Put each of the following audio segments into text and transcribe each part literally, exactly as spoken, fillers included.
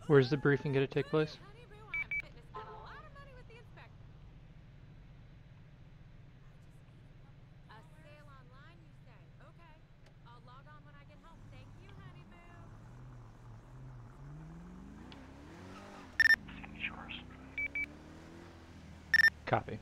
Where's the briefing going to take place? Copy.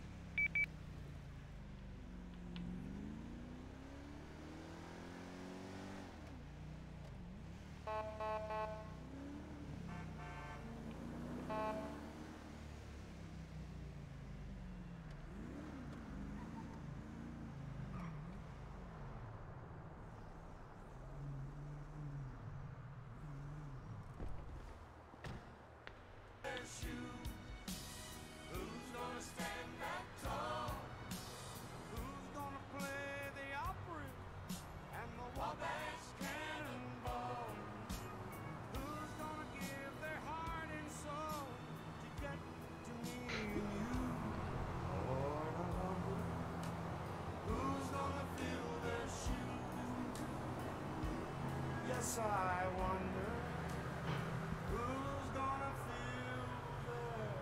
I wonder who's gonna feel their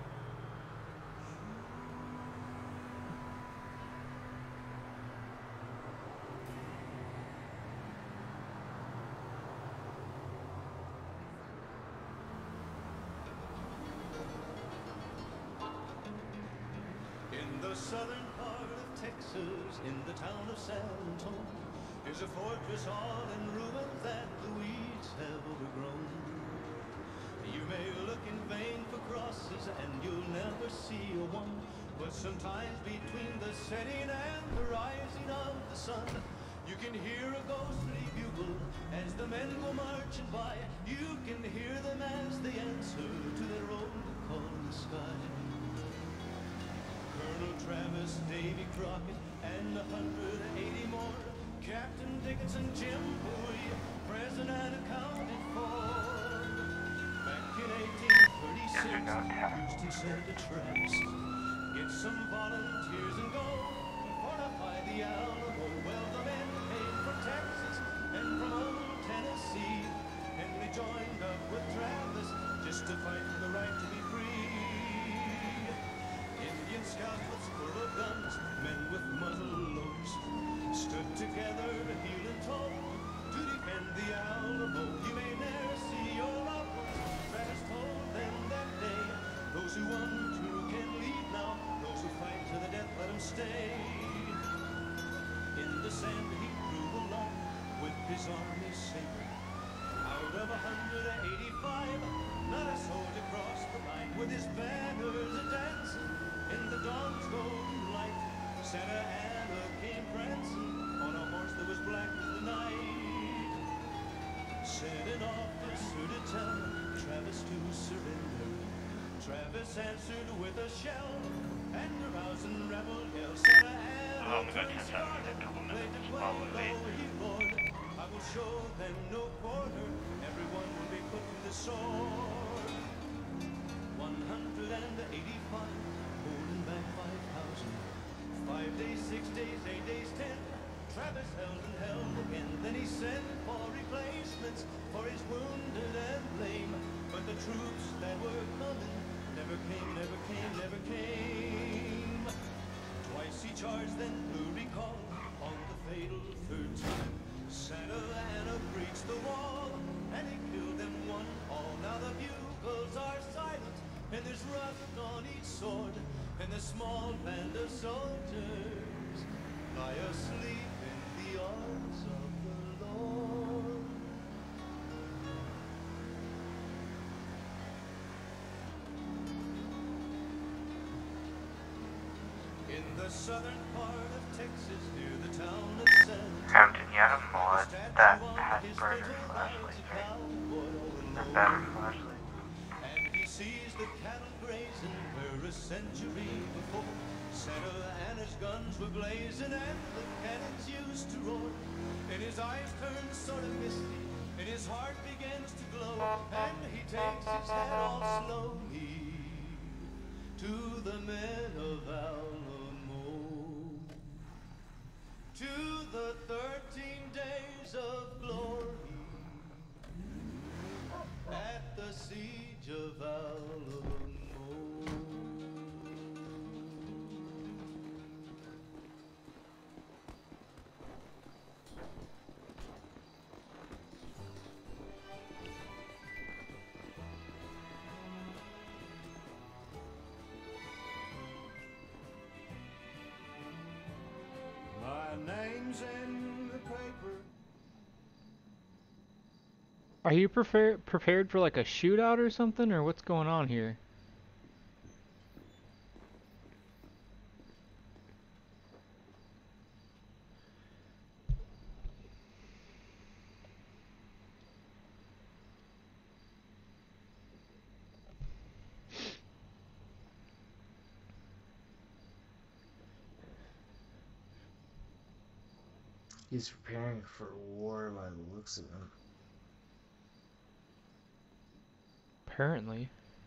In the southern part of Texas, in the town of San Antonio, is a fortress all in ruins that the weeds have overgrown. You may look in vain for crosses and you'll never see a one, but sometimes between the setting and the rising of the sun, you can hear a ghostly bugle as the men go marching by. You can hear them as they answer to their own call in the sky. Colonel Travis, Davy Crockett, and a hundred and eighty more, Captain Dickinson, Jim Bowie, present and accounted for. Back in eighteen thirty-six, Houston said to Travis, get some volunteers and go fortify the Alamo. Well, the men came from Texas and from old Tennessee, and they joined up with Travis just to fight for the right to be free. Indian scouts with full of guns, men with muzzle loads, stood together to heel and toe to defend the Alamo. You may never see your loved ones, Travis told them that day. Those who want to can leave now, those who fight to the death let them stay. In the sand he drew a line with his army saber. Out of a hundred and eighty-five, not a soldier crossed the line with his banners a-dancing in the dawn's golden light. Santa Anna came prancing on a horse that was black as the night. Sent an officer to tell Travis to surrender. Travis answered with a shell and a rousing rebel yell. Santa Anna Oh my god, ten seconds, a couple minutes, probably. he roared, I will show them no quarter, everyone will be put to the sword. one hundred eighty-five, holding back five thousand. Five days, six days, eight days, ten. Travis held and held again. Then he sent for replacements for his wounded and lame. But the troops that were coming never came, never came, never came. Twice he charged, then blew recall. On the fatal third time, Santa Anna breached the wall, and he killed them one all. Now the bugles are silent, and there's rust on each sword, and the small band of soldiers lie asleep in the arms of the Lord. In the southern part of Texas, near the town of San Hampton, you had a mod that had brighter flashlights, right? Or better flashlights. And he sees the cattle grazing where a century before Santa Anna's guns were blazing and the cannons used to roar. And his eyes turned sort of misty, and his heart begins to glow, and he takes his hat off slowly to the men of Alamo, to the thirteen days of glory at the siege Are you prefer prepared for like a shootout or something, or what's going on here? He's preparing for war by the looks of him. Apparently.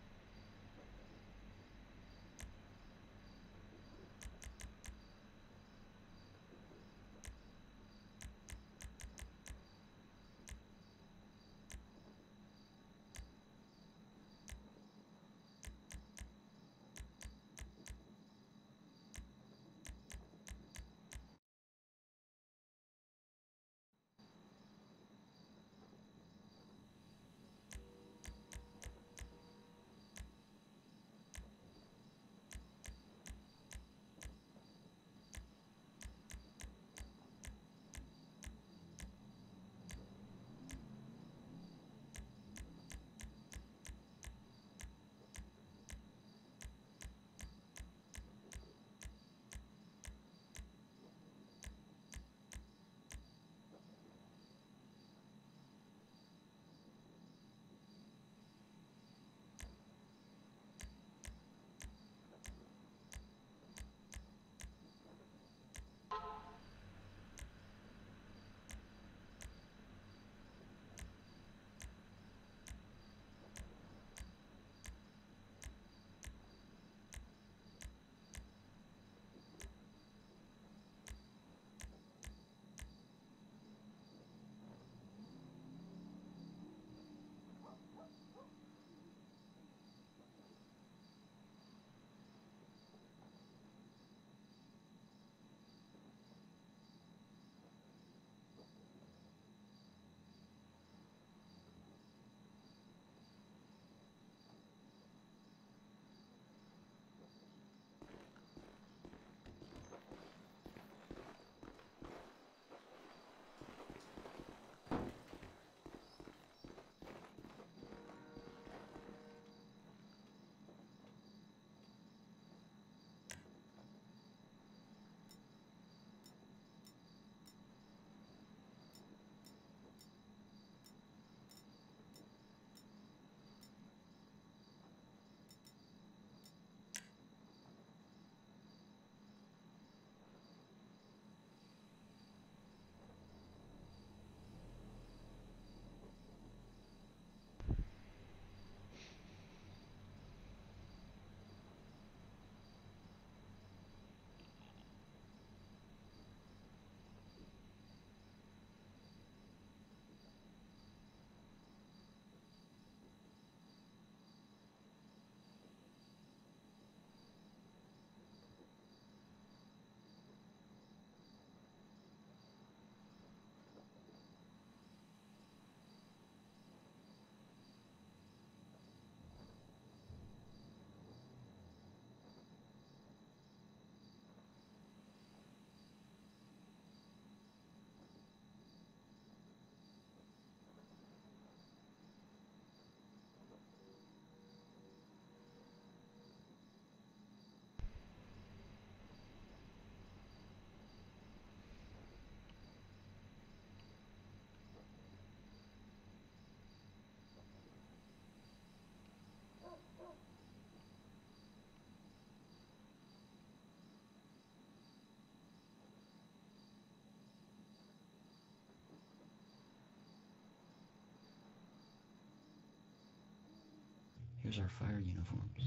Here's our fire uniforms.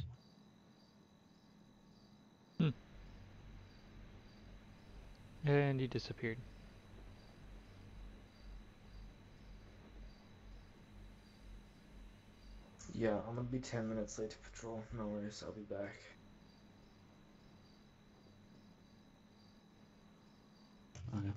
Hmm. And he disappeared. Yeah, I'm gonna be ten minutes late to patrol. No worries, I'll be back. Okay.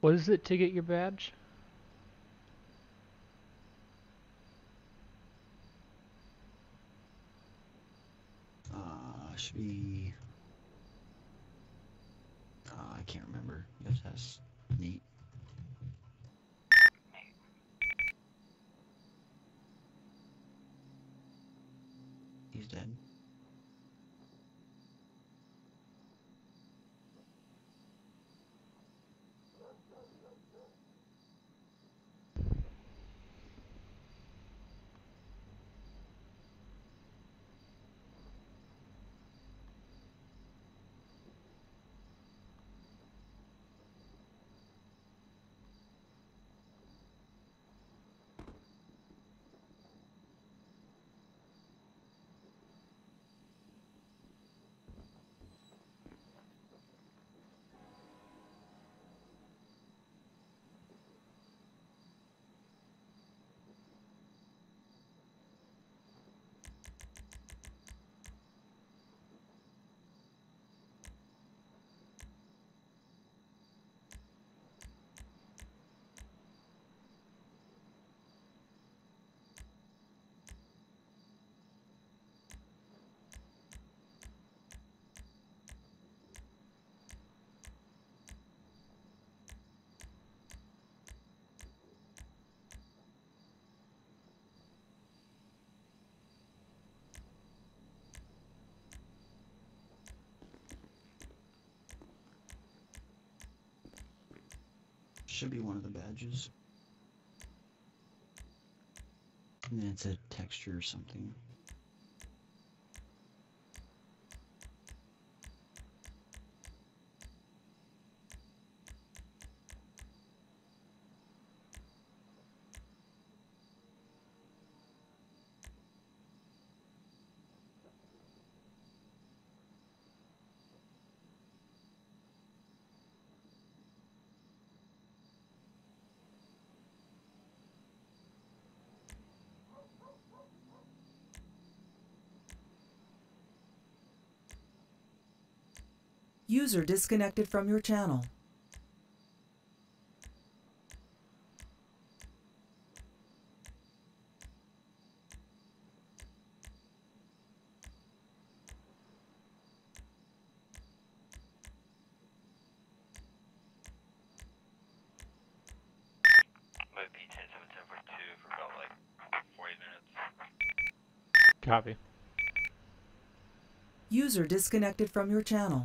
What is it to get your badge? Uh, should be. Uh, I can't remember. You have to ask Nate. He's dead. Should be one of the badges. And then it's a texture or something. User disconnected from your channel. Might be ten seven ten for two for about like forty minutes. Copy. User disconnected from your channel.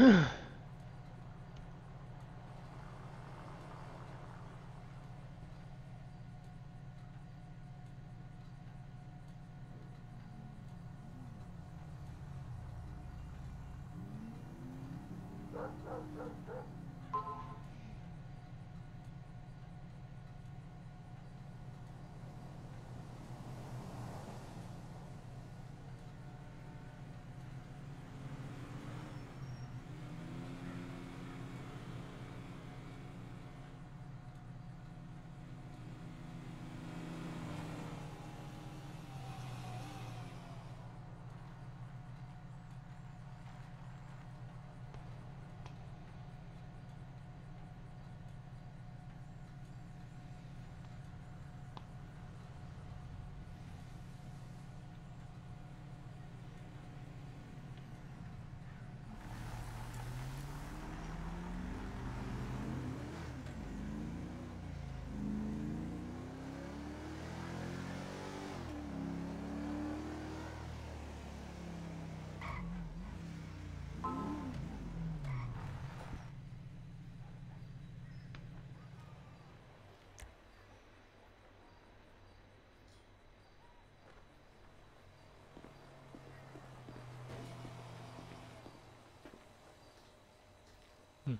Hmm.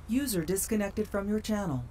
User disconnected from your channel.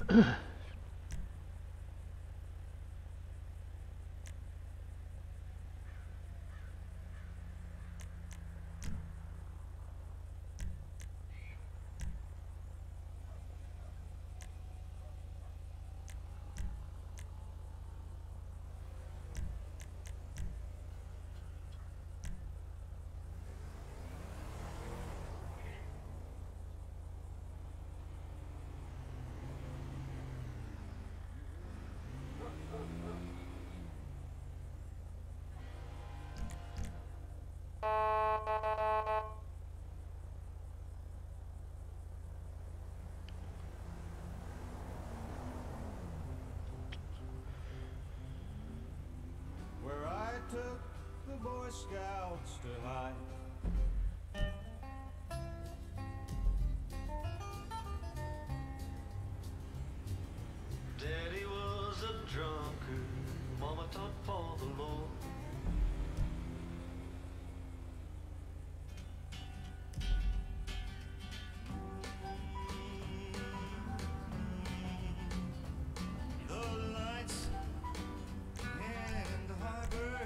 Where I took the Boy Scouts to hide. Daddy was a drunkard, Mama taught for the Lord. The lights in the harbor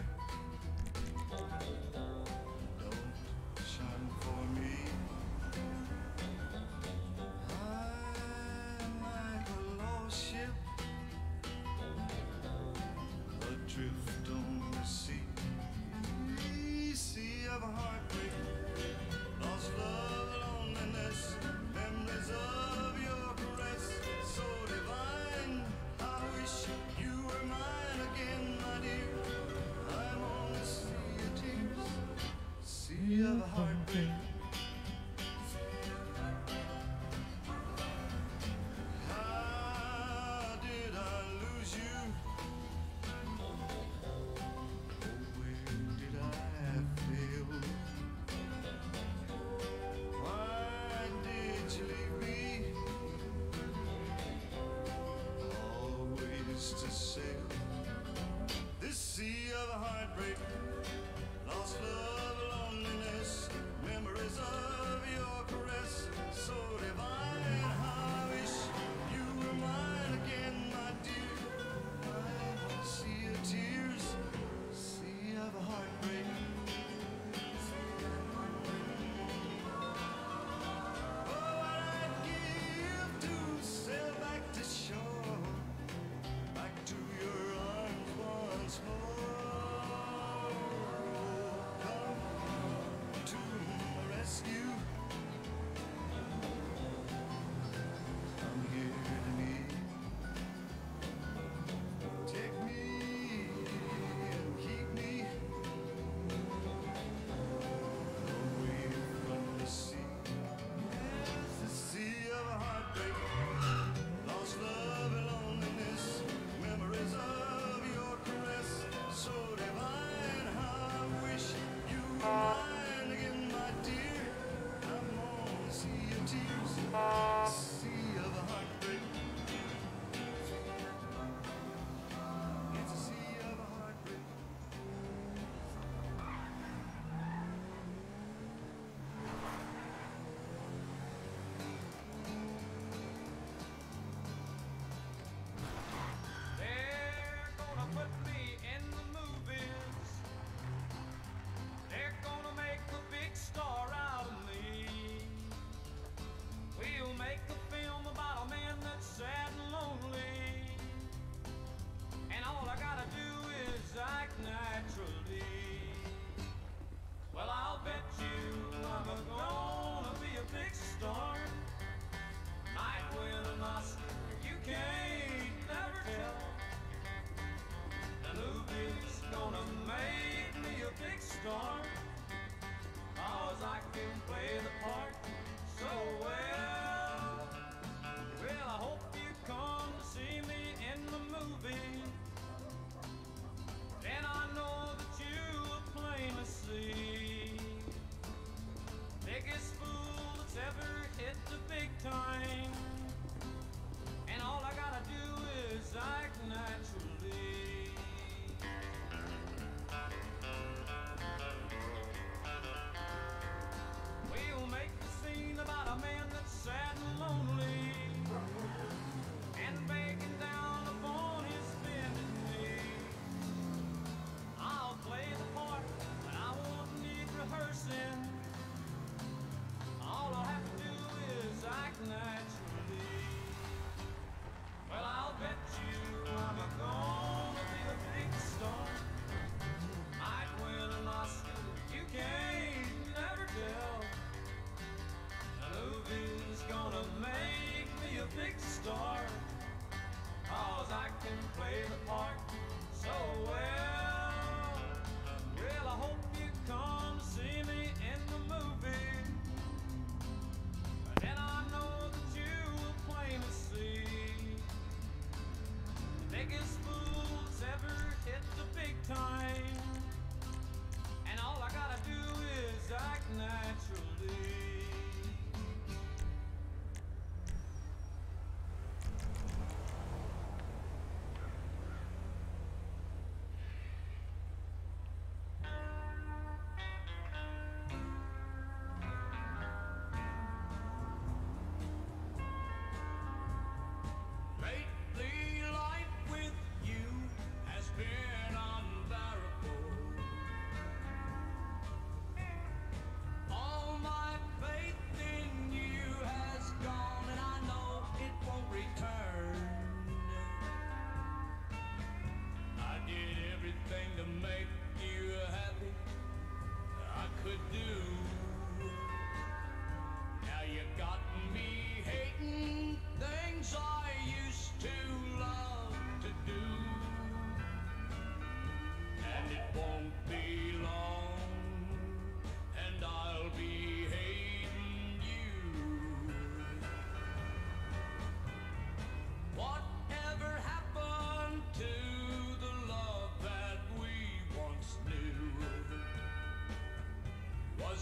don't shine for me. I'm like a lost ship adrift on the sea. Sea of a heartbreak, lost love, loneliness, memories of your caress, so divine. I wish you were mine again, my dear. I'm on the sea of tears, sea of a heartbreak. How did I lose you? Where did I fail? Why did you leave me? Always to sail this sea of a heartbreak, lost love, loneliness, memories of your caress, so divine. How I wish you were mine again, my dear. I sea of tears, sea of a heartbreak. Oh, what I'd give to sail back to shore, back to your arms once more. Come to my rescue. Come here to me.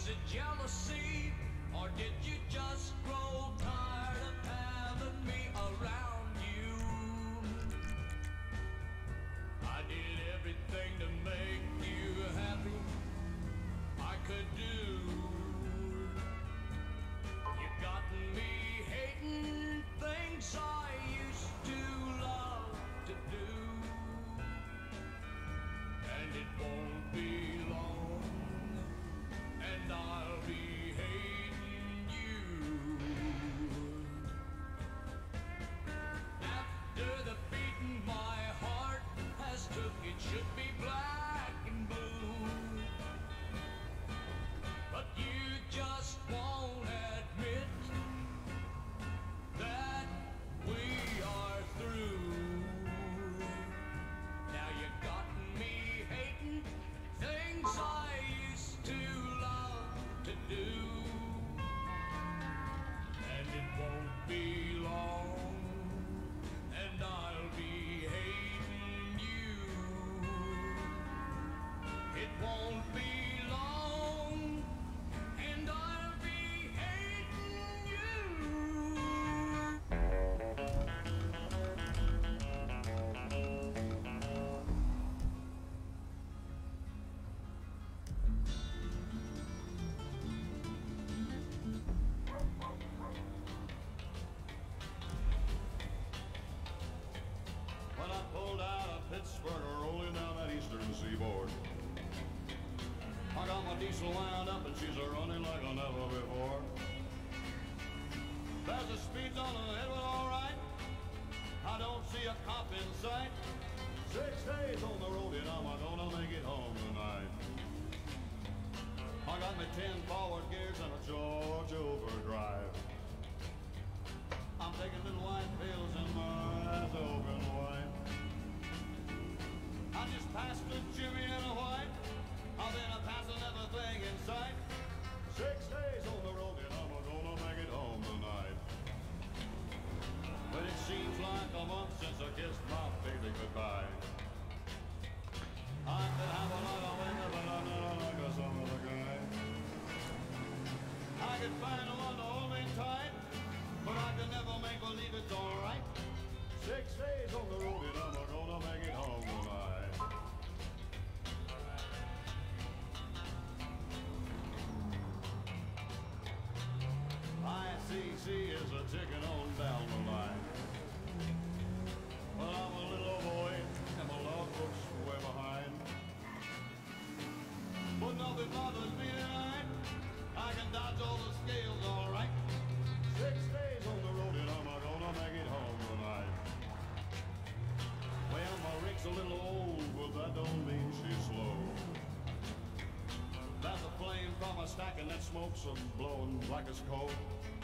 Was it jealousy, or did you just grow tired of having me around you? I did everything to make you happy I could do. You got me hating things I used to love to do. And it won't be long, and I'll be hating you. After the beating my heart has took, it should be black and blue. But you just won't admit that we are through. Now you got me hating things I used to love to do. And it won't be long, and I'll be hating you. It won't be long, and I'll be hating you. When I pulled out of Pittsburgh, rolling down that eastern seaboard, I got my diesel wound up and she's a running like a never before. There's a speed on ahead, well, all right. I don't see a cop in sight. Six days on the road and I'm gonna make it home tonight. I got my ten forward gears and a Georgia overdrive. I'm taking little white pills and my eyes open wide. I just passed a Jimmy and a white. I'll then I pass another thing in sight. Six days on the road and I'm gonna make it home tonight. But it seems like a month since I kissed my baby goodbye. I could have a lot of winter, but I'm not like a some other guy. I could find a one to hold me tight, but I could never make believe it's alright. Six days on the road and I'm gonna make it home tonight. I C C is a ticking on down the line. But I'm a little overweight and my logbook's way behind. But nothing bothers me tonight. I can dodge all the scales all right. Six days on the road and I'm gonna make it home tonight. Well, my rig's a little old, but that don't mean she's slow. There's a flame from a stack and that smoke's a blowing like it's cold.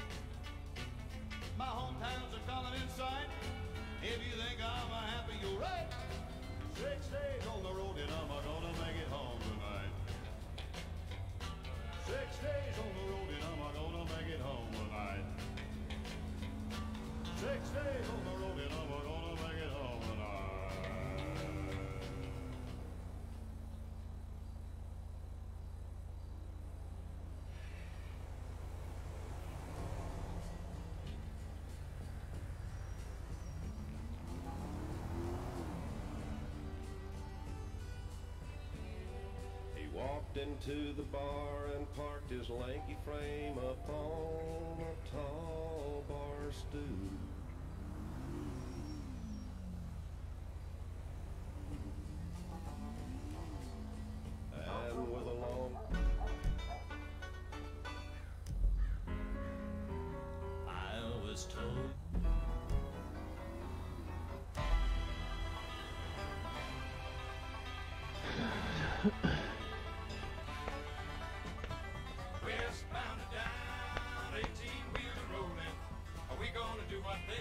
My hometowns are coming inside. If you think I'm a happy, you're right. Six days on the road and I'm gonna make it home tonight. Six days on the road and I'm gonna make it home tonight. Six days on the road and I'm gonna make it home tonight. Walked into the bar and parked his lanky frame upon a tall bar stool. And with a long I was told westbound and down, eighteen wheels rolling. Are we gonna do what they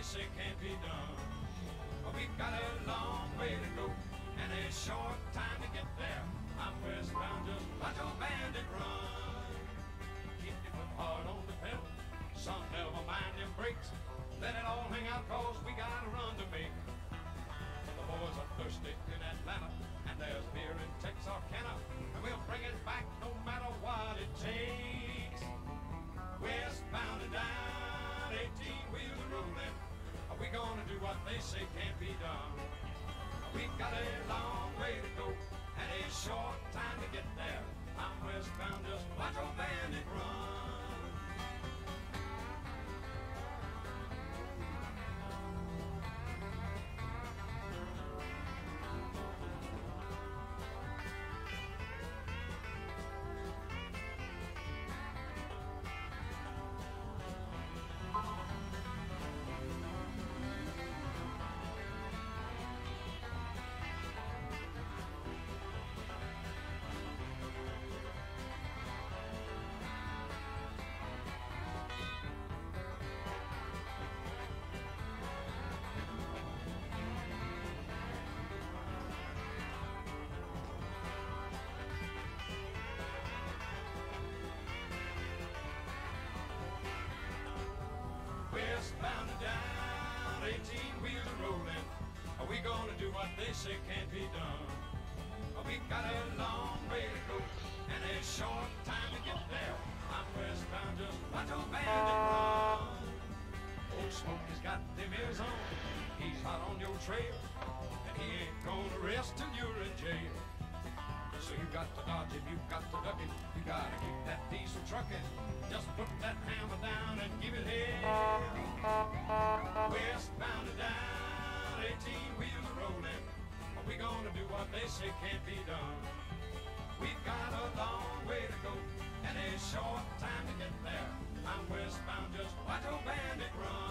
eighteen wheels are rolling. Are we gonna do what they say can't be done? We got a long way to go and a short time to get there. I'm westbound, just watch old bandit run. Old Smokey's got them ears on. He's hot on your trail, and he ain't gonna rest till you're in jail. So you got to dodge it, you got to duck it, you gotta keep that diesel trucking. Just put that hammer down and give it hell. Westbound and down, eighteen wheels are rolling. Are we gonna do what they say can't be done? We've got a long way to go and a short time to get there. I'm westbound, just watch old bandit run.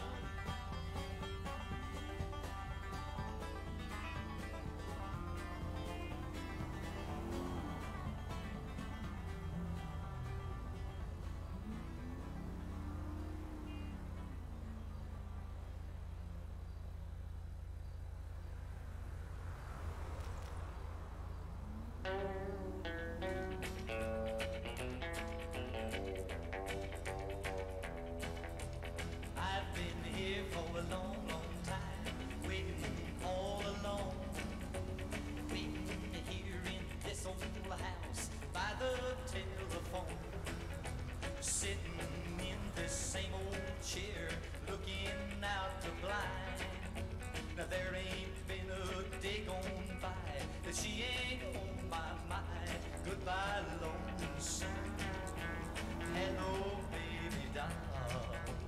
I've been here for a long, long time, waiting all alone, waiting here in this old house by the telephone, sitting in this same old chair, looking out the blind. Now there ain't been a day gone by that she ain't on my mind. Goodbye, lonesome. Hello, baby doll.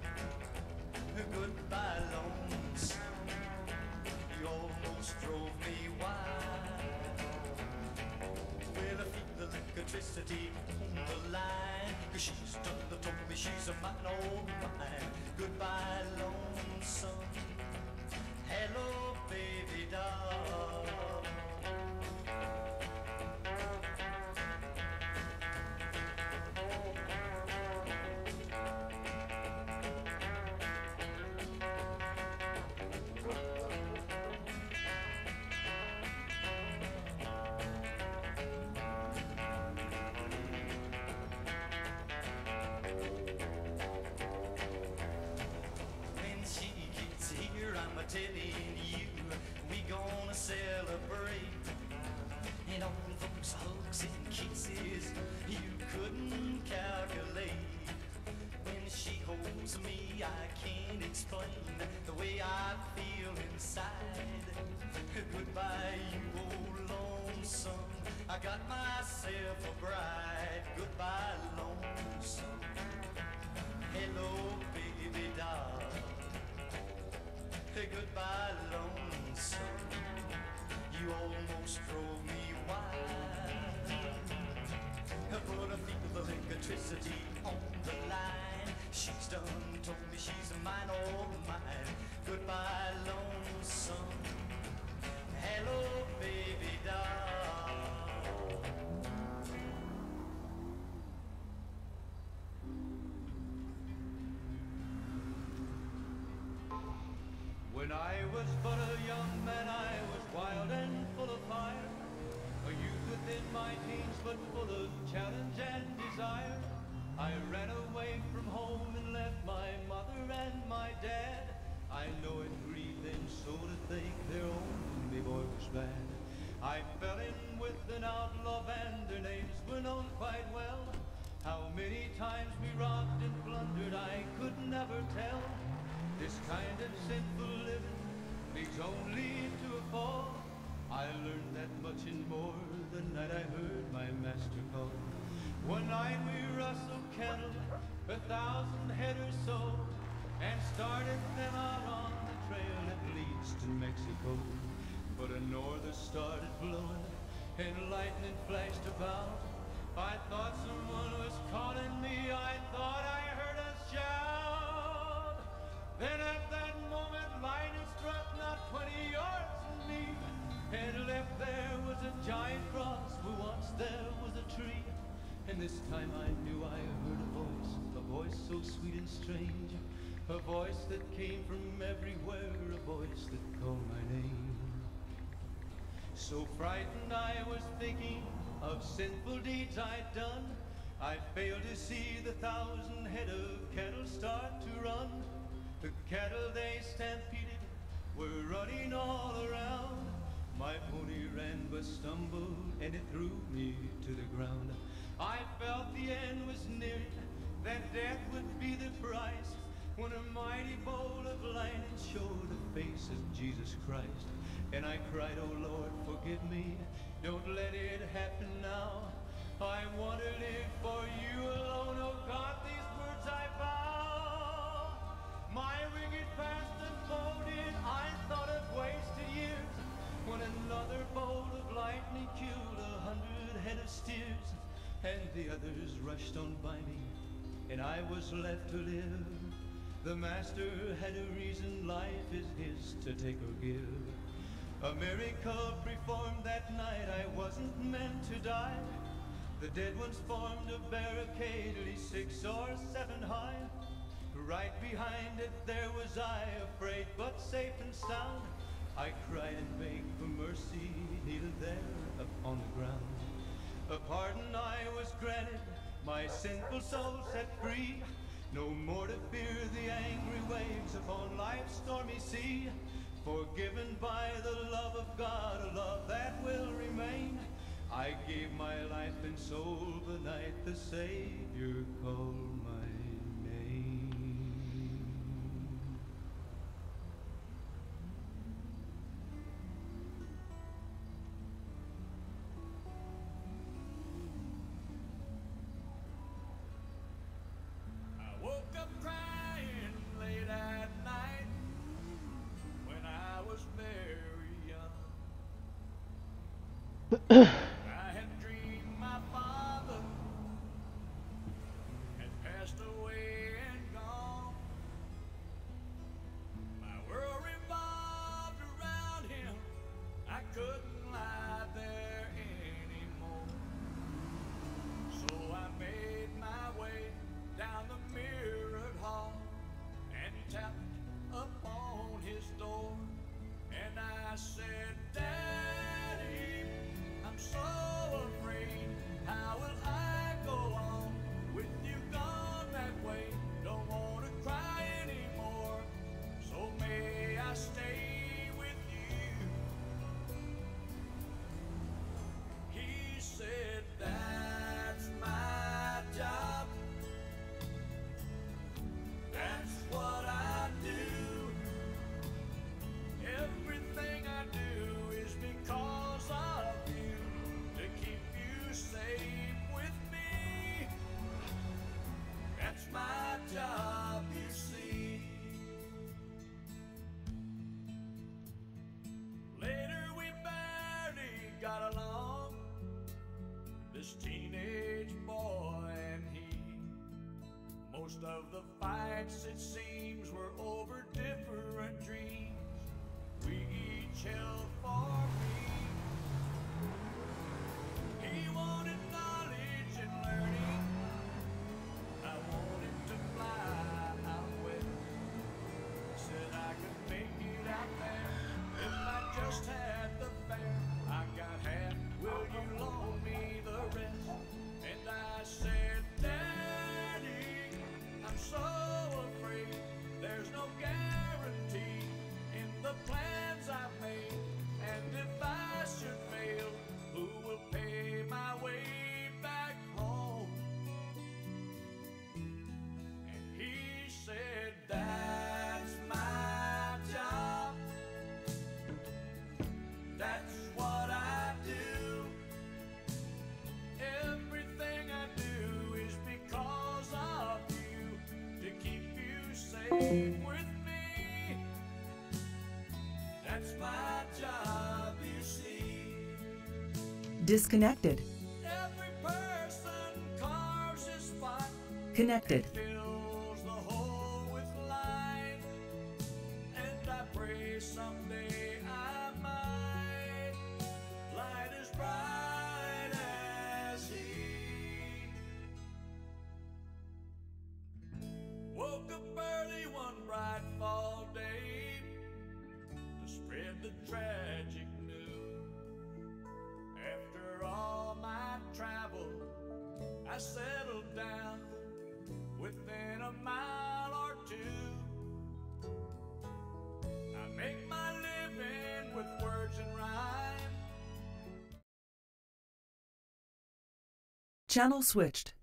Goodbye, lonesome. You almost drove me wild. Well, I feel the electricity on the line, 'cause she's done the told me she's a mine, oh mine. Goodbye, lonesome. Hello, baby doll. When she gets here, I'm a telling you, we gonna celebrate. And all those hugs and kisses you couldn't calculate. When she holds me, I can't explain the way I feel inside. Goodbye, you old lonesome. I got myself a bride. Goodbye, lonesome. Hello, baby doll. Goodbye, lonesome. You almost drove me wild. But I feel the electricity on the line. She's done told me she's mine, oh mine. Goodbye, lonesome. Hello, baby doll. When I was but a young man, I was wild and full of fire. A youth within my teens, but full of challenge and desire. I ran away from home and left my mother and my dad. I know it grieved them so to think their only boy was bad. I fell in with an outlaw band, their names were known quite well. How many times we robbed and plundered, I could never tell. This kind of sinful living leads only to a fall. I learned that much and more the night I heard my master call. One night we rustled cattle, a thousand head or so, and started them out on the trail that leads to Mexico. But a norther started blowing and lightning flashed about. I thought someone was calling me, I thought I heard a shout. Then at that moment lightning struck not twenty yards from me, and left there was a giant cross where once there was a tree. And this time I knew I heard a voice, a voice so sweet and strange, a voice that came from everywhere, a voice that called my name. So frightened I was thinking of sinful deeds I'd done, I failed to see the thousand head of cattle start to run. The cattle they stampeded were running all around. My pony ran but stumbled and it threw me to the ground. I felt the end was near, that death would be the price, when a mighty bolt of lightning showed the face of Jesus Christ. And I cried, oh Lord, forgive me, don't let it happen now. I wanted to live for you alone, oh God, these words I vow. My wicked past unfolded, I thought of wasted years, when another bolt of lightning killed a hundred head of steers, and the others rushed on by me, and I was left to live. The master had a reason, life is his to take or give. A miracle performed that night, I wasn't meant to die. The dead ones formed a barricade, at least six or seven high. Right behind it there was I, afraid but safe and sound. I cried and begged for mercy, kneeled there upon the ground. A pardon I was granted, my sinful soul set free. No more to fear the angry waves upon life's stormy sea. Forgiven by the love of God, a love that will remain. I gave my life and soul the night the Savior called my name. I woke up crying late at night when I was very young. I had dreamed my father had passed away and gone. My world revolved around him, I couldn't lie there anymore. So I made my way down the mirrored hall and tapped upon his door. And I said, Daddy, I'm so afraid, how will I go on with you gone that way? Don't want to cry anymore, so may I stay with you? He said, that's my job, that's what I do. Everything I do is because of you, to keep you safe with me. That's my job, you see. Later we barely got along, this teenage boy and he. Most of the fights, it seems, were over different dreams we each held for me. He wanted knowledge and learning, I wanted to fly out west. Said I could make it out there if I just had the fare. I got half, will you loan me the rest? And I said, Daddy, I'm so afraid there's no guarantee in the plans I've made. And if I should fail, who will pay my way back home? And he said, that's my job, that's what I do. Everything I do is because of you, to keep you safe with me. That's my job, you see. Disconnected. Every person carves his spot, Connected. fills the hole with light, and I pray someday I might light as bright as he. Woke up early one bright fall day to spread the tragic news. After all my travel, I settled down within a mile or two I make my living with words and rhyme. Channel switched.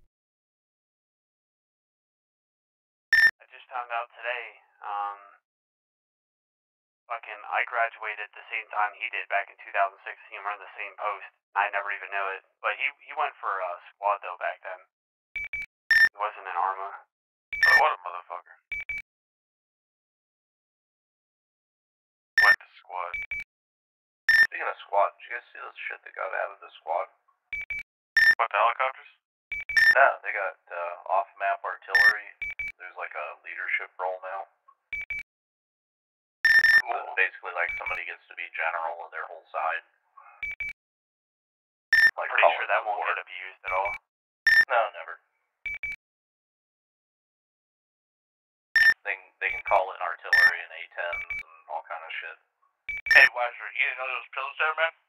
I just found out today, um, fucking, I graduated the same time he did back in two thousand sixteen. We're in the same post. I never even knew it. But he he went for a uh, squad though back then. He wasn't in ArmA. But what a motherfucker. Went to squad. Speaking of squad, did you guys see this shit that got out of the squad? What, the helicopters? No, they got uh, off-map artillery. There's like a leadership role now. Cool. So basically, like somebody gets to be general of their whole side. Like pretty sure that won't get abused at all. No, never. They they can call in artillery and A tens and all kind of shit. Hey, Weiser, you didn't know there was pills there, man?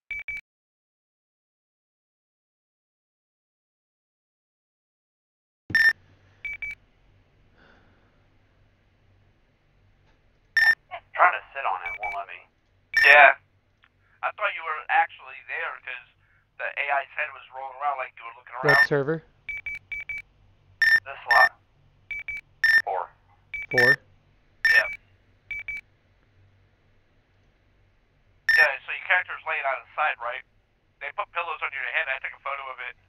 Trying to sit on it won't let me. Yeah. I thought you were actually there because the A I's head was rolling around like you were looking around. What server? This lot. Four. Four? Yeah. Yeah, so your character's laying on his side, right? They put pillows on your head, I took a photo of it.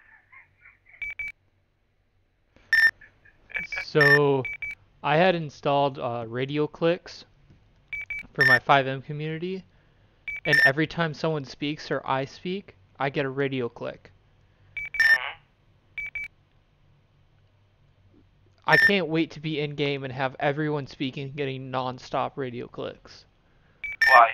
So, I had installed uh, radio clicks for my FiveM community, and every time someone speaks or I speak, I get a radio click. I can't wait to be in game and have everyone speaking getting non-stop radio clicks. Why?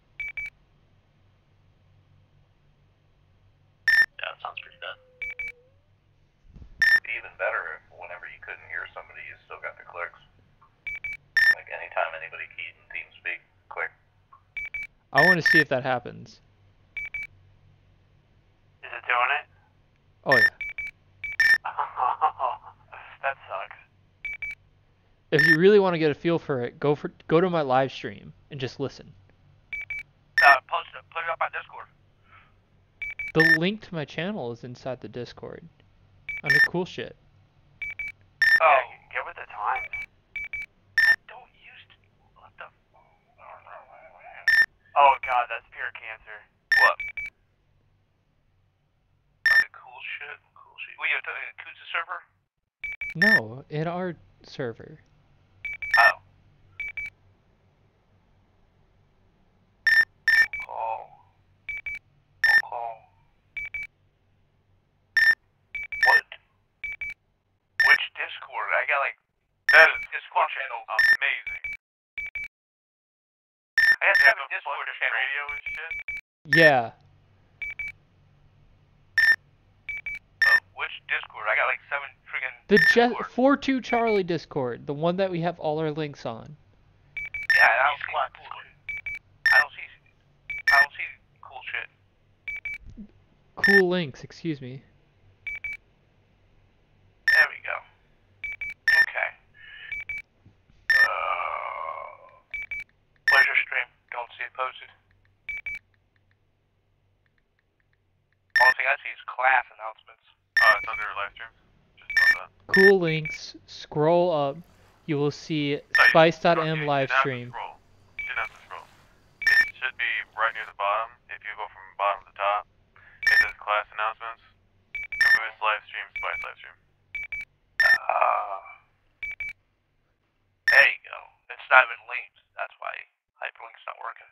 Yeah, that sounds pretty good. It'd be even better if whenever you couldn't hear somebody, you still got the clicks. Like anytime anybody keyed in TeamSpeak, click. I want to see if that happens. Is it doing it? Oh yeah. That sucks. If you really want to get a feel for it, go for go to my live stream and just listen. Uh, post it, put it up on Discord. The link to my channel is inside the Discord, under cool shit. Oh, yeah, get with the times. I don't use to. What the? Oh god, that's pure cancer. What? Okay, cool shit. Cool shit. Were you talking to Kuz's server? No, in our server. Oh. Call. Call. What? Which Discord? I got like that is Discord channel. Amazing. I have to have a Discord channel. Radio and shit. Yeah. Uh, which Discord? I got like seven friggin' The Jet Discord. four two Charlie Discord, the one that we have all our links on. Yeah, I don't see cool shit. I don't see. I don't see cool shit. Cool links, excuse me. There we go. Okay. Uh, where's your stream? Don't see it posted. Only thing I see is class announcements. Uh, it's under live stream. Just above that. Cool links, scroll up, you will see Spice dot M live stream. You should have to scroll. It should be right near the bottom. If you go from bottom to top, it says class announcements. Caboose live stream, Spice live stream. Uh, there you go. It's not even linked. That's why hyperlink's not working.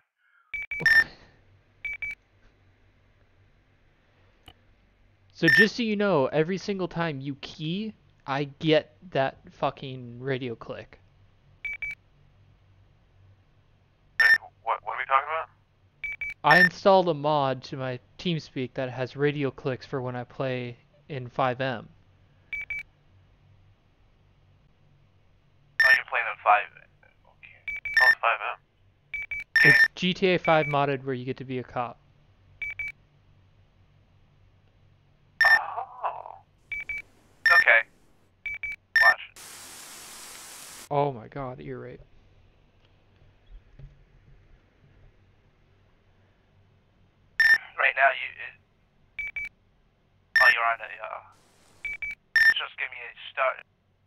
So just so you know, every single time you key, I get that fucking radio click. Wait, what, what are we talking about? I installed a mod to my TeamSpeak that has radio clicks for when I play in FiveM. Oh, you're playing on five. Okay. Oh, it's five M. It's G T A five modded where you get to be a cop. Oh. Okay. Watch it. Oh my god, ear rape. trying to, uh, just give me a start.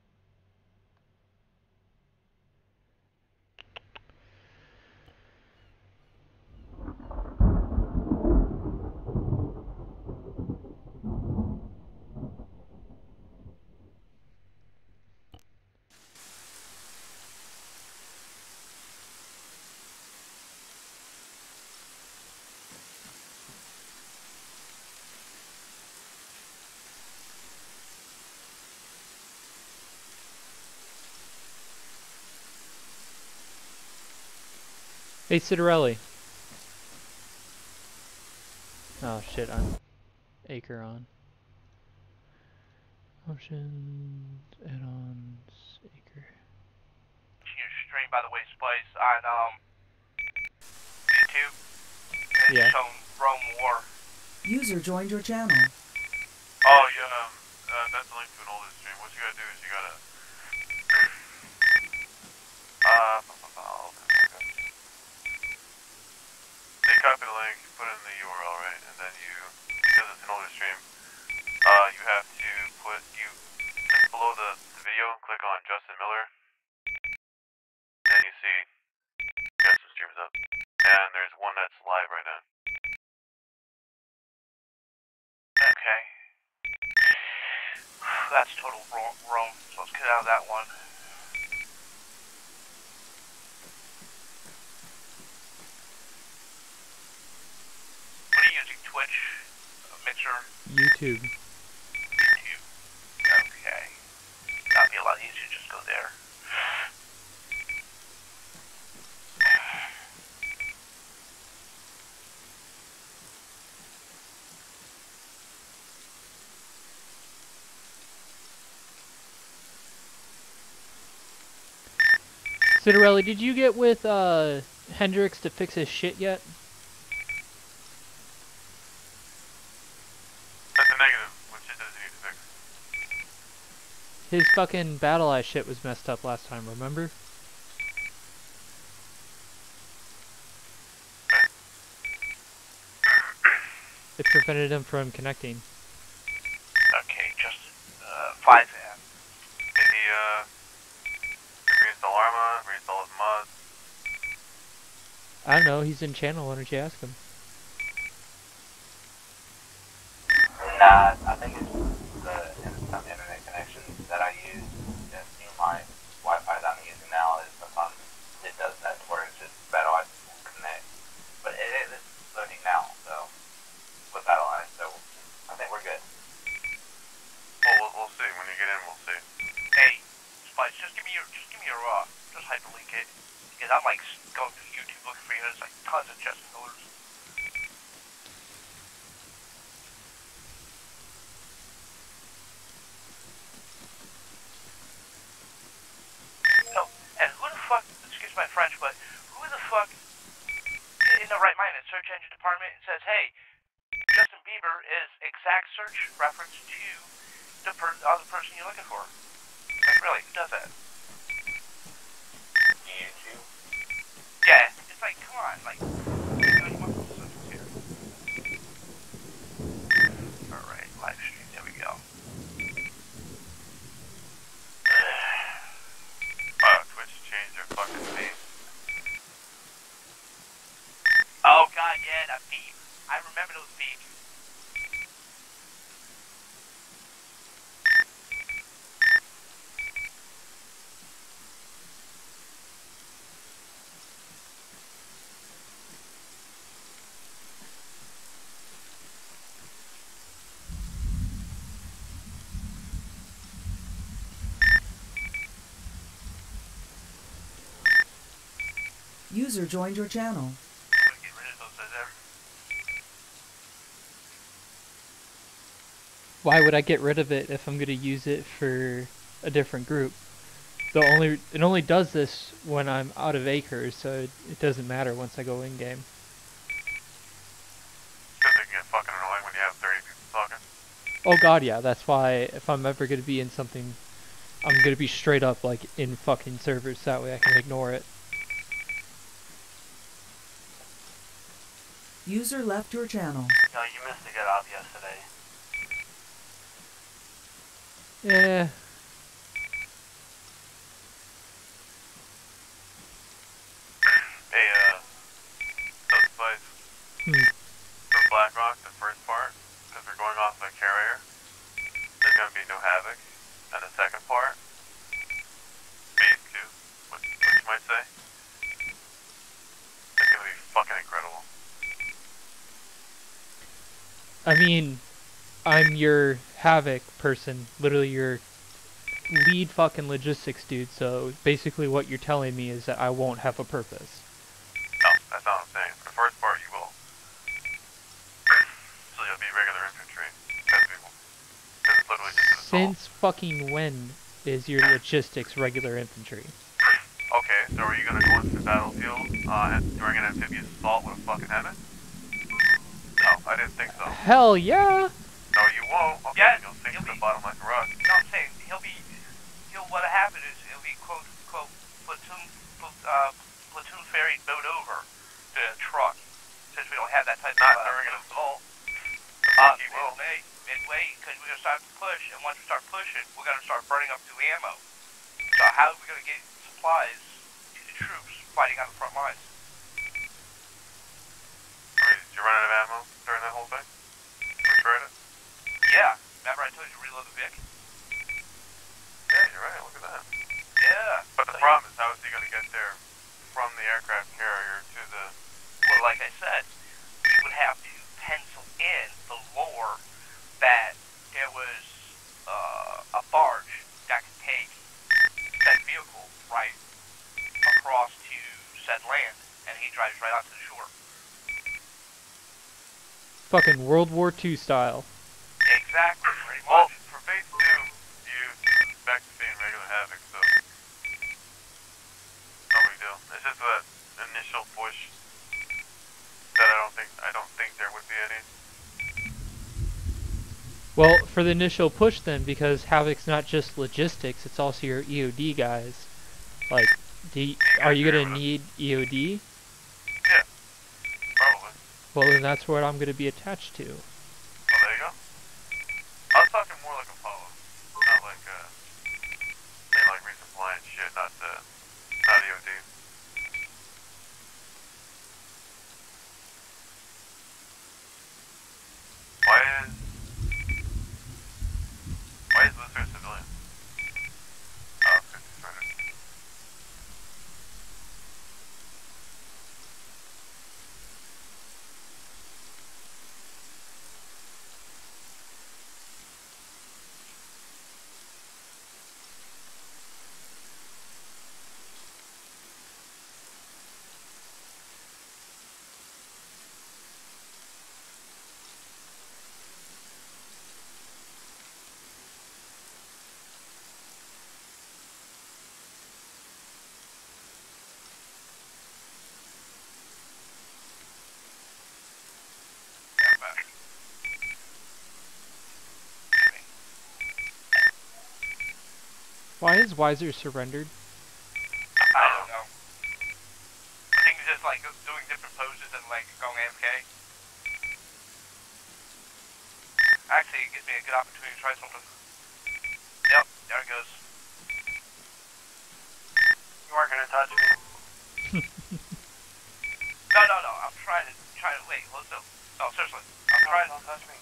Hey, Citarelli. Oh shit, I'm Acre on. Options, add-ons, Acre. Your stream, by the way, Spice, on, um, YouTube. It's Yeah. shown Rome War. User joined your channel. Oh, yeah, um, uh, that's a link to an older stream. What you gotta do is you gotta, uh, they copy the link, put it in the U R L, right, and then you, because it's an older stream, uh, you have to put, you, just below the, the video, click on Justin Miller, then you see Justin streams up, and there's one that's live right now. Okay. That's total Rome, Rome, so let's get out of that one. What are you using, Twitch? Uh, Mixer? YouTube. YouTube. Okay. That'd be a lot easier, just go there. Citarelli, did you get with uh, Hendrix to fix his shit yet? That's a negative. What shit does he need to fix? His fucking Battle Eye shit was messed up last time, remember? It prevented him from connecting. Okay, just, uh, FiveM. Did he, uh, reinstall ArmA, reinstall his mods? I don't know, he's in channel, why don't you ask him? Nah, I think it's the some internet connection that I use. And you know, my Wi-Fi that I'm using now is sometimes it does that to where it's just Battle Eye won't connect. But it is loading now, so with Battle Eye, so I think we're good. Well, we'll, we'll see. When you get in, we'll see. Hey, Spice, just give me your just give me your raw, just hyperlink it, because I'm like going through YouTube looking for you. There's like tons of Justin Millers. No, and who the fuck? Excuse my French, but who the fuck in the right mind in search engine department says, hey, Justin Bieber is exact search reference to the per other person you're looking for? Like, really, who does that? YouTube. Yeah, it's like, come on, like, you're doing multiple searches here. Alright, live stream, there we go. Wow, Twitch changed their fucking name. Oh god, yeah, that beep. I remember those beeps. User joined your channel. Get rid of those there. Why would I get rid of it if I'm gonna use it for a different group? The only it only does this when I'm out of acres, so it, it doesn't matter once I go in game. Because it can get fucking annoying when you have thirty people talking. Oh god, yeah, that's why if I'm ever gonna be in something, I'm gonna be straight up like in fucking servers. That way I can ignore it. User left your channel. No, you missed a good op yesterday. Yeah. Hey, uh, so Spice, Hmm. for Blackrock, the first part, because we're going off a carrier, there's gonna be no havoc. And the second part, phase two, what, what you might say, it's gonna be fucking incredible. I mean, I'm your Havoc person, literally your lead fucking logistics dude, so basically what you're telling me is that I won't have a purpose. No, that's not what I'm saying. For the first part, you will. So you'll be regular infantry. Because we will. Because it's literally just an assault. Since fucking when is your logistics regular infantry? Okay, so are you gonna go into the battlefield uh, during an amphibious assault with a fucking helmet? No, I didn't think so. Hell yeah! No, you won't. Okay, Yeah, you'll sink you'll to the be- bottom like a rock. No, I'm saying he'll be. He'll. What'll happen is he'll be quote quote platoon uh, platoon ferried boat over to a truck. Since we don't have that type Not of. Uh, during an assault. uh, He will. midway, midway, because we're gonna start to push, and once we start pushing, we're gonna start burning up through ammo. So how are we gonna get supplies to the troops fighting on the front lines? Wait, did you run out of ammo during that whole thing? We tried it? Yeah. Remember I told you to reload the Vic? Yeah, you're right. Look at that. Yeah. But the problem is, how is he going to get there from the aircraft carrier to the... Well, like I said, we would have to pencil in the lore that there was uh, a barge that could take said vehicle right across to said land, and he drives right onto the shore. Fucking World War Two style. Exactly, pretty Well, much. for phase two, you expect to see in regular havoc, so... No big deal. It's just that initial push that I don't think, I don't think there would be any. Well, for the initial push then, because Havoc's not just logistics, it's also your E O D guys. Like, do you, are you gonna need E O D? Yeah, probably. Well, then that's what I'm gonna be attached to. Oh, there you go. I was talking more like Apollo, not like, uh, maybe like resupply and shit, not, uh, not E O D. Why is, why is Luther a civilian? Oh, it's because he's murdered. Why is Weiser surrendered? I don't know. I think he's just like doing different poses and like going A F K. Actually, it gives me a good opportunity to try something. Yep, there it goes. You weren't gonna touch me. No, no, no. I'm trying to try to wait. Hold still. No, seriously. I'm trying. Don't touch me.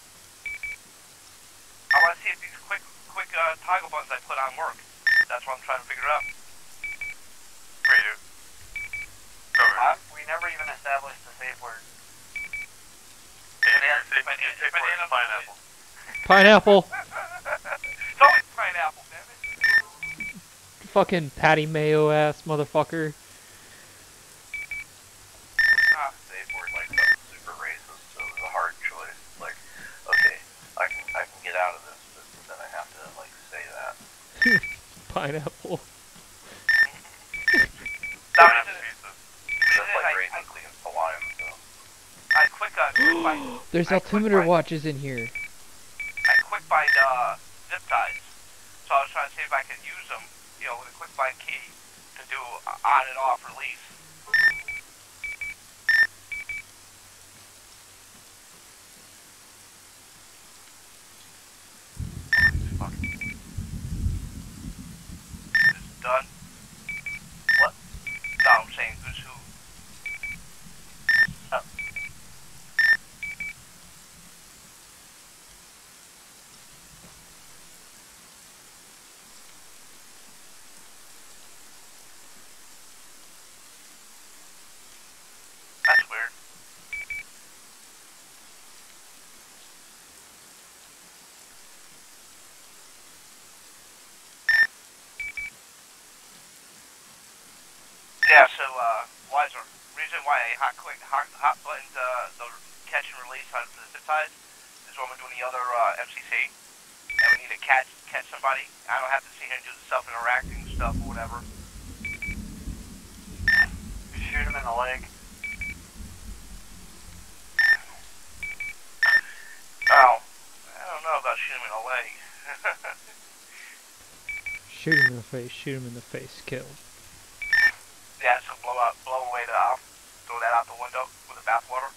I want to see if these quick, quick uh, toggle buttons I put on work. That's what I'm trying to figure out. Where you? Go over. Uh, we never even established the safe word. Yeah, Banana- safe, banana- safe word is banana- pineapple. Pineapple! It's always pineapple, damn it. Fucking Patty Mayo ass motherfucker. Ah, Safe word like something super racist, so it was a hard choice. Like, okay, I can I can get out of this, but then I have to like say that. Pineapple. Now, Pineapple this is- pizza. this That's is like I- I- basically in Hawaiian, so. I quick uh, quick bind. There's I quick altimeter bind- watches in here. I quick bind uh, zip ties, so I was trying to see if I could use them, you know, with a quick bind key to do uh, on and off release. Fuck. done? What? No, I'm saying who's who. Oh. That's weird. Yeah, so, uh, why is the reason why I hot click, hot, hot buttoned, uh, the catch and release on the zip ties is when we're doing the other, uh, F C C, and we need to catch, catch somebody. I don't have to sit here and do the self-interacting stuff or whatever. You shoot him in the leg. Oh, I don't know about shooting him in the leg. Shoot him in the face, shoot him in the face, kill. Yeah, so blow out, blow away the, uh, throw that out the window with the bathwater.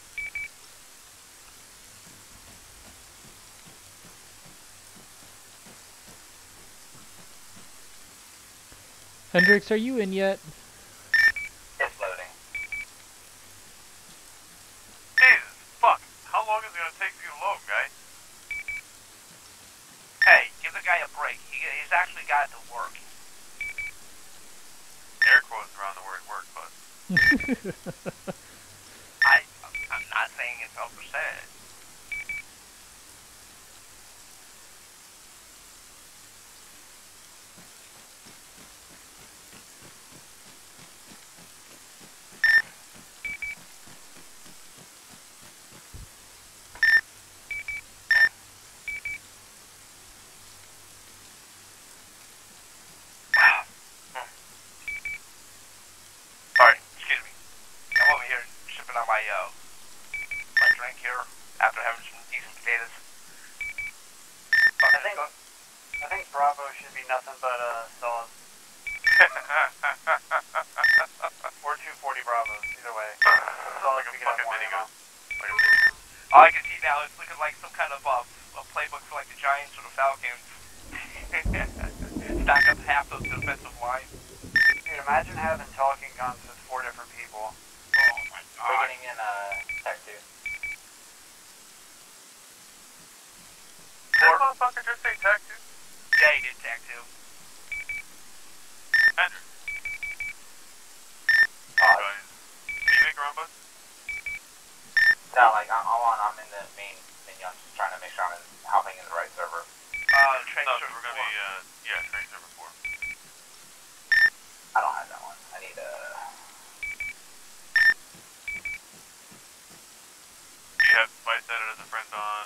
Hendrix, are you in yet? It's loading. Jesus, fuck. How long is it gonna take for you to load, guy? Hey, give the guy a break. He, he's actually got it to work. Air quotes around the word work, but... I, I'm not saying it's one hundred percent. Alright, excuse me. I'm over here sipping on my, uh, my drink here after having some decent potatoes. I think, I think Bravo should be nothing but, uh, solid. Or two forty Bravos, either way. Solid, like a fucking minigun. Like a minigun. All I can see now is looking like some kind of, uh, a playbook for like the Giants or the Falcons. Stack up half those defensive lines. Dude, imagine having talking guns with four different people. Oh my god. We're getting in, uh, tech two. Did that motherfucker just say tech two? Yeah, he did tech two. Andrew. Uh, Can you make your own bus? no, like, I'm, I'm on, I'm in the main menu, I'm just trying to make sure I'm in, hopping in the right server. Uh, train No, so server we're gonna four. be, uh, yeah, train server four. I don't have that one. I need a... Do you have Spice added as a friend on...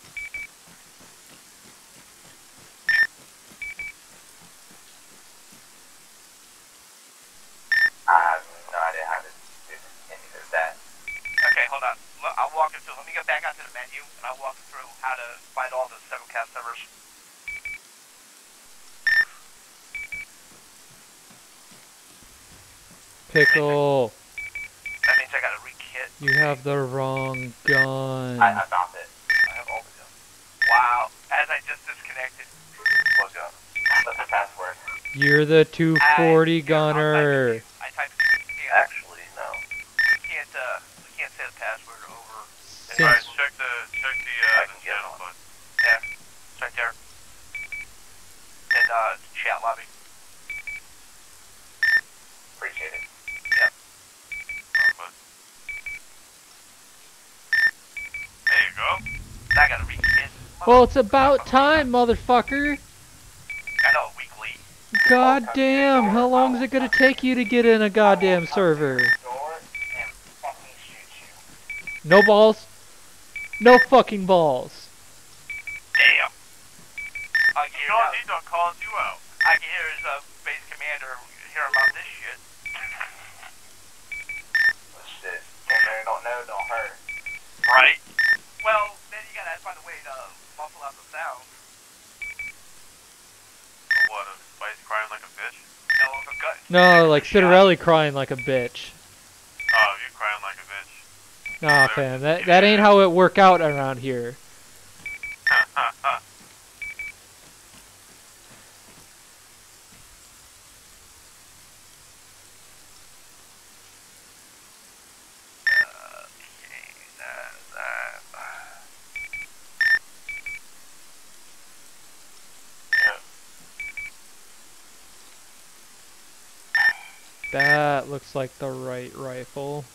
I have no idea how to do any of that. Okay, hold on. Look, I'll walk you through. Let me get back onto the menu, and I'll walk you through how to find all the seven CaV servers. Pickle, That means I gotta re-kit. you have the wrong gun. I, I found it. I have all the guns. Wow. As I just disconnected. What gun? What's the password? You're the two forty I, gunner. I typed it. You can't, Actually, no. We can't, uh, we can't say the password over. Since- Alright, check the, check the, uh, I the can get channel one. button. Yeah, it's right there. In, uh, chat lobby. Appreciate it. Yep. But there you go. I gotta re-kit. Well, it's about time, motherfucker. I know, weekly. God damn, how long is it gonna take you to get in a goddamn server? Door and fucking shoot you. No balls? No fucking balls. Damn. I can You hear, know, now, he done calls you out. I can hear his, uh, base commander hear about this shit. What's this? Commander don't know, don't hurt. Right. Well, then you gotta find a way to muffle out the sound. What, a Spice crying like a bitch? No, if a gun. No, like Citarelli crying like a bitch. Oh, you crying like a bitch. Nah, fam, that, that ain't how it work out around here. That looks like the right rifle.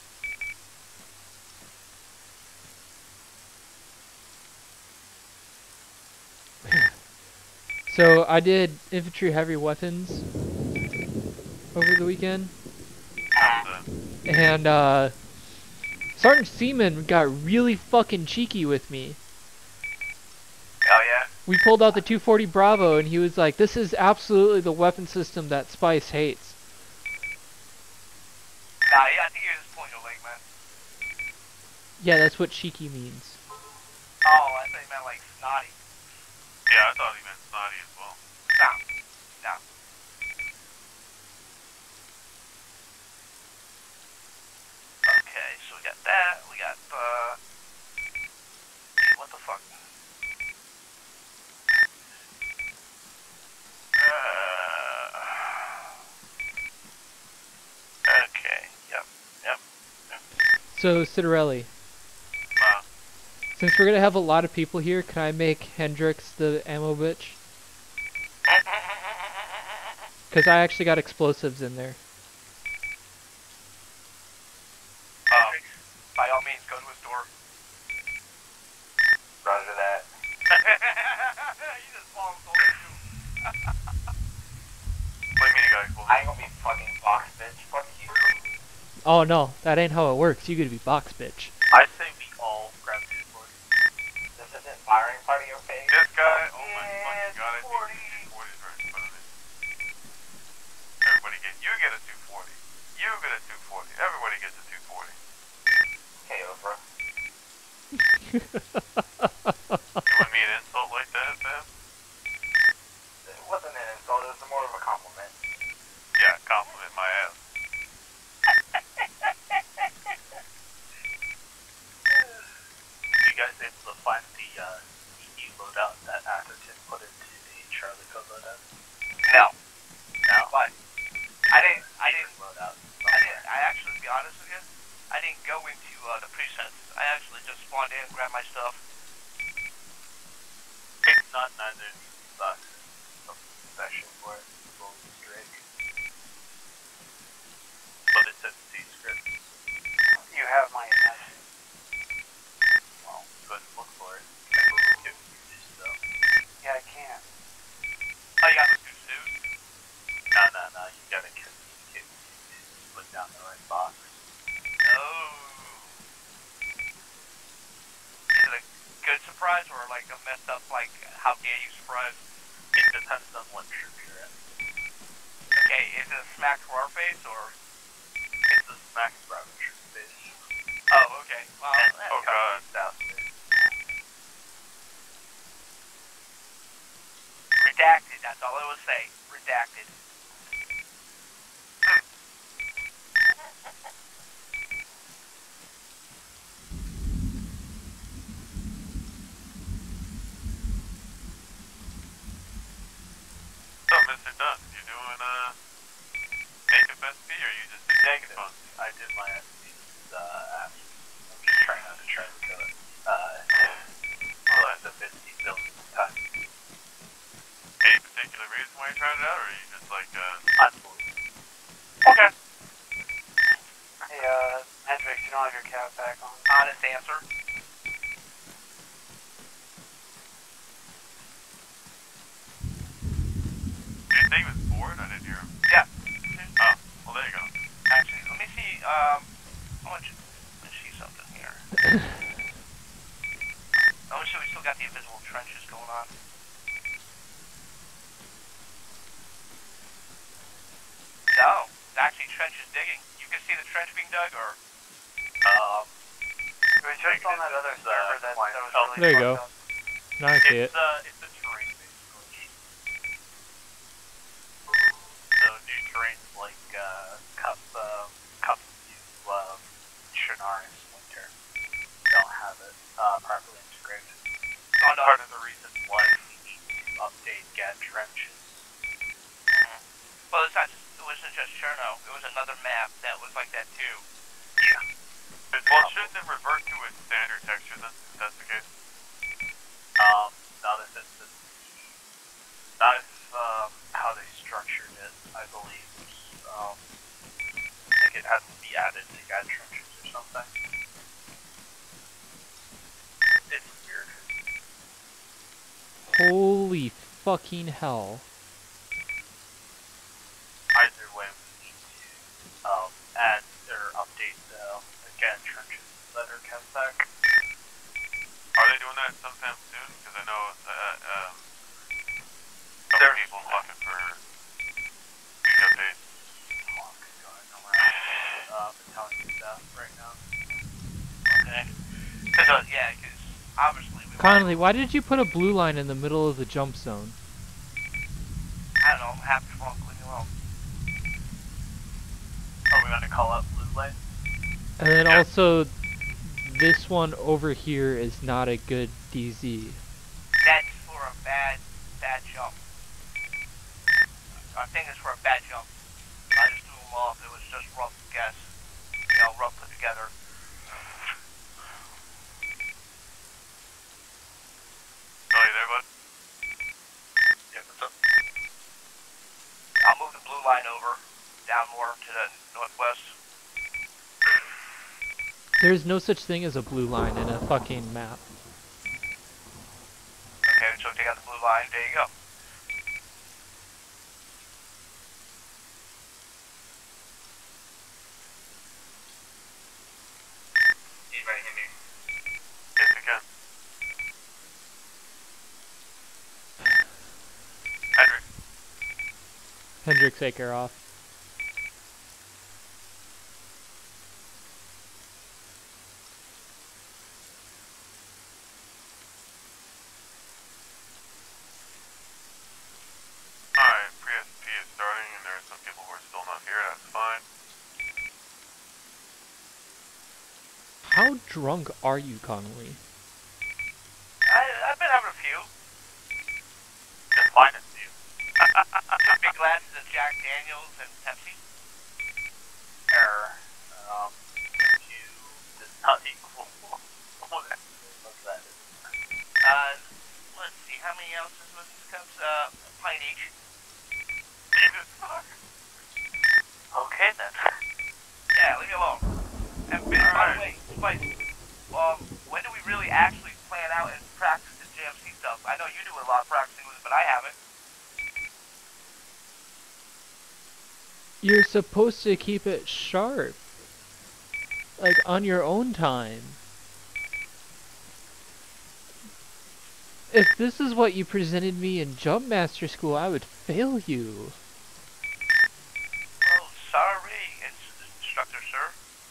So I did infantry heavy weapons over the weekend, and uh, Sergeant Seaman got really fucking cheeky with me. Oh yeah? We pulled out the two forty Bravo, and he was like, "This is absolutely the weapon system that Spice hates." Nah, yeah, I think you're just pulling your leg, man. Yeah, that's what cheeky means. Oh, I thought you meant like snotty. Yeah, I thought he meant snotty as well. No. No. Okay, so we got that. We got, uh... what the fuck? Uh... Okay, yep, yep. So, Citarelli, Wow. since we're gonna have a lot of people here, can I make Hendrix the ammo bitch? Because I actually got explosives in there. Um, by all means, go to his door. Roger that. You just swallowed both of you. What do you mean you got explosives? I ain't gonna be fucking box bitch. Fuck you. Oh no, that ain't how it works. You gotta be box bitch. I say we all grab two forty. This isn't firing party, okay? This guy, oh my Yeah, fucking god, I forty. think two forties right in front of me. Everybody get, you get a two forty. You get a two forty. Everybody gets a two forty. Okay, Oprah. You want me an insult like that, Sam? It wasn't an insult, it was more of a compliment. Yeah, compliment my ass. You guys able to find the uh, E E loadout that Atherton put into the Charlie Code loadout? No. No? Why? I didn't, I didn't, Loadout. I didn't, I actually, to be honest with you, I didn't go into uh, the presets. I actually just spawned in, grabbed my stuff. It's not neither of these boxes. Something special for it. Little Easter egg. But it says C script. You have my attention. Well, go ahead and look for it. Give it your use though. Yeah, I can. Oh, you got the two suits? No, no, no. You gotta communicate with your use. Put down the right box. Oh. Is it a good surprise or like a messed up, like, how dare you surprise? It depends on what troop you're in. Okay, is it a smack to our face or? It's a smack brother troop base. Oh, okay. Well, And that's oh god. south base. redacted, that's all I would say. Redacted. So, Mister Dunn, you doing, uh, native S P or you just did Negative. fun? I did my S P uh, after. I'm just trying not to try to kill it. Uh, well, that's a fifty billion time. Any particular reason why you tried it out, or are you just like, uh, Unbelievable. Okay. Hey, uh, Hendrix, you don't have your cap back on. Honest answer. did you say he was bored? I didn't hear him. Yeah. Oh, well there you go. Actually, let me see, um, how much, let me see something here. Oh, so we still got the invisible trenches going on. No, it's actually trenches digging. You can see the trench being dug, or? Um, We just on that other server that, that was Oh, really there you fucked go. up. Now I see it. it's, uh, it's a terrain based glitch. So new terrains like, uh, Cup, uh, Cup View, uh, Shinaris Winter don't have it, uh, properly integrated. Oh, no. Part of the reason why we need to update Gat Trenches. Well, it's not just, it wasn't just Cherno. It was another map that was like that too. Yeah. Well, shouldn't it revert to its standard texture then, if that's the case? Um, not if it's Holy fucking hell. Either way, we need to um, add or update the again trenches letter comes back. Are they doing that sometime soon? Because I know uh, um, some There's- people looking for big updates. Oh, good God, no matter. Uh, I'm telling you stuff right now. Okay. Cause, uh, yeah, because obviously we Connolly, why did you put a blue line in the middle of the jump zone? I don't know, I'm happy for leave me alone. Are we gonna call up blue light? And then also, this one over here is not a good D Z. That's for a bad, bad jump. I think it's for a bad jump. I just threw them off. It was just rough guess. You know, rough put together. Oh, you there, bud? Yeah, what's up? I'll move the blue line over, down more to the northwest. There's no such thing as a blue line in a fucking map. Okay, so take out the blue line. There you go. Anybody hear me? Yes, we can. Hendrick. Hendrix, take her off. Alright, pre-S P is starting, and there are some people who are still not here, that's fine. How drunk are you, Connolly? I, I've been having a few. Just fine as you. Two big glasses of Jack Daniels and Pepsi. Error. Um, two does not equal. What's that? Uh, let's see, how many ounces was this cups? Uh, a pint each. Jesus fuck. Okay then. Yeah, leave me alone. And by the way, Spice, um, when do we really actually plan out and practice this J M C stuff? I know you do a lot of practicing with it, but I haven't. You're supposed to keep it sharp. Like, on your own time. If this is what you presented me in Jump Master School, I would fail you. Oh, sorry, ins- instructor, sir.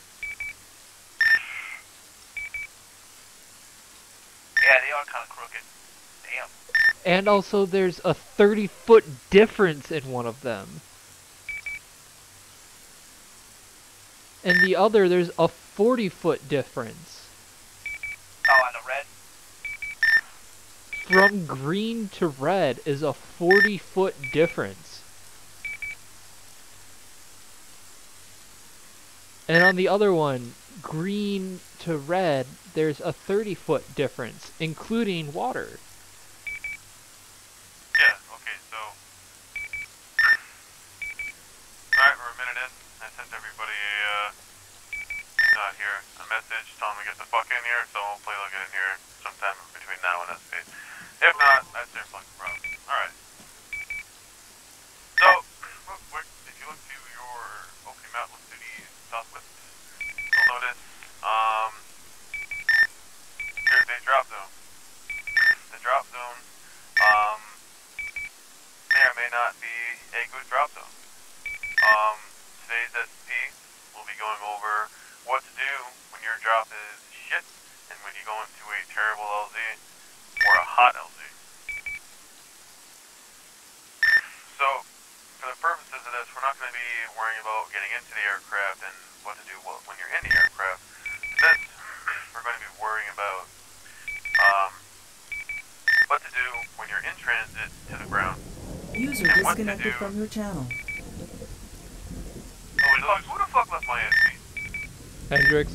Yeah, they are kind of crooked. Damn. And also, there's a thirty foot difference in one of them. And the other, there's a forty foot difference. Oh, on the red? From green to red is a forty foot difference. And on the other one, green to red, there's a thirty foot difference, including water. Yeah, okay, so... Alright, we're a minute in. I sent everybody a, uh... he's not here. A message telling them to get the fuck in here, so hopefully they'll get in here sometime between now and S P. If not, that's their fucking problem. Alright. So, real quick, if you look to your Oakley Mountain to the southwest, you'll notice, um... there's a drop zone. The drop zone, um... may or may not be a good drop zone. Um, today's S P will be going over what to do when your drop is shit and when you go into a terrible L Z or a hot L Z. So, for the purposes of this, we're not going to be worrying about getting into the aircraft and what to do when you're in the aircraft. This, we're going to be worrying about um, what to do when you're in transit to the ground. User And what to disconnected do- from your channel. Oh, who the fuck- who the fuck left my S P? Hendrix.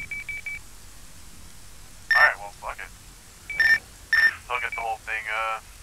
Alright, well, fuck it. So I'll get the whole thing, uh,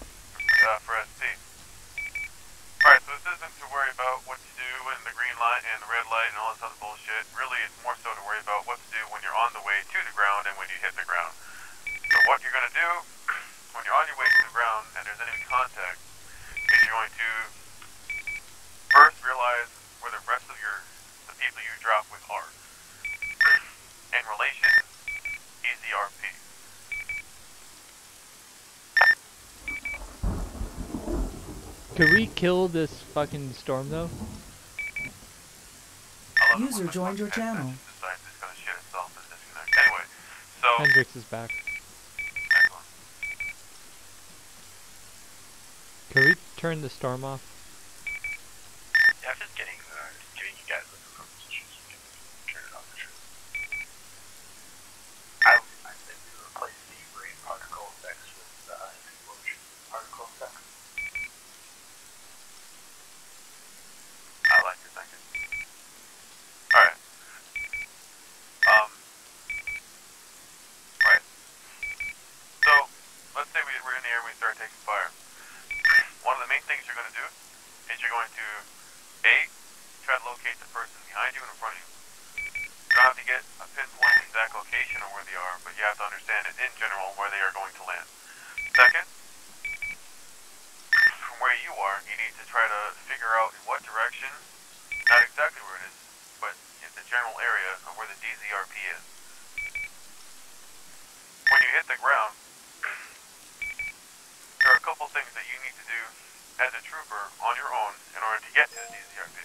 Could we kill this fucking storm though? User joined your channel. Decides it's gonna shit itself and disconnect. Anyway, so Hendrix is back. excellent. Could we turn the storm off? Yeah, I'm just getting, uh, giving you guys the propositions. You can turn it off for sure. I, I said we replace the rain particle effects with uh, explosion particle effects. I like your thinking. Alright. Um. Right. So, let's say we, we're in the air and we start taking fire. One of the main things you're going to do is you're going to, A, try to locate the person behind you and in front of you. You don't have to get a pinpoint exact location of where they are, but you have to understand it in general where they are going to land. Second, from where you are, you need to try to figure out in what direction, not exactly where it is, but in the general area of where the D Z R P is. When you hit the ground, there are a couple things that you need to do as a trooper on your own in order to get to the D Z R P.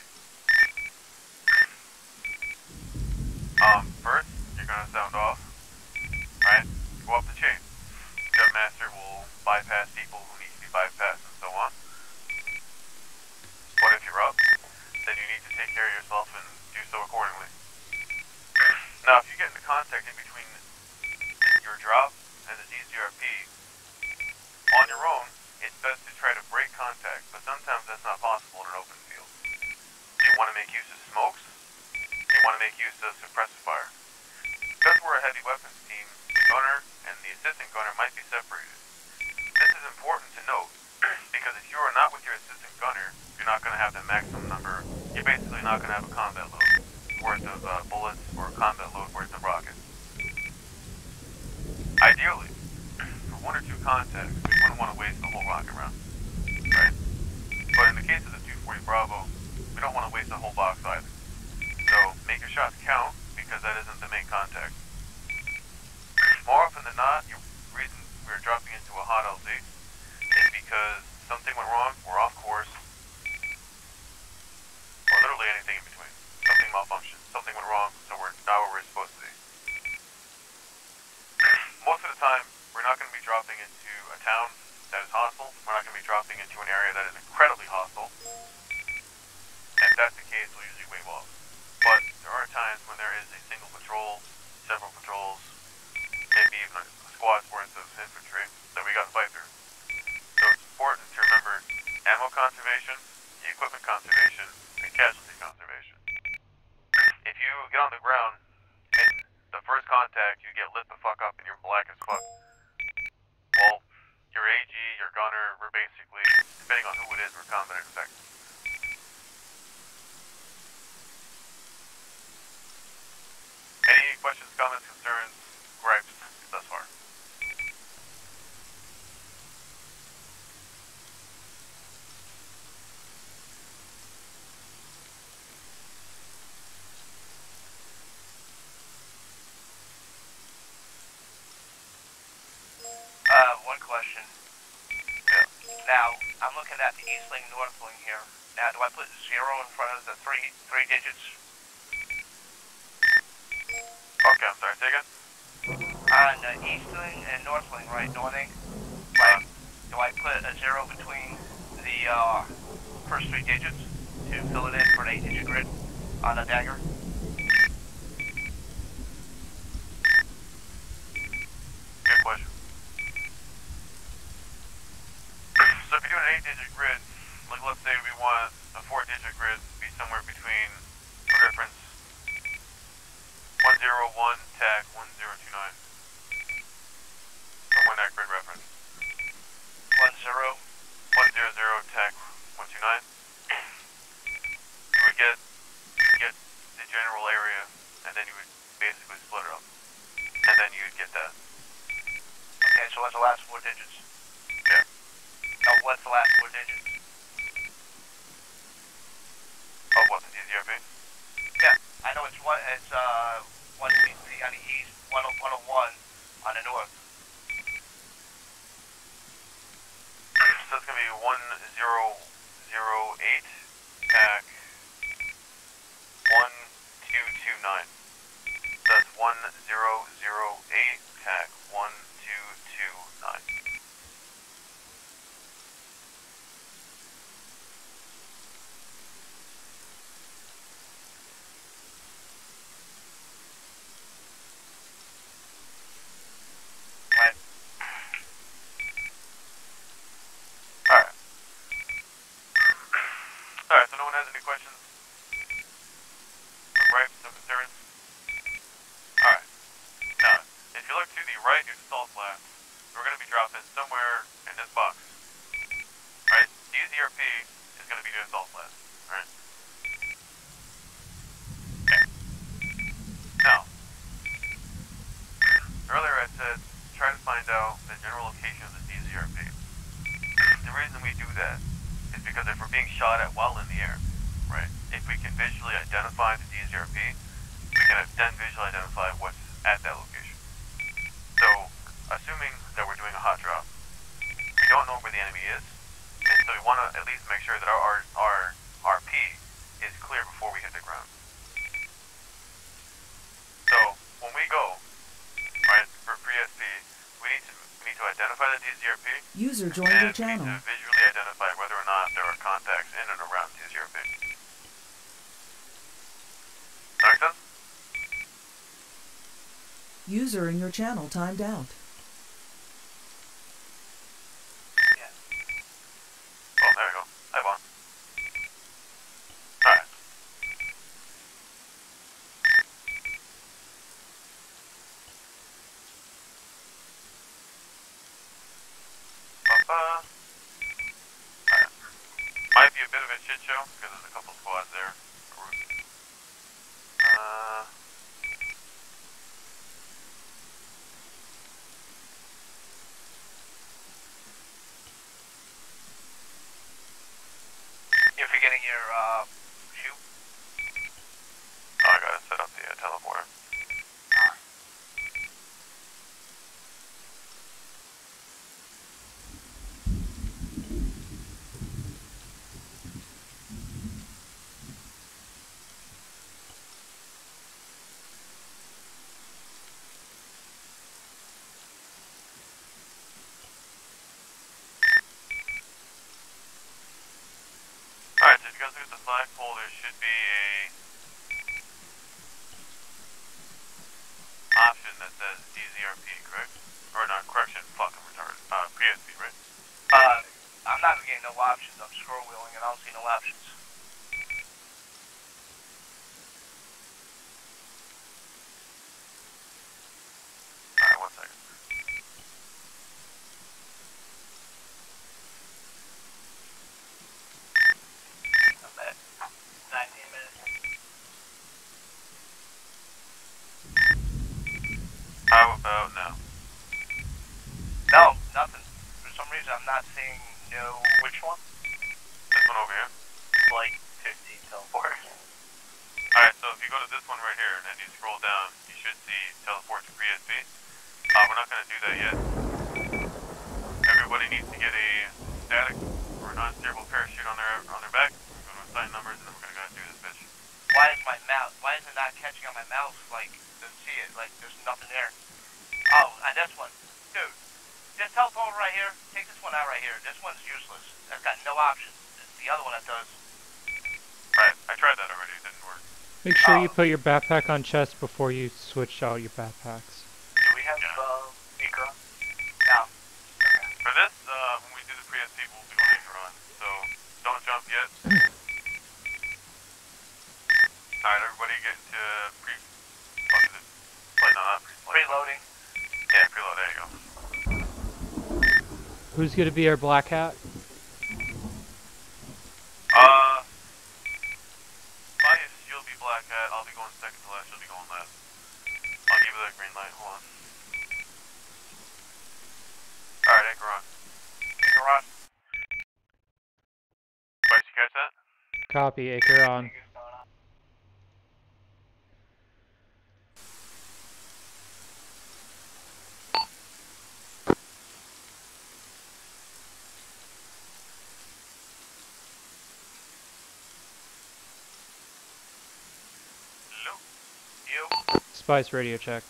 Um, first, you're going to sound off, right? Go up the chain. Jump master will bypass people who need to be bypassed and so on. But if you're up, then you need to take care of yourself and do so accordingly. Now, if you get into contact in between your drop and the D Z R P, on your own, it's best to try to break contact, but sometimes that's not possible in an open field. You want to make use of smokes, you want to make use of suppressive fire. Because we're a heavy weapons team, the gunner and the assistant gunner might be separated. This is important to note, because if you are not with your assistant gunner, you're not going to have the maximum number, you're basically not going to have a combat load worth of uh, bullets or a combat load worth of rockets. Ideally, for one or two contacts, we wouldn't want to waste the whole rocket round, right? But in the case of the two forty Bravo, we don't want to waste the whole box either. So make your shots count, because that isn't the main contact. More often than not, the reason we're dropping into a hot L Z is because something went wrong, we're off course, or literally anything in between. Something malfunctioned, something went wrong, so we're not where we're supposed to be. Most of the time, we're not going to be dropping into a town that is hostile. We're not going to be dropping into an area that is incredibly hostile. And if that's the case, we'll usually wave off. But there are times when there is a single patrol, several patrols, maybe even a squad's worth of infantry that we got to fight through. So it's important to remember ammo conservation, equipment conservation, and casualty conservation. If you get on the ground and the first contact, you get lit the fuck up and you're black as fuck, well, your A G, your gunner, we're basically, depending on who it is, we're combat infected. Any questions, comments, concerns, gripes thus far? Uh, one question. Now, I'm looking at the East Wing, North Wing here. Now, do I put zero in front of the three three digits? Okay, I'm sorry, say again? On the East Wing and North Wing, right, Northing? Right. Do I put a zero between the uh, first three digits to fill it in for an eight digit grid on a dagger? Good question. So if you're doing an eight digit grid, like let's say we want a four digit grid to be somewhere between, for reference, one zero one tac one zero two nine. Somewhere in that grid reference. One zero? one zero zero tac one two nine. You would get, you would get the general area, and then you would basically split it up. And then you would get that. Okay, so what's the last four digits? Yeah. No, what's the last four digits? Oh, what, the D Z R P? Yeah, I know it's one. It's uh one C C on the east, one oh one on the north. So it's gonna be one zero zero eight, tack one two two nine. That's one zero zero eight, tack one two two nine. Right. Alright. Alright, so no one has any questions? No gripes, no concerns? Alright. Now, if you look to the right near the salt flats, we're going to be dropping somewhere in this box. Right? D Z R P is going to be near the salt flats. Right? Okay. Now, earlier I said, try to find out the general location of the D Z R P. The reason we do that is because if we're being shot at while in the air, right, if we can visually identify the D Z R P, we can then visually identify what's at that location. So, assuming that we're doing a hot drop, we don't know where the enemy is, and so we want to at least make sure that our, our, our P is clear before we hit the ground. So, when we go, right, for pre-S P, we need to we need to identify the D Z R P. User joined and your channel. we need to visually identify whether or not there are contacts in and around D Z R P. That make sense? User in your channel timed out. Yeah. Oh, there we go. Hi, Vaughn. Alright. Alright. Might be a bit of a shit show, because there's a couple squads there. Uh... You're forgetting your, uh, shoe? Oh, I gotta set up the uh, teleporter. Alright, so if you guys look at the flagpole, there should be a option that says D Z R P, correct? Or not, correction, fuck, I'm retarded. Uh, pre-S P, right? Uh, I'm not getting no options. I'm scroll wheeling and I don't see no options. Alright, one second. I'm at nineteen minutes. How about now? No, nothing. For some reason, I'm not seeing no. Which one? This one over here? Like fifteen teleport. Alright, so if you go to this one right here, and then you scroll down, you should see teleport to pre-S P. Uh, we're not gonna do that yet. Everybody needs to get a static or non-steerable parachute on their on their back. We're gonna assign numbers, and then we're gonna go do this bitch. Why is my mouse? Why is it not catching on my mouse? Like, to see it? Like, there's nothing there. Oh, and this one, dude. This telephone right here. Take this one out right here. This one's useless. That's got no options. It's the other one that does. Right, I tried that already. It didn't work. Make sure Oh. you put your backpack on chest before you switch out your backpacks. Do we have Yeah. uh, speaker on? No. For this, uh, when we do the pre-S P, we'll be going anchor on. So don't jump yet. Alright, everybody get into pre. What is it? Play, no, not pre. Preloading. Yeah, preload. There you go. Who's gonna be our black hat? Uh, Bias, you'll be black hat. I'll be going second to last. You'll be going last. I'll give you that green light. Hold on. Alright, anchor on. Anchor on. Bias, you catch that? Copy, anchor on. Spice radio check.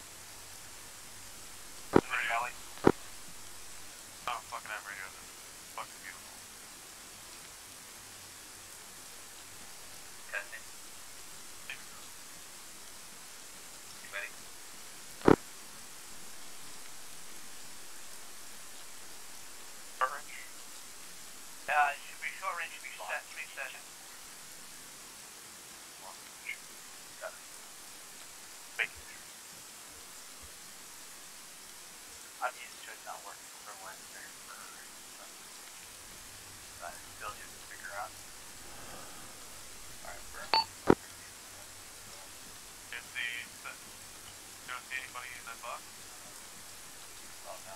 Radio. I don't fucking have radio. It's fucking beautiful. Testing. You ready? Short range? Uh, it should be short range, should be set, should be set. Got it. Making sure. I'm used to it not working for Wednesday. I still need to figure out. Alright, bro. Is the, the, you don't see anybody in that box? Oh, no.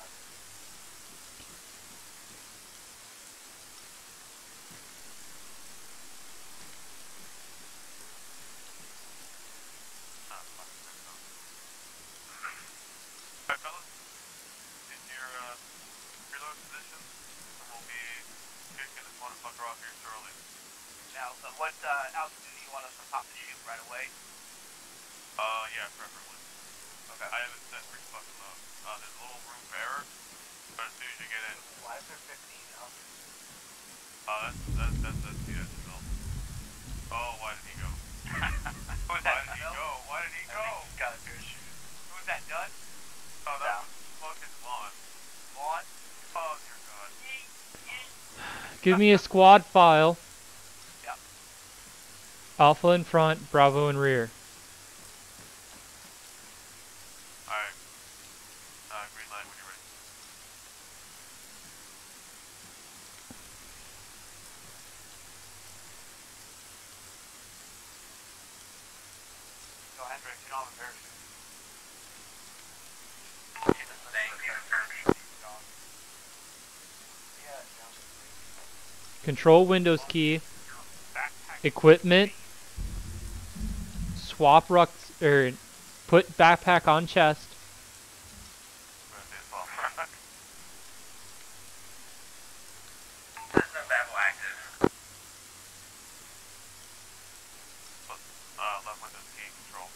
Ah, fuck, there we go. Alright, fellas. In your, uh, reload position, and we'll be kicking this motherfucker off here shortly. Now, uh, what uh, altitude do you want us to pop the chute right away? Uh, yeah, preferably. Okay. I haven't set pretty fucking low. Uh, there's a little room for error, but as soon as you get in, Why is there fifteen out? uh, that's, that's, that's, that's the edge itself. Oh, why did he go? Who was Why that? did he Phil? go? Why did he I go? think he's got a parachute. Who was that, Dunn? Oh, that Down. was fucking Vaughn. Vaughn? Oh, dear God. Give me a squad file. Yep. Alpha in front, Bravo in rear. Alright. Uh, green light when you're ready. Go, Hendrix, you don't have a parachute. Control Windows key. Equipment. Swap ruck or put backpack on chest. Uh, left Windows key, control.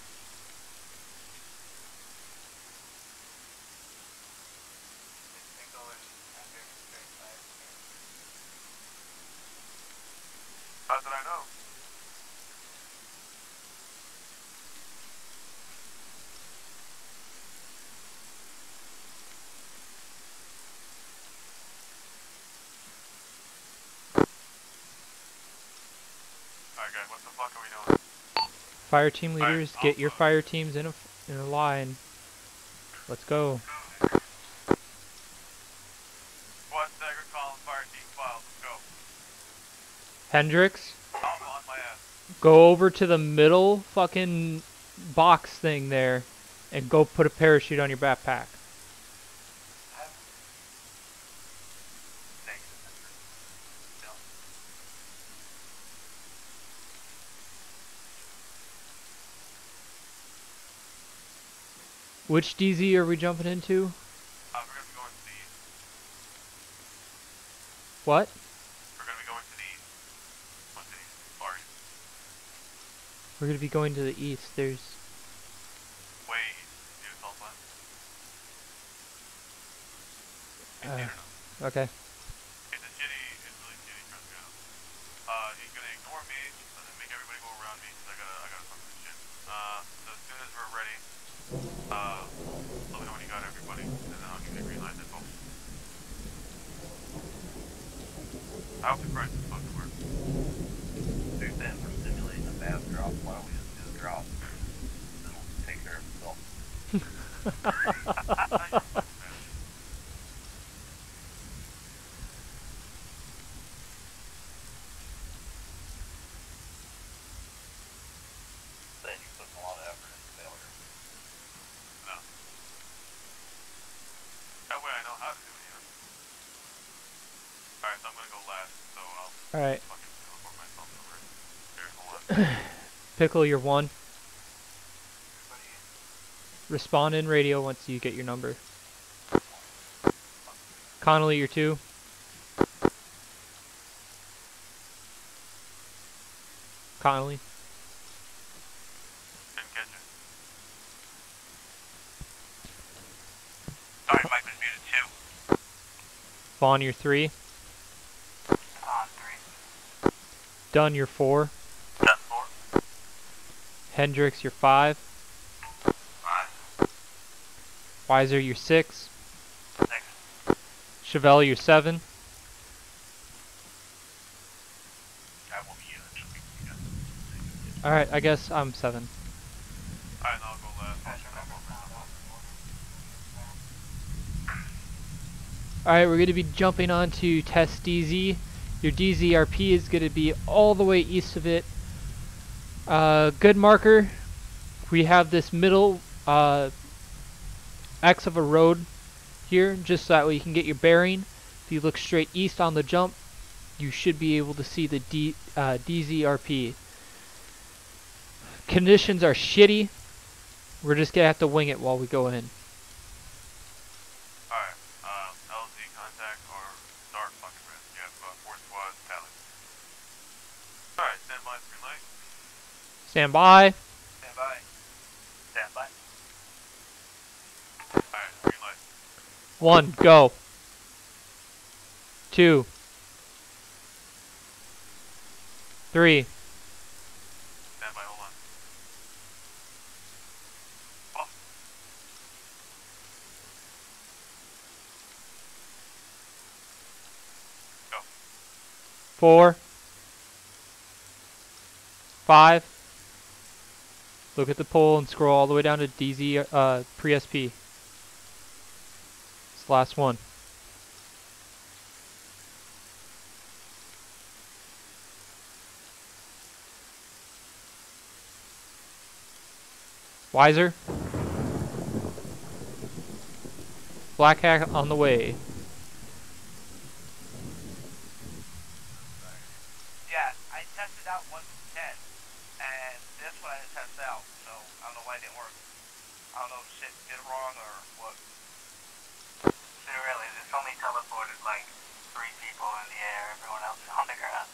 How did I know? Alright guys, what the fuck are we doing? Fire team leaders, Alright, get your Alpha. fire teams in a f- in a line. Let's go. Squad stagger column, fire team files, let's go. Hendrix, Alpha on my ass. go over to the middle fucking box thing there and go put a parachute on your backpack. Which D Z are we jumping into? Uh, we're gonna be going to the east. What? We're gonna be going to the east. What's the east? Far east. We're gonna be going to the east. There's Way east. You just all fine. uh, okay. It's a shitty, it's really shitty trust me out. Uh, he's gonna ignore me, and then make everybody go around me, cause I gotta, I gotta fuck this shit. Uh, so as soon as we're ready, uh, let me know when you got everybody, and then I'll give you the green light info. I hope the prices fucking work. Dude, then we're simulating a fast drop. Why don't we just do a drop? It'll take care of itself. Then you put a lot of effort into failure. No. That way I know how to do it, you know? Alright, so I'm gonna go last, so I'll Alright. fucking teleport myself over. Here, hold on. Pickle, you're one. Respond in radio once you get your number. Connolly, you're two. Connolly. Didn't catch it. Vaughn, you're three. On three. Dunn, you're four. Done four. Hendricks, you're five. Five. Weiser, you're six. Six. Chevelle, you're seven. That will be you. That should be you guys. Alright, I guess I'm seven. Alright, I'll go last. Alright, we're going to be jumping on to test D Z. Your D Z R P is going to be all the way east of it. Uh, good marker. We have this middle uh, X of a road here, just so that way you can get your bearing. If you look straight east on the jump, you should be able to see the D, uh, D Z R P. Conditions are shitty. We're just going to have to wing it while we go in. Alright, um, L Z contact or start fucking rest. You have uh, four squads, tally. Alright, stand by, green light. Stand by. Stand by. Stand by. Alright, green light. One, go. Two. Three. Stand by, hold on. Go. Four. Five. Look at the pole and scroll all the way down to D Z, uh, pre-S P. It's the last one. Weiser. Black Hat on the way. Yeah, I tested out one to ten, and this one I didn't test out, so I don't know why it didn't work. I don't know if shit did it wrong or what. So really, this only teleported like three people in the air, everyone else is on the ground.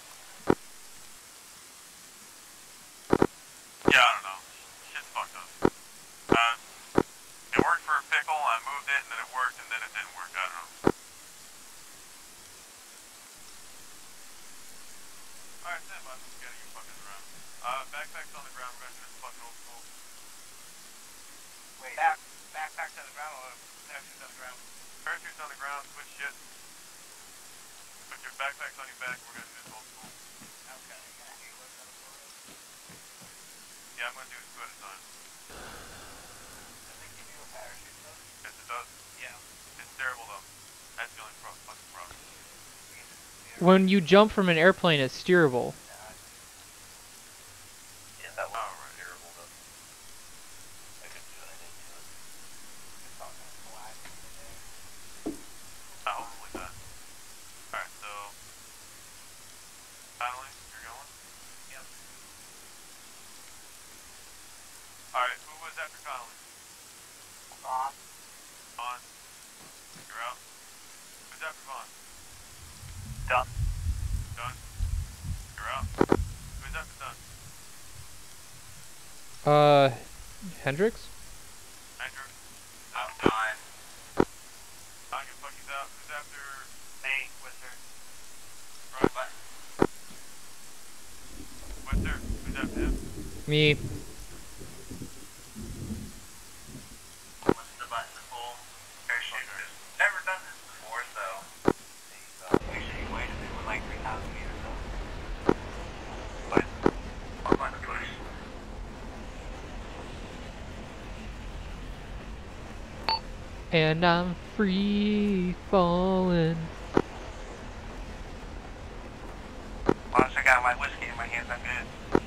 Yeah, I don't know. Shit's fucked up. Uh, it worked for a pickle, I moved it, and then it worked, and then it didn't work, I don't know. Alright, stand by, let's get you fucking around. Uh, backpack's on the ground, we're gonna do this fucking old school. Wait, back, backpack's on the ground or parachute's on the ground? Parachute's on the ground, switch shit. Put your backpacks on your back, we're gonna do this old school. Okay, yeah, you work on the floor. Yeah, I'm gonna do two at a time. Does it give you a parachute though? Yes, it does. Yeah. It's terrible though. That's the only pro fucking problem. When you jump from an airplane, it's steerable. Yeah, that was Oh, right. terrible though. I couldn't do anything to it. It's all gonna fly in the air. Oh, hopefully not. Alright, so... Finally, you're going? Yep. Alright, who was after Connolly? Vaughn. Vaughn. You're out. Who's after Vaughn? Done. Dunn. You're out. Who's after Dunn? Uh, Hendricks? Andrew. I'm fine. I can fuck you out. Who's after... Me, Wizard. Right. Wizard. Who's after him? Me. What's the button to pull? Parachute. Never done this before, so... Make sure you wait a bit with like three thousand meters up. But, I'll find a push. And I'm free falling. Once I got my whiskey in my hands, I'm good.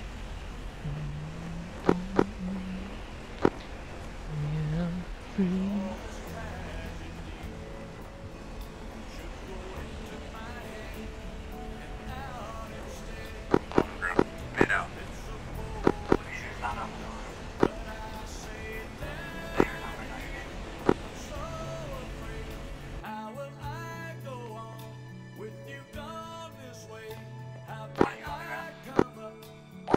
Yeah, I'm free. Mid out. Meter's not up. Meter's number ninety. How will I go on with you gone this way? How Are can you on the ground? I come up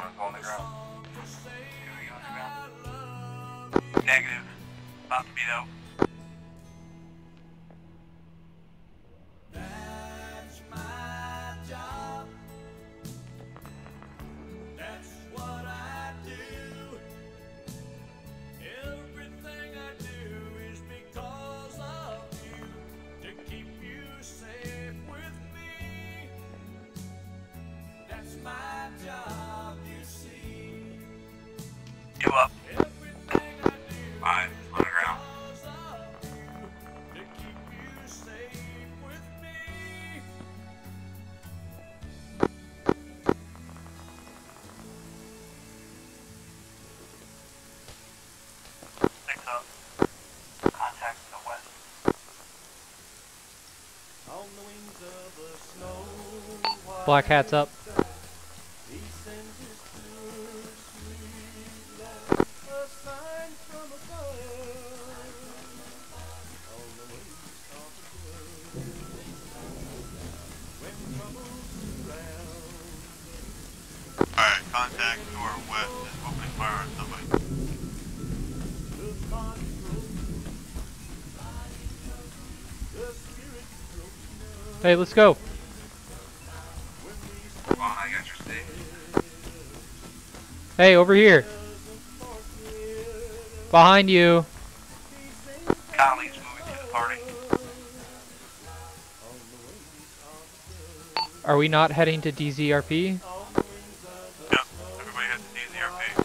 job, you see. You up? Everything I do Alright, on the ground. was up to keep you safe with me. Six up. Contact to the west. On the wings of the snow white Black hat's up. dove, he sends his pure, sweet love, a sign from above. On the wings of the dove, when troubles surround, Alright, contact to our west is opening fire on somebody. the body broken, the spirit broken. Hey, let's go. Come on, I got your stick. Hey, over here. Behind you. Conley's moving to the party. Are we not heading to D Z R P? Yep, everybody has the D Z R P.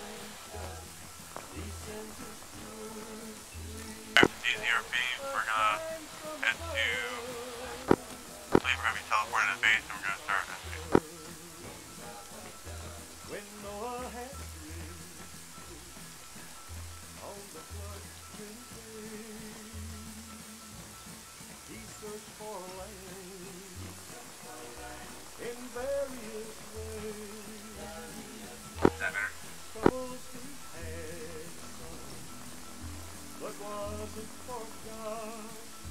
After D Z R P, we're gonna head to... I believe we're gonna be teleported to base and we're gonna start at base. When Noah had dreamed on the flood he searched for land in various ways. Is that better? Troubles he had some, but wasn't forgotten.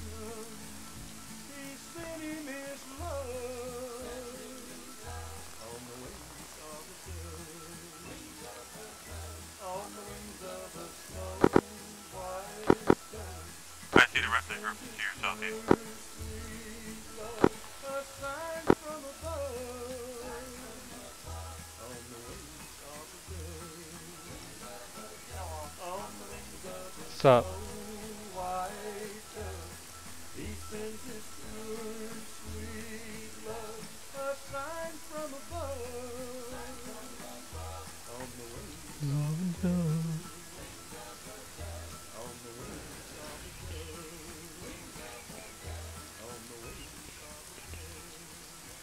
He sent him his love on the wings of a dove, on the wings of a snow white dove. I see the rest of the group to your southeast. Sweet love, a sign from above, on the wings of a dove, on the wings of a What's up? snow white dove. He sends his pure, sweet love, a sign from above, on the wings, on the wings of a dove, on the wings of a dove.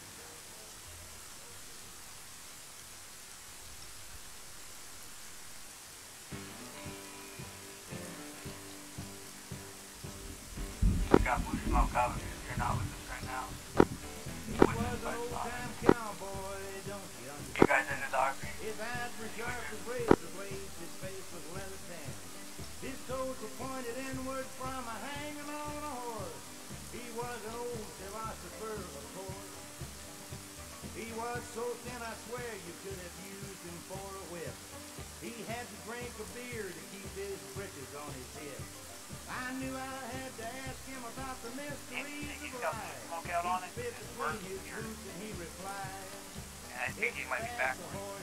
Got blue smoke out if you're not with us right now. He was an old-time cowboy, don't you understand? You guys in the dock? His eyes were sharp as razor blades, his face was leather tan. His toes were pointed inward from a hanging on a horse. He was an old philosopher, of course. He was so thin, I swear you could have used him for a whip. He had to drink a beer to keep his britches on his hip. I knew I had to ask him about the mysteries He's of got life. some smoke out on it. He spit It's between burnt his here. boots and he replied, And I think he might be backwards.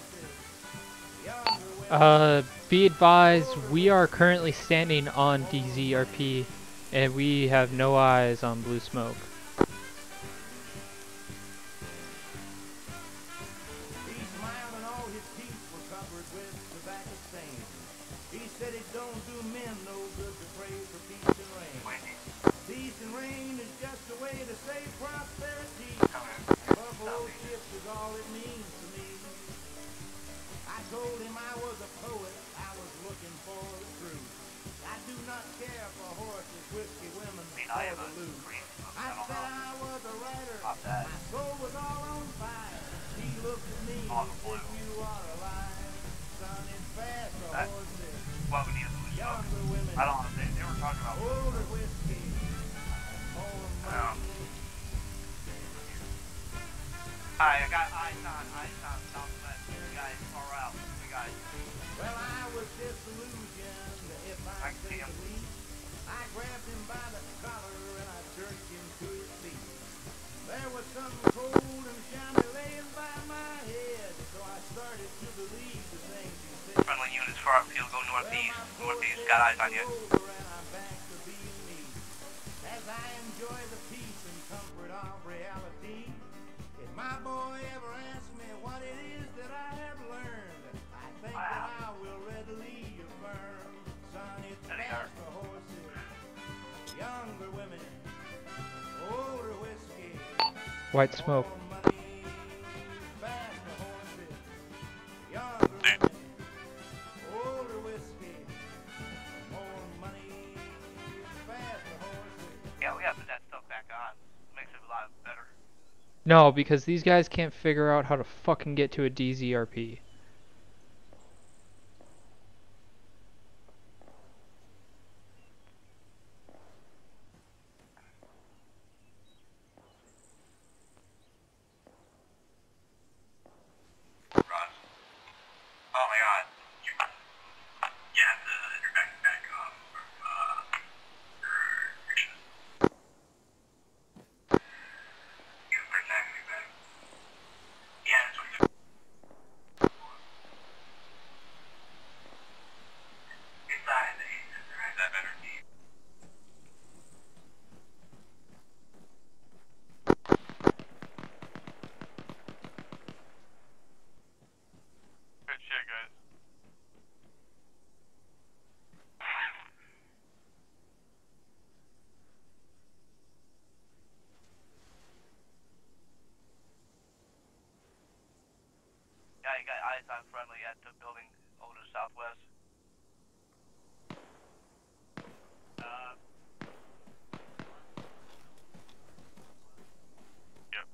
Uh, be advised, we are currently standing on D Z R P, and we have no eyes on blue smoke. He smiled and all his teeth were covered with tobacco stains. He said it don't do men no good to pray for peace and rain. Peace and rain is just a way to say prosperity. And buffalo chips is all it means to me. I told him I was a poet, I was looking for the truth. I do not care for horses, whiskey, women, I mean, I or have the a loot. green smoke. I I don't said know. I was a writer, Pop that. my soul was all on fire. He looked at me On and blue. said, you are alive. Son, it's fast for That- horses, What we need is blue smoke. younger women, I don't know. They, they were talking about blue older smoke. whiskey, more Yeah. money. Alright, I got eyes on, eyes on southwest. You guys far out. You guys. Well, I was disillusioned, if I I can say see him. the least. I grabbed him by the collar and I jerked him to his feet. There was something cold and shiny laying by my head, so I started to believe the things he said. Friendly units far upfield, go northeast. Northeast, got eyes on you. Over and I'm back to being me. As I enjoy the peace and comfort of reality, if my boy ever asks me what it is that I White smoke. Yeah, we gotta put that stuff back on. Makes it a lot better. No, because these guys can't figure out how to fucking get to a D Z R P. Ross. Oh my god. You, you have to, your backpack off from, uh, your, your chest. You can put it back in your bag. Yeah, that's what you inside the eight, right? Is that better? Good shit, guys. Yeah, you got eyes on friendly at the building over to the southwest. Uh, Yep.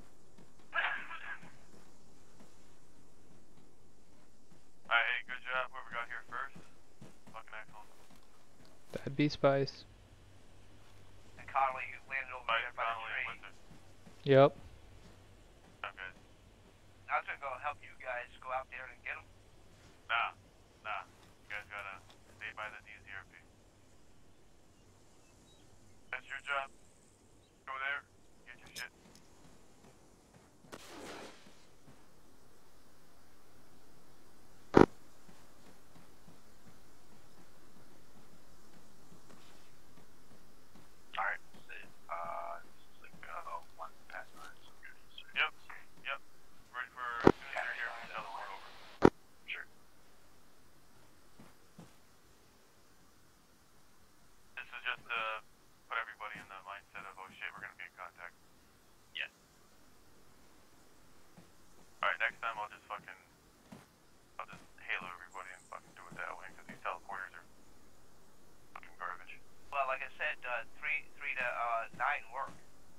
Alright, hey, good job. Whoever got here first. Fucking excellent. That'd be Spice. and Connolly landed over Spice, there by the Connolly, tree. Winter. Yep. Okay. I was gonna go help you guys go out there and get them. Nah. Nah. You guys gotta stay by the D Z R P. That's your job. Go there. Get your shit. Alright, uh, this is like, uh, one past nine, so we're gonna use it. Yep. Yep. Ready for as soon as you're here, teleport over. Sure. This is just to put everybody in the mindset of, oh shit, we're gonna be in contact. Yeah. Alright, next time I'll just fucking, I'll just halo everybody and fucking do it that way, because these teleporters are fucking garbage. Well, like I said, uh, three three to uh, nine work.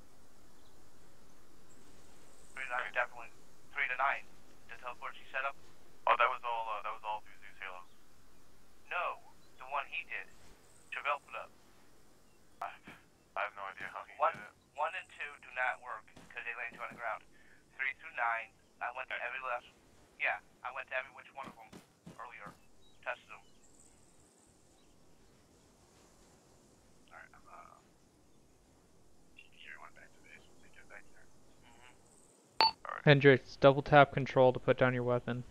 Three to nine Okay. definitely. Three to nine. The teleports he set up. Oh, that was all, uh, that was all through Zeus Halo. No, the one he did. Chevelle put up. I, I have no idea how he One, did it. one and two do not work because they land you on the ground. Three through nine, I went to every last. Yeah, I went to every which one of them earlier. Tested them. Alright, I'm, uh, carry one back to base once they get back there. Mm-hmm. Hendrix, double tap control to put down your weapon.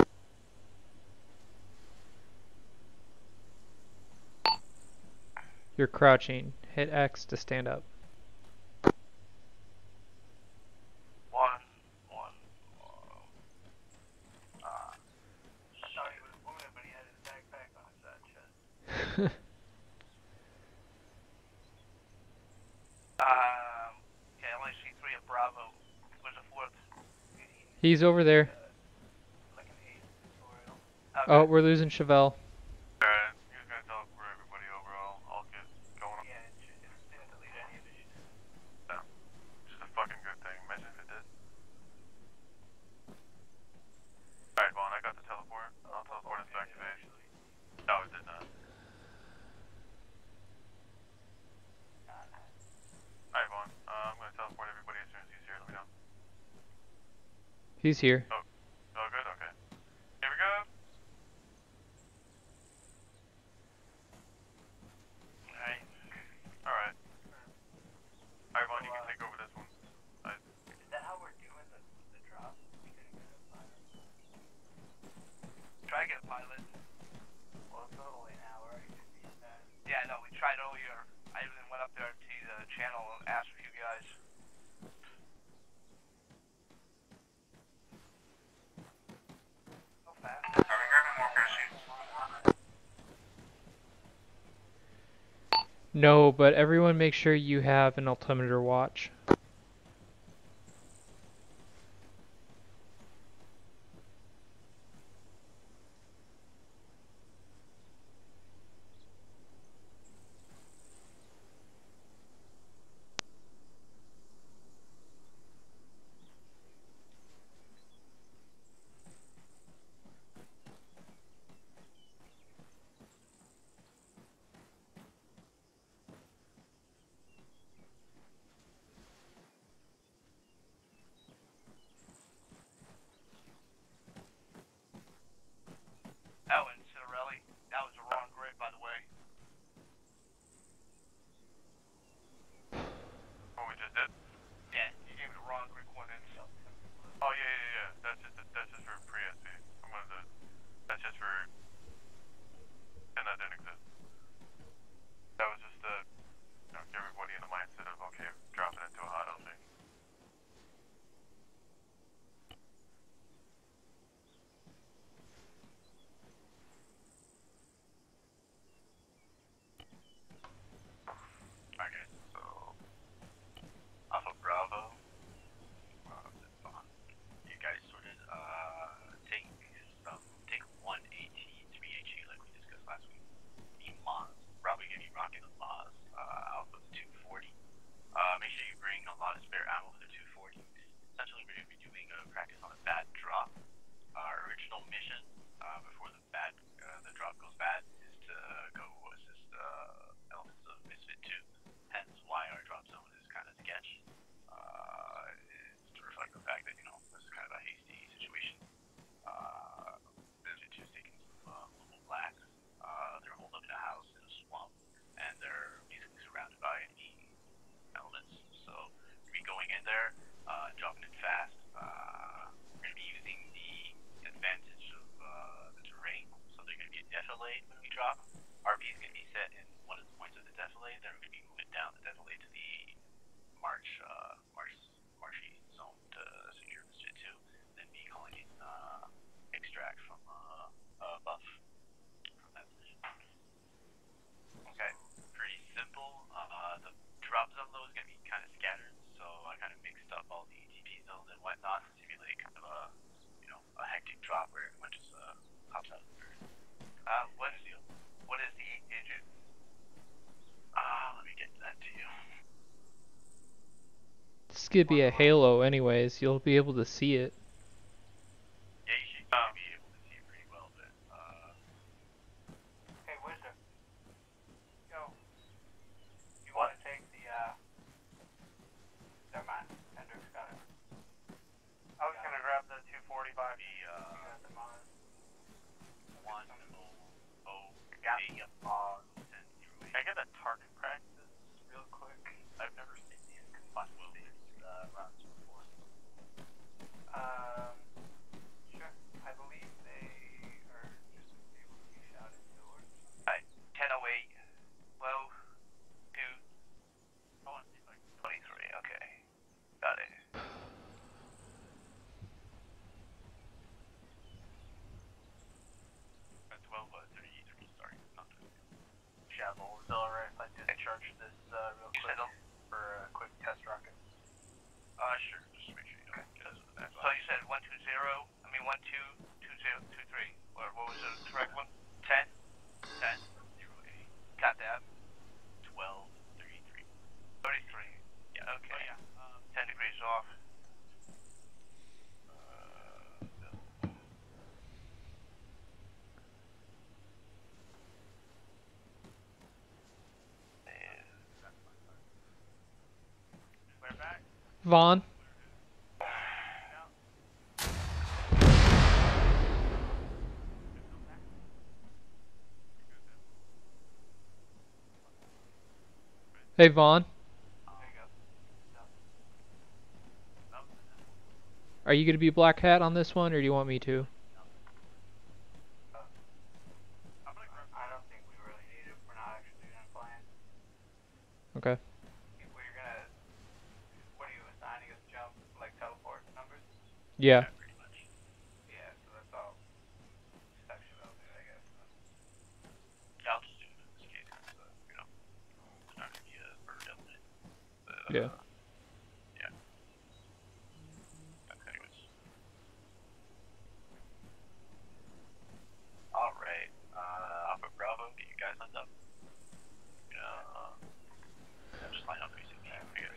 You're crouching. Hit X to stand up. One, one. Uh, uh, sorry, he was wounded, but he had his backpack on his uh, chest. Um, okay, I only see three at Bravo. Where's the fourth? He's over there. Like an eight tutorial. Oh, we're losing Chevelle. Alright, he was gonna teleport everybody over, I'll, I'll get going. Yeah, it, should, it didn't delete any of the shit. No. Just a fucking good thing. Imagine if it did. Alright, Vaughn, I got the teleport. I'll teleport us back to base. No, it did not. Alright, Vaughn. Uh, I'm gonna teleport everybody as soon as he's here. Let me know. He's here. Oh, oh good? Okay. Here we go. Alright. Alright. Alright, Vaughn, you can take over this one. I, Is that how we're doing the, the drop? We couldn't get a pilot. Try to get a pilot. Well, it's only an hour. It could be fast. Yeah, no, we tried earlier. I even went up there to the channel and asked a few guys. Go fast. Are we grabbing more parachutes? No, but everyone make sure you have an altimeter watch. we're going to be doing a practice on a bad drop. Our original mission, uh, before the bad, uh, the drop goes bad, is to go assist uh, elements of Misfit two. Hence why our drop zone is kind of sketch. Uh, it's to reflect the fact that, you know, this is kind of a hasty situation. Uh, Misfit two is taking some uh, local blacks. Uh, they're holed up in a house in a swamp, and they're basically surrounded by enemy elements. So we're going to be going in there, uh, dropping it fast. Uh, we're going to be using the advantage of uh, the terrain. So there's going to be a defilade when we drop. R P is going to be set in one of the points of the defilade. Then we're going to be moving down the defilade to the march, uh, march, marshy zone to secure Misfit two. Then be calling in uh, extract from uh, uh, buff from that position. Okay, pretty simple. Uh, the drop zone though is going to be kind of scattered, so I kind of mixed up all the T P zones and whatnot to simulate kind of a, you know, a hectic drop where everyone just uh, pops out of the earth. Uh, what is the, what is the eight digit? Uh, let me get that to you. This could be a halo anyways, you'll be able to see it. Yeah, you should uh, be able to see it pretty well, but uh. Hey, Wizard. Yo. You want to take the, uh... Never mind. Hendrix got it. I was gonna grab the two forty-five. The, uh... You got the mod. one oh oh eight. Uh, Can I get a target practice real quick? I've never seen these combustion uh, rounds before. Um, sure. I believe they are just able to be shot indoors. Alright, ten oh eight. Low. Two. I want to see like twenty-three, okay. Got it. At twelve, uh, thirty-three, sorry. Not thirty. Shadow, is it alright if I discharge this uh, real quick for a quick test rocket? Uh, sure. Just make sure you don't get us with the back. So you said one two zero, I mean one two two zero two three. Or what was the correct one? ten? ten? zero eight. Got that. twelve, thirty-three. thirty-three. Yeah, Okay. oh, yeah. Um, ten degrees off. uh, Bill. We're back. Vaughn? Hey Vaughn? Are you going to be Black Hat on this one, or do you want me to? I don't think we really need it. We're not actually doing a plan. Okay. We're gonna... What are you assigning us jump? Like teleport numbers? Yeah. Pretty much. Yeah, so that's all section of it, I guess. Yeah, I'll just do it in this case, because, uh, you know, it's not going to be a bird element. But, uh, Yeah. Yeah. Okay, anyways. Alright, uh, Alpha Bravo, get you guys lined up. Uh, yeah, just line up facing me, I guess.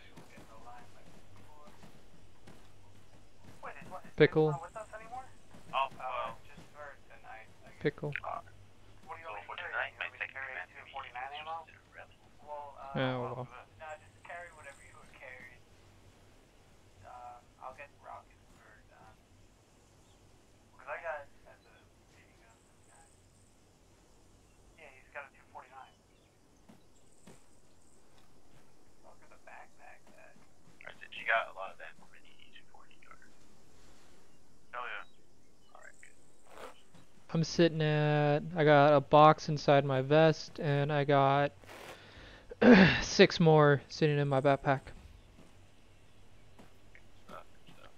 Wait, is what? Is Pickle. not with us anymore? Oh, Uh, well, just for tonight. I guess. Pickle. uh, What do you so want me for to carry? tonight, You my want me to second carry command two to be forty-nine is ammo? just irrelevant. Well, uh, Oh, well. no, just carry whatever you would carry. Um, I'll get rockets for Don. Because I got as a machine gun this guy. Yeah, he's got a two forty-nine. Look at the backpack that. Alright, did you got a lot of that already, two forty or? Hell yeah. Alright, good. I'm sitting at, I got a box inside my vest, and I got six more sitting in my backpack. Stuff, good stuff.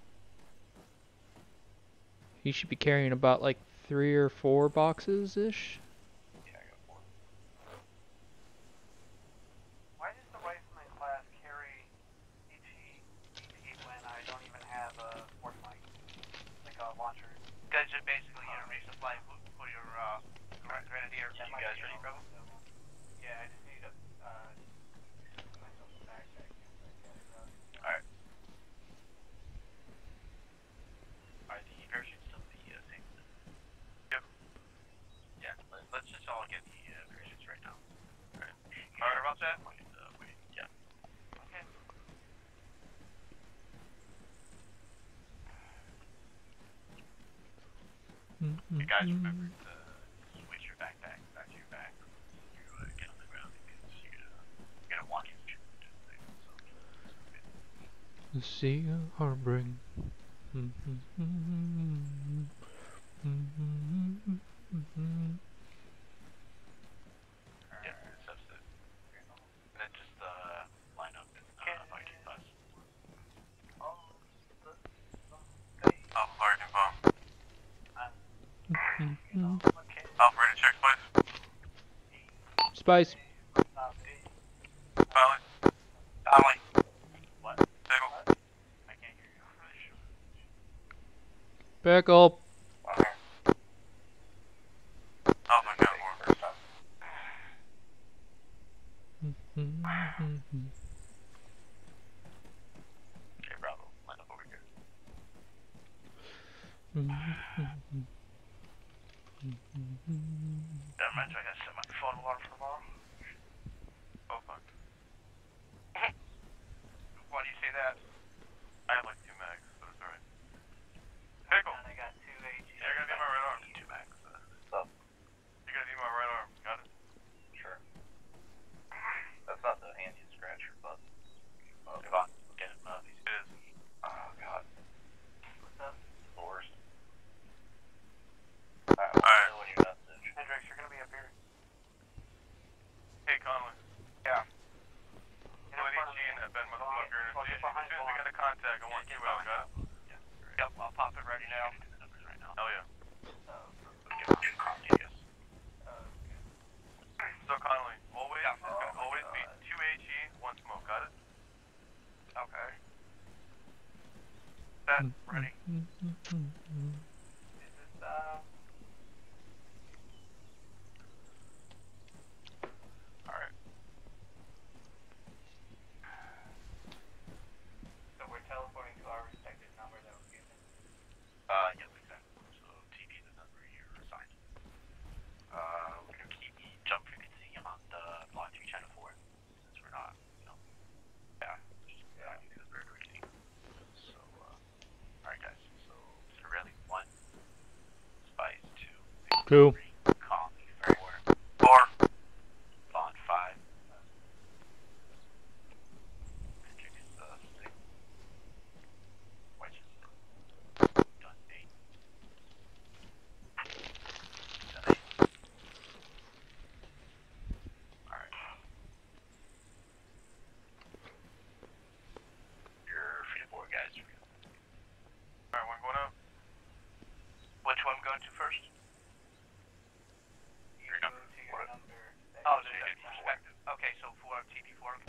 You should be carrying about like three or four boxes-ish. Yeah, I got four. Why does the rifleman class carry E T when I don't even have a sport mic? Like a launcher? Because you're basically your resupply for, for your uh, grenadier. You guys ready, bro? Yeah, I just need a, uh, myself a backpack. Alright. You guys remember to switch your backpack back to your back. You uh, get on the ground because you're gonna, you're gonna walk into your thing. So, The sea of heartbreak. yeah, that's it. And then just uh, line up and uh, Viking bus. Alpha Fire Bomb. Alpha ready to check Spice. Spice. Pilot. Dolly. What? Signal. I can't hear you. Back up. Alpha count four. Okay, Bravo. Line up over here. Never mind, I gotta set my phone alarm for tomorrow. Oh fuck. Why do you say that? I have like two mags, but it's alright. Pickle! I got two H E. Yeah, you're gonna be my right arm. Two max. Stop. You're gonna be my right arm. Got it? Sure. That's not the hand you scratch your butt. Oh, Come on. Get him up. It is. oh God. What's up? The worst. Alright, let me know when your message. Hendrix, you're gonna be up here. Hey, Conley. Yeah. Put H E in that bed, motherfucker. And see, as soon as we get a contact, I want you out, got it? Yeah. Yep, I'll pop it ready now. Do the numbers right now. Hell yeah. Let's get Conley, I guess. So, Conley, always, Yeah. it's gonna always be two H E, one smoke, got it? Okay. Set, ready. Is this, uh... Alright. So we're teleporting to our respective number that was given. Uh, yes, exactly. So, T V the number you're assigned. Uh, we're gonna keep the jump frequency on the block two channel four. Since we're not, you know, yeah, just yeah, you do the bird routine. So, uh, alright guys, so, Sorelli one, Spice two, Cool. three, Conley four, four, Bond five, Hendrix uh, six, Wedges, done eight. Alright. You're free to board, guys. Alright, one going out. Which one going to first? Your number. To your number. Oh, the perspective. Okay, so four, T V four.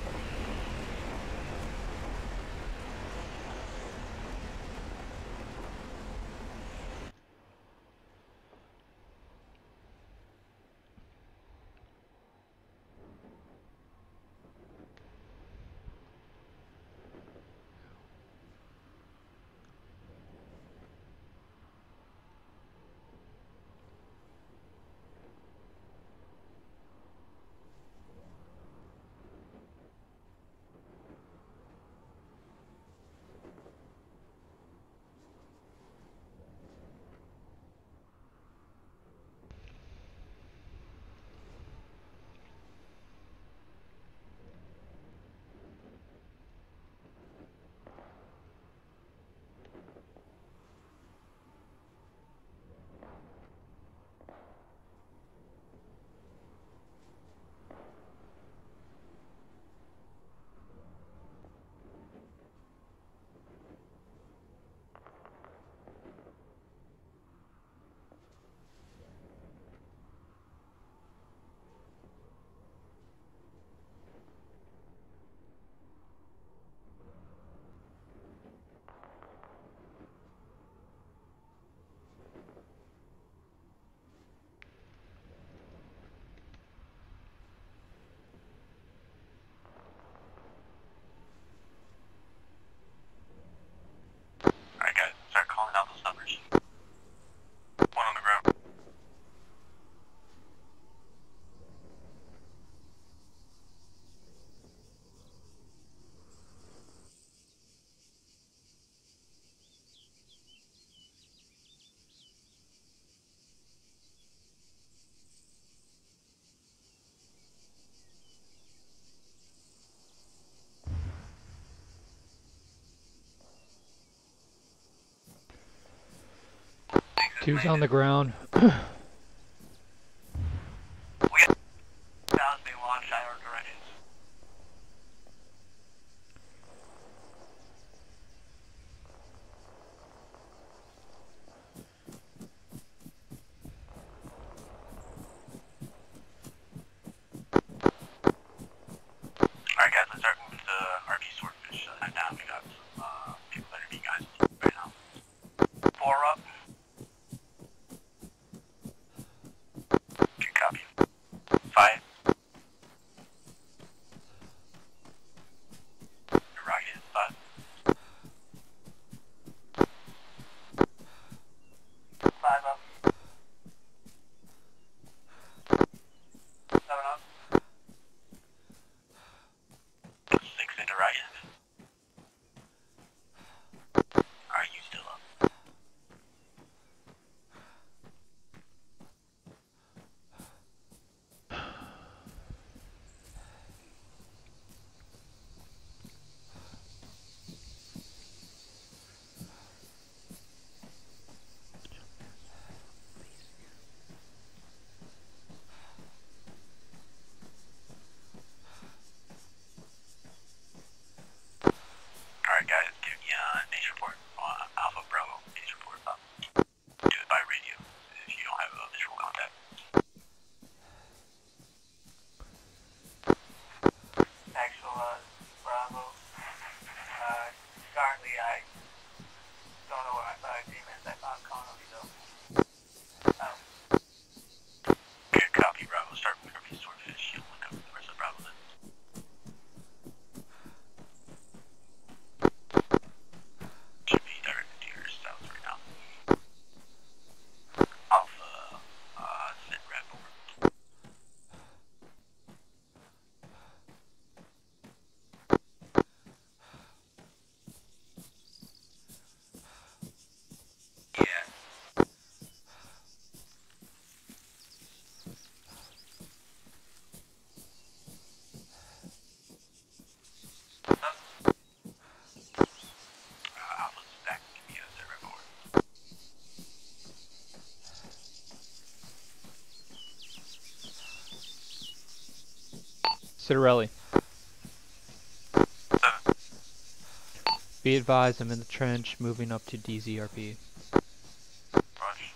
Two's on the ground. We got sounds being launched at our directions. Alright guys, let's start moving to R P Swordfish. Uh, now we got some uh, people that are being guys right now. Four up. Good copy. Five. Your rocket is five. Five up. Seven up. Six into rocket. Are you still up? Alright guys, give me a base report. Uh, Alpha Bravo, base report up. Do it by radio if you don't have a visual contact. Actual uh, Bravo. Uh, currently I don't know what my agreement is. I found Connolly though. Um, Good copy, Bravo. Start with R P Swordfish. You'll look up the rest of Bravo then. Should be directed to your south right now. Alpha, uh, sit rep over. Yeah. Uh, Alpha's back. Give me a sit rep over. Citarelli. Seven. Be advised, I'm in the trench, moving up to D Z R P. Rush.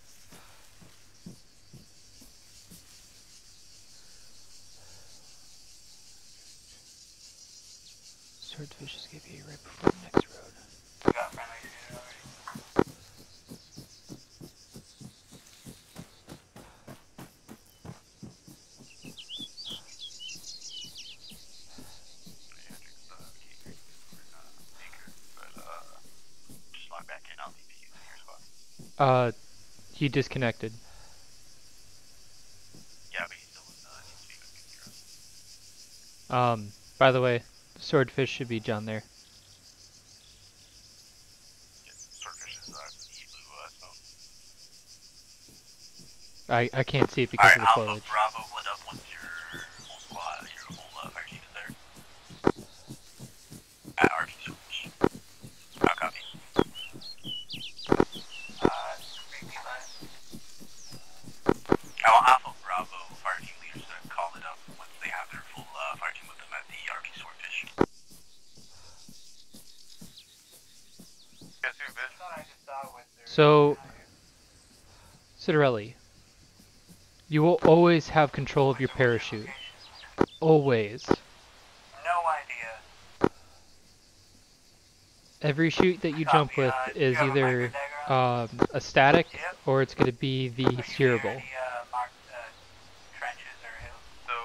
Swordfish is gonna be right before the next road. We got friendly shooter already. Just log back in. I'll leave you in your spot. Uh, he disconnected. Yeah, but he still uh, needs to be good. Um, by the way, Swordfish should be down there. Swordfish is uh, he blew uh, smoke. I, I can't see it because Alright, of the Alpha foliage. Bravo, lit up once your whole squad, your whole uh, fire team is there. At R P Swordfish. I'll copy. Uh, repeat that. I want Alpha Bravo fire team leaders to call it up once they have their full uh, fire team with them at the R P Swordfish. Guess who, bitch? So, Citarelli, you will always have control of your parachute. Always. No idea. Every chute that you Copy, jump with uh, do is you have a either microdagger um, a static Yep. or it's going to be the steerable. Any, uh, marked, uh, trenches or hills?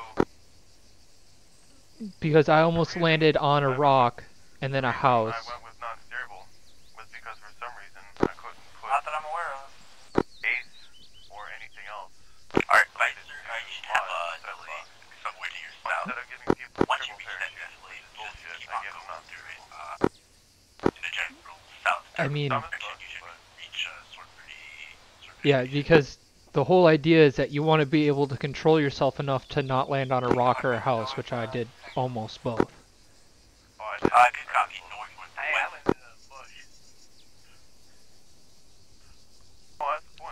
So, Because I almost landed on a rock and then a house. I went with non-steerable was because for some reason I couldn't put Not that I'm aware of. ace or anything else. Alright, Vice, uh, you should have a ability somewhere to your south. Instead of giving people Once you triple reach that parachute, destination, just bullshit, keep I on give them going non through it. Uh, in a general south I mean, direction, you should reach uh, sort of pretty, sort of yeah, because the whole idea is that you want to be able to control yourself enough to not land on a rock or a house, which I did almost both. Oh, I did. Uh, good copy, north, north, Hey, I west. went to the bush. Oh, that's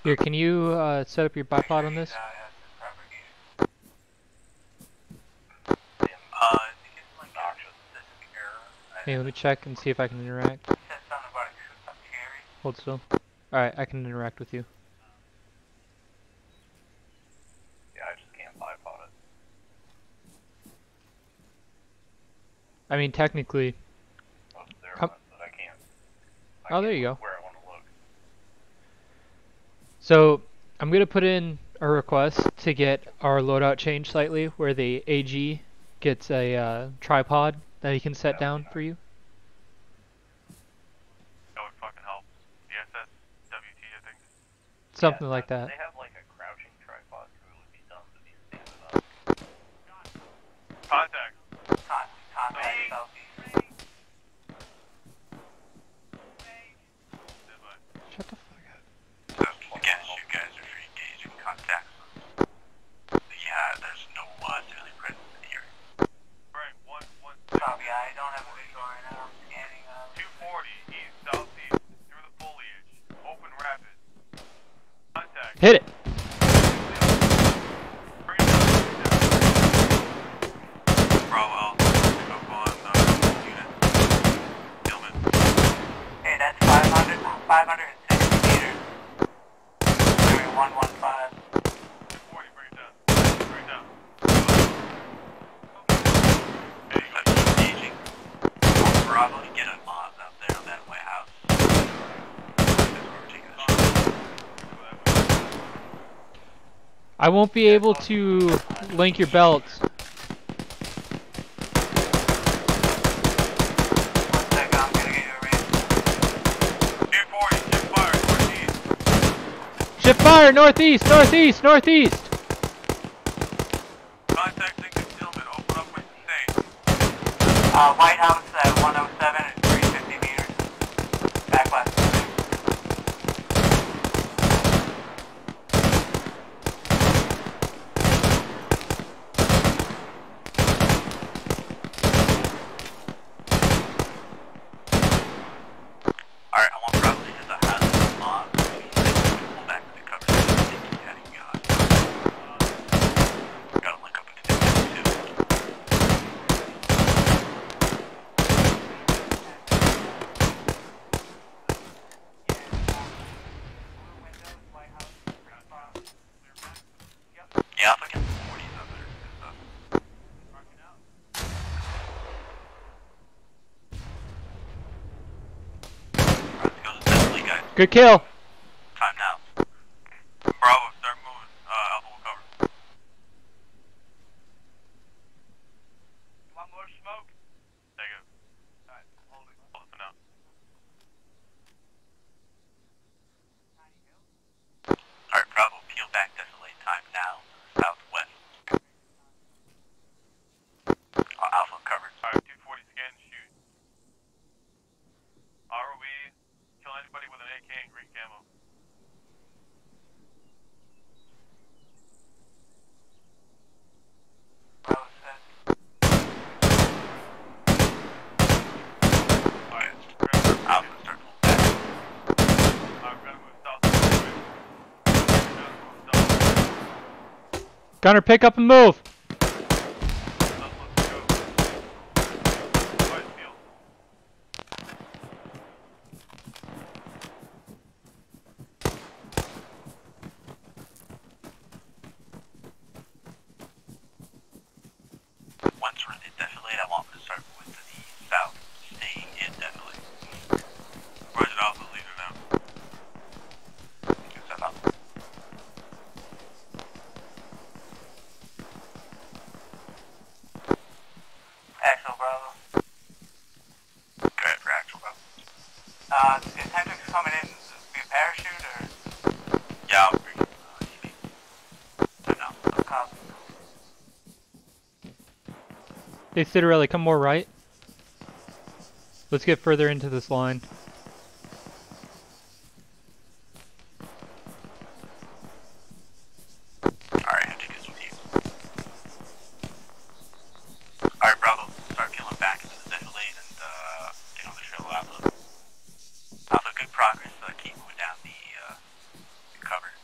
Here, can you uh, set up your bipod on this? Uh, Hey, let me check and see if I can interact. said something about a carry. Hold still. Alright, I can interact with you. Yeah, I just can't bipod it. I mean, technically... Oh, there Come- was, but I can't. I Oh, can't there you look go. Where I want to look. So, I'm going to put in a request to get our loadout changed slightly, where the A G gets a uh, tripod that he can set down for you. That would fucking help. The S S W T, I think. Something Yeah, like uh, that. They have like a crouching tripod. It would be dumb to be standing up. Contact. Con contact southeast. Shut the fuck up. So, again, you guys are free engaging contacts. Yeah, there's no uh, civilian presence in the area. Right, one, one, Copy, I don't have a visual right now. I'm scanning. Uh, two forty, east, southeast, through the foliage. Open rapid. Contact. Hit it! Bring it down, bring it down. Bravo, up on uh, unit. Gilman. Hey, that's five hundred, five hundred sixty meters. Doing one one five. two forty, bring it down. Bring it down. There you go. Engaging. Bravo to get a mob out there on that warehouse. That's where we're taking the shot. I won't be able to link your belts. One second, I'm gonna get you a read. two forty, shift fire, northeast. Shift fire! Northeast! Northeast! Northeast! Contacting concealment, open up with safe. Uh, White House at one oh seven and three fifty meters. Back left. Alright, I want probably just a hazard mob. Pull back to the cover. Heading, uh, gotta link up into the too. Yeah, I'll forget the forties up there. Alright, let's go to the assembly, guys. Good kill! Time now. Bravo, start moving. Uh, Alpha will cover. You want more smoke? Negative. Alright, hold it. Hold it for now. Alright, Bravo, peel back, desolate time now. Southwest. Uh, Alpha covered. Alright, two forty, scan and shoot. R O E, kill anybody with an A K and green camo. Bravo set. Alright, we're gonna start Alpha moving. start pulling back. Alright, we're gonna move south to the right. We're gonna move south. Gunner, pick up and move! South, let's go. Quiet field. Once we're indefinitely, I want to start moving to the south, staying indefinitely. Roger, Alpha, leave it now. Good stuff out. Axel Bravo. Go ahead for Axel Bravo. Uh, is Hendrix coming in via parachute or? Yeah, I'll bring it. Uh, E V. No, no, copy. Hey Citarelli, come more right. Let's get further into this line. Alright, Hendrix is with you. Alright, Bravo, start peeling back into the defilade and uh, get on the trail of Alpha. Alpha, good progress. Uh, keep moving down the uh, cover.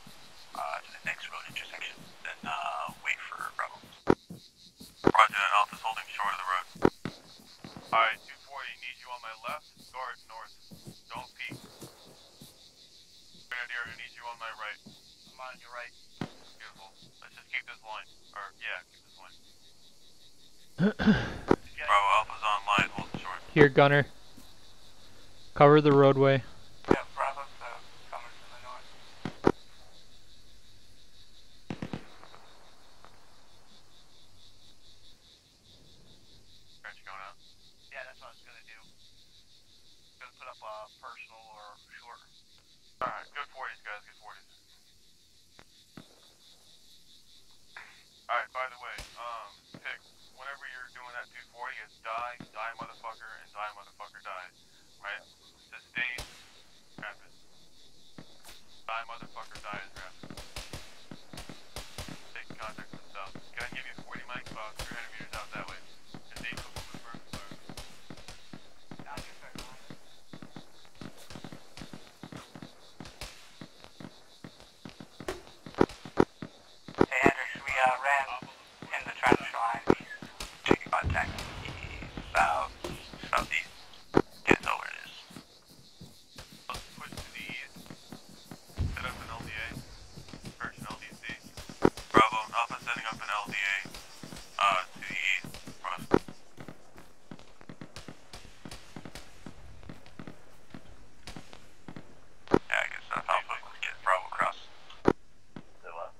I'm on your right. Beautiful. Let's just keep this line. Or, yeah, keep this line. Bravo Alpha's online, hold the short. Here, gunner. Cover the roadway. Yeah, Bravo's uh, coming from the north. Aren't you going out? Yeah, that's what I was gonna do. Gonna put up a personal or short. Alright, good forties, guys, good forties. Alright, by the way, um, Pick, whenever you're doing that two forty, it's die, die motherfucker, and die motherfucker die. Right? Sustain, rapid. Die motherfucker, die is rapid. Taking contact from the south. Can I give you a forty mic about three hundred meters out that way? Just eight football with Burke Fire. I'll get back on it. Hey, Hendrix, we uh, ran in the trench line. Taking contact south, southeast. Can't tell where it is. Let's push to the east. Set up an L D A. Perch an L D C. Bravo, Alpha setting up an L D A. Uh, to the east. Cross. Yeah, I guess that's Alpha. Let's get Bravo across. Do what?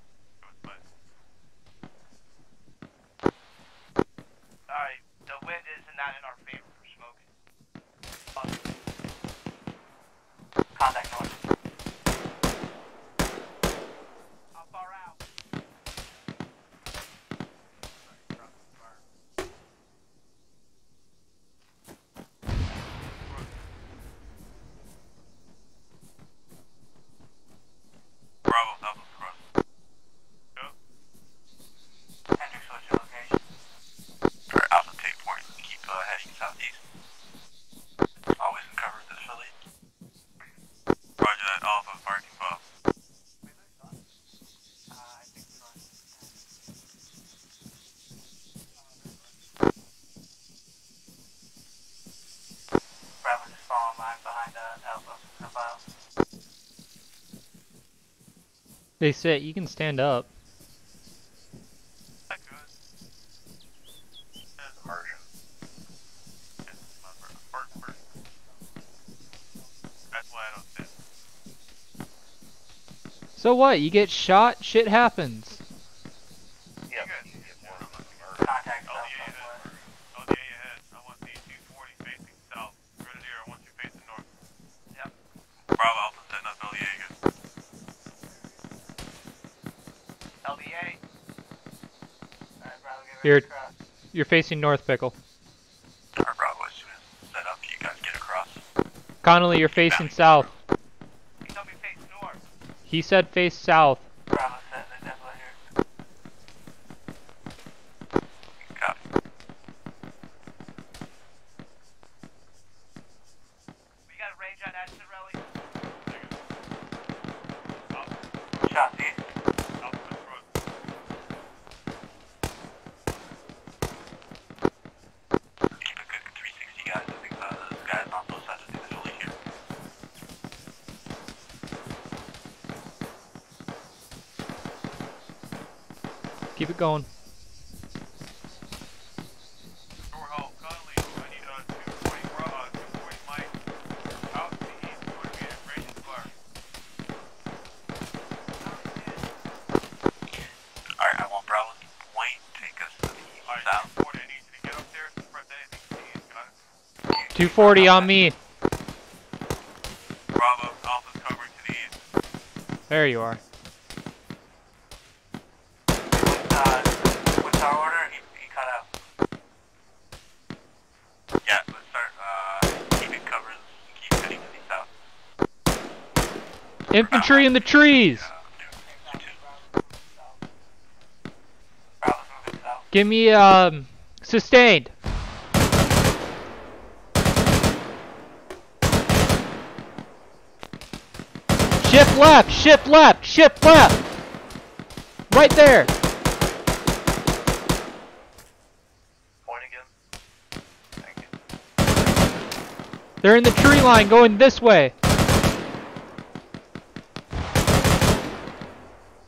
Alright, the wind is not in our favor for smoking. Contact north. How far out? Bravo, Alpha's cross. Go. Hendrix, what's your location? Or Alpha take point. Keep uh, heading southeast. Always in cover of the affiliate. Roger that, Alpha, fire team off. Uh, I think so. Bravo, just follow line behind uh, Alpha. Alpha. They said you can stand up. That good. That's harsh. Harsh person. That's why I don't sit. So what? You get shot, shit happens. Yeah, You guys but you get more I'm not smart. Contact L D A south, ahead. southwest. L D A ahead. I want the two forty facing south. Grenadier, I want you facing north. Yep. Bravo Alpha setting up L D A again. L D A. Alright, Bravo, get ready Here. to cross. You're facing north, Pickle. Alright, Bravo, as soon as set up, you guys get across. Connolly, you're facing south. He told me face north. He said face south. Bravo, set the depot here. Copy. We got a range on that, Cirelli. Shots east. Alpha cross. Keep a good three sixty guys. I think uh, the guys on both sides of the affiliate here. Keep it going. Short haul, Connolly, I need uh, two forty, bra- uh, two forty Mike. Out to the east, two hundred meters, range is fire. Alright, I want Bravo to point, take us to the Alright, south. two forty, I need you to get up there, suppress anything to the east, got it? two forty on me. Bravo, Alpha's covering to the east. There you are. Uh, what's our order? He, he cut out. Yeah, let's start, uh, keeping cover, keep heading to the south. Infantry in the trees. Uh, two, two. Bravo's moving south. Give me um sustained. Shift left, shift left, shift left. Right there. Point again. Thank you. They're in the tree line going this way.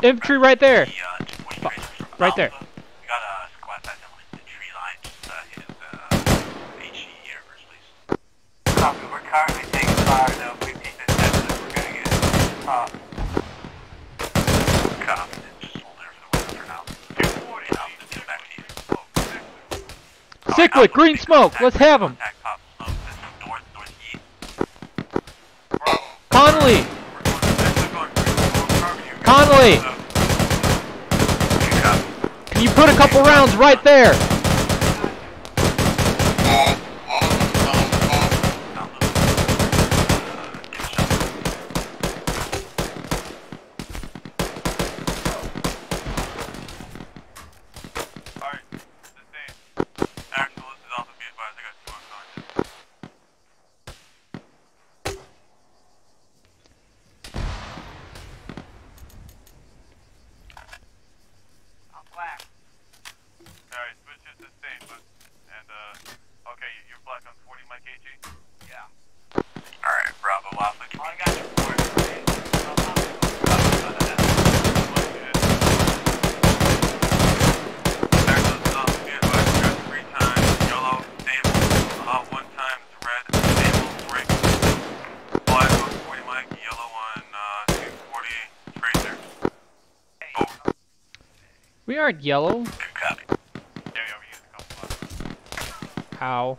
infantry right there. The, uh, two twenty tracers from Right there. Alpha. We got a squad size down the tree line, just uh, hit the H E air first, please. Copy, we're currently taking fire, though. If we keep this deficit, we're gonna get top. Copy, just hold there for the weather for now. two forty, and I'll just get back to you. Cyclic, green smoke. Let's have them. Connolly. Connolly. Can you put a couple rounds right there? We aren't yellow. How?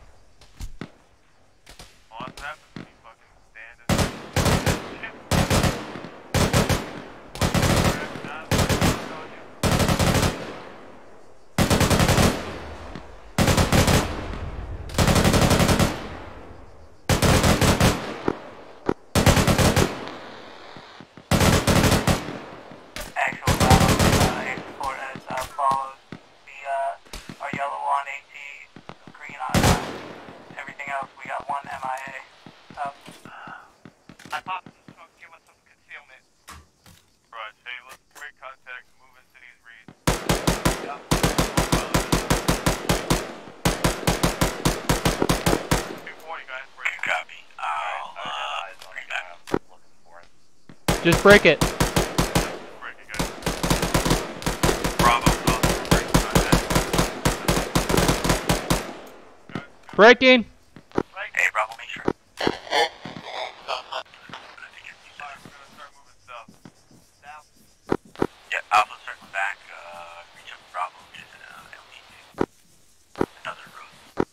Just break it. Breaking. Hey, Bravo, make sure. Yeah, Alpha circle back, uh, reach up Bravo, get uh, L D. Another road.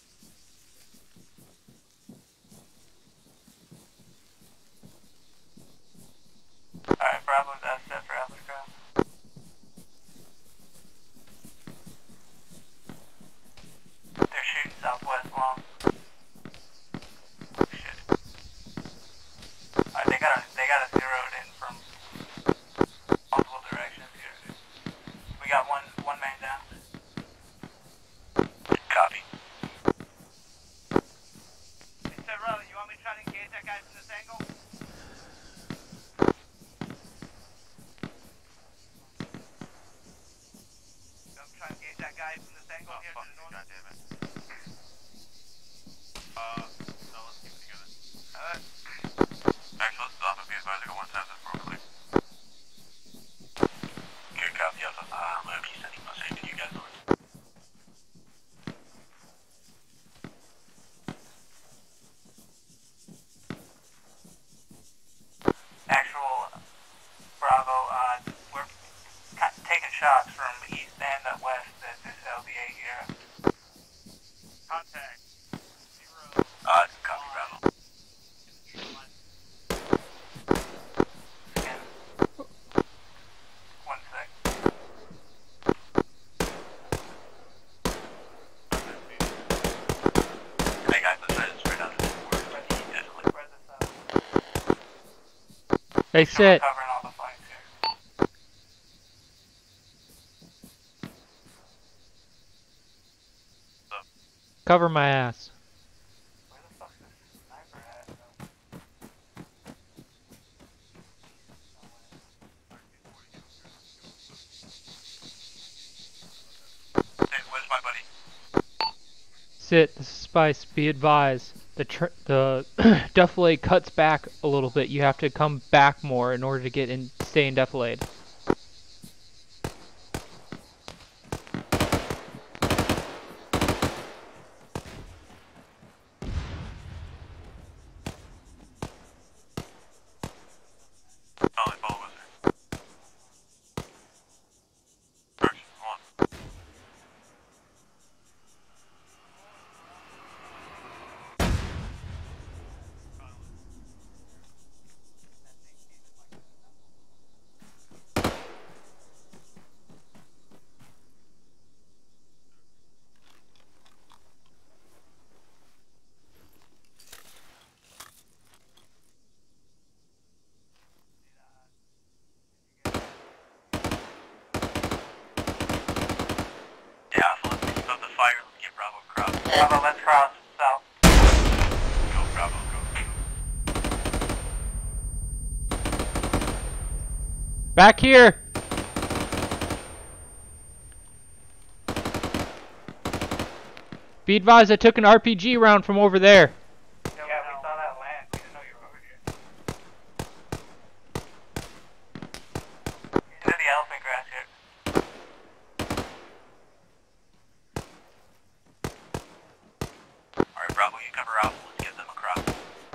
Alright, Bravo's that's set for Alpha to cross. They're shooting southwest long. Shit. Alright, they got us, they got us zeroed in from multiple directions here. We got one, one man down. Copy. Hey, Sarah, you want me to try to engage that guy from this angle? I'm trying to engage that guy from this angle here to the north. God damn it. Uh, no, let's keep it together. Alright. Actually, let's stop and be advised. I got one time this broken. Good copy, Alpha. Uh, I'm gonna be sending my safety to you guys north. Actual Bravo, uh, we're taking shots from east and uh, west at this L D A here. Contact. Zero. Uh, copy, Bravo. Yeah. One sec. Hey guys, let's try this straight out of the board. Definitely. They sit. Covering all the flanks here. Cover my ass. Where the fuck's this sniper at, though? Hey, where's my buddy? Sit. This is Spice. Be advised. The tr the defilade cuts back a little bit. You have to come back more in order to get in, stay in defilade. Back here! Be advised, I took an R P G round from over there. Yeah, we saw that land. We didn't know you were over here. Into the elephant grass here. Alright, Bravo, you cover out. Let's get them across.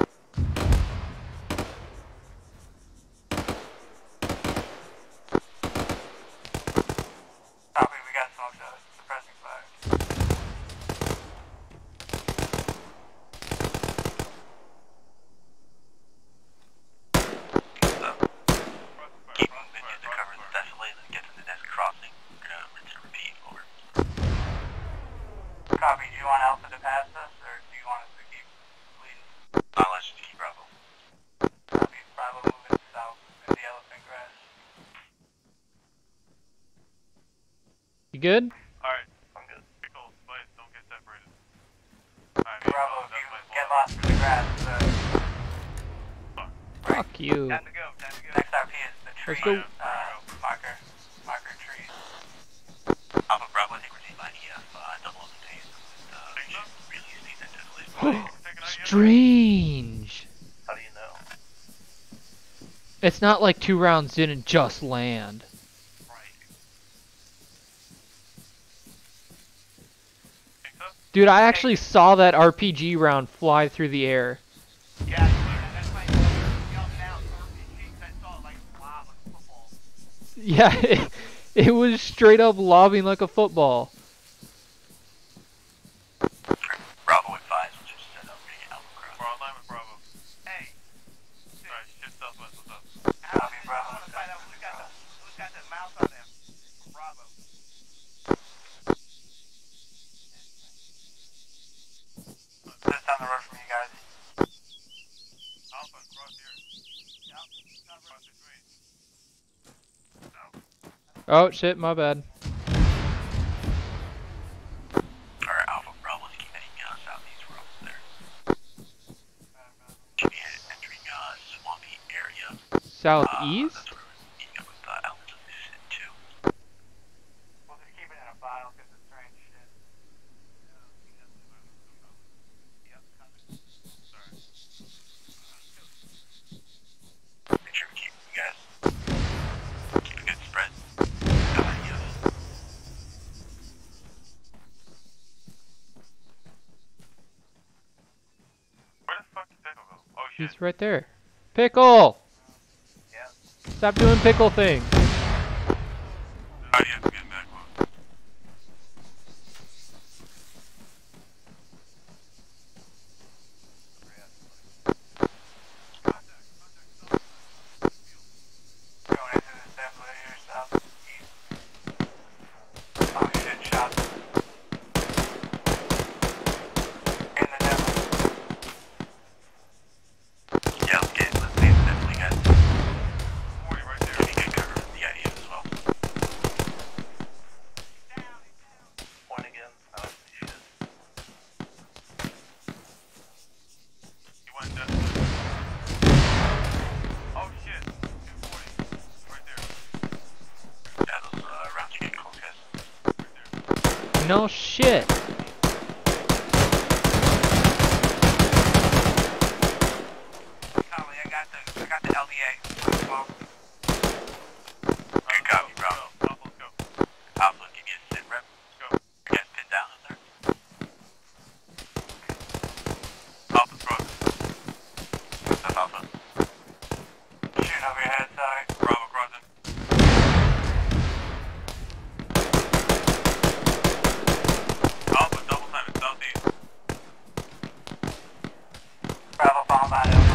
Copy, we got smokes out. Suppressing fire. Keep moving, get to cover the desolate, and get to the next crossing. We're gonna rinse and repeat. Over. Copy, do you want Alpha to pass us, or do you want us to keep leading? Uh, let's just keep Bravo. Copy, Bravo moving south in the elephant grass. You good? Alright, I'm good. Pickle, Spice, don't get separated. Alright, Bravo, if you get lost in the grass, uh, Fuck you. time to go, time to go. Next R P is the tree, Let's go. uh, marker, marker trees. Alpha Bravo, I think we're taking line E F, uh, double up the days. Uh, we should release these into the list. Strange. How do you know? It's not like two rounds didn't just land. Dude, I actually saw that R P G round fly through the air. Yeah, that's my jumping out R P Gs. I saw it like wow, like a football. Yeah, it, it was straight up lobbing like a football. Bravo and five, we'll just set up and Alpha Cross. We're online with Bravo. Hey, Alright, shift southwest, what's up? Copy, Bravo. I want to find out who's got the who's got the mouse on them. Bravo. Just down the road from you guys. Alpha, cross here. Yep, Cross between. Oh shit, my bad. Alright, Alpha Bravo, let's keep heading uh, southeast. We're over there. Should be entering uh, swampy area. Southeast? Uh, that's where we're meeting up with uh, elements of this in two. we'll just keep it in a file because it's strange shit. Yep, copy. Make sure we keep you guys keep a good spread. Uh, yes. Where the fuck did Pickle go? Oh shit. He's right there. Pickle! Yeah. Stop doing pickle things. Oh yeah, I'm getting back one. Going into this definitely here southeast. Oh shit, shots. In the depot. Yeah, let's get let's leave definitely guys. forty right there. If you can cover the I D as well. Point again. I don't see shit. He went down. Oh shit. two forty. Right there. Yeah, those uh, rounds are getting close, guys. Right there. No shit. Holly, I got the I got the L D A. Well, Good copy, Bravo. Alpha, let's go. Alpha, give me a sit rep. Let's go. You guys pinned down in there. Alpha's crossing. That's Alpha. shooting over your head, sorry. Bravo crossing. Alpha, double time, it's southeast. Bravo, follow that over.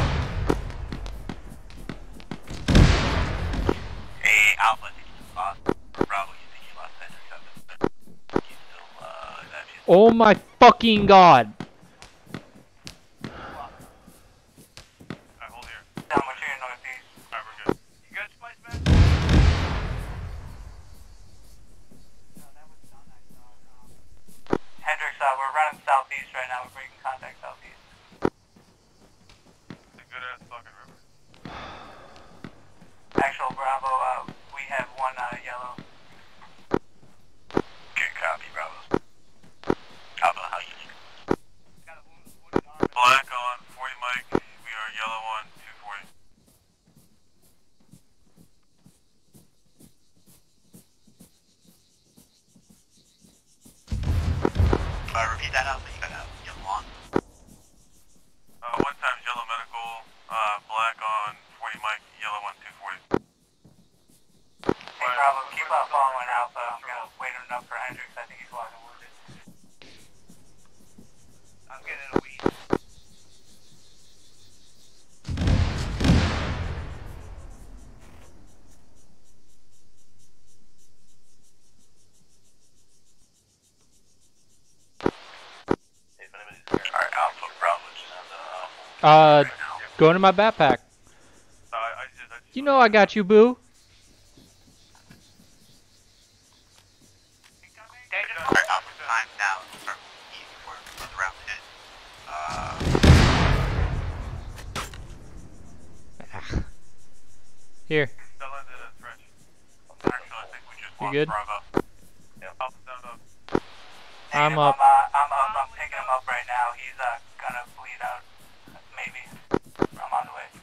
Hey, Alpha, did you lost? Bravo, you think you lost that interceptor? You still, uh, that is. Oh my fucking god. Alright, hold here. Down, we're shooting northeast. Alright, we're good. You good, Spice Man? Hendrix, uh, we're running southeast right now. We're making contact southeast. It's a good ass fucking river. Actual Bravo, uh, I'm getting a weed. Alright, Alpha Bravo just uh, Uh, right now. go into my backpack. Uh, I just, I just You know I got you, boo. Danger Alright, Alpha, time now. Start eating before the round hit. Uh, Here. fell into the trench. actually, I think we just You lost good? Bravo. Yeah, Alpha sound up. I'm Negative, up. I'm, uh, I'm, I'm, I'm picking him up right now. He's uh, gonna bleed out. Maybe. I'm on the way.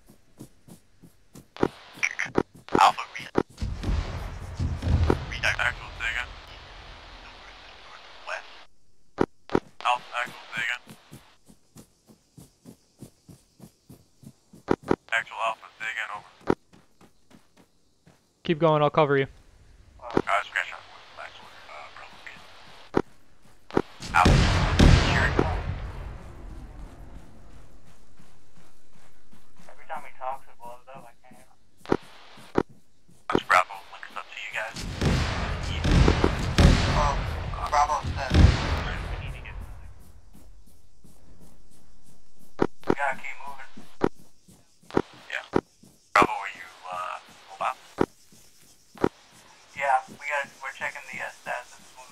Alpha, read. Read Actual, say again. Northwest. Alpha, actual, say again. Actual Alpha, say again, over. Keep going, I'll cover you. Uh, scratch out with actual, uh, Bravo kid. Alpha, here. Every time he talks, it blows up. I can't hear him. That's Bravo. Links up to you guys. Well, Bravo says we need to get moving. We gotta keep moving. Yeah. Bravo, are you, uh, hold on? Yeah, we gotta, we're checking the, uh, status of this move.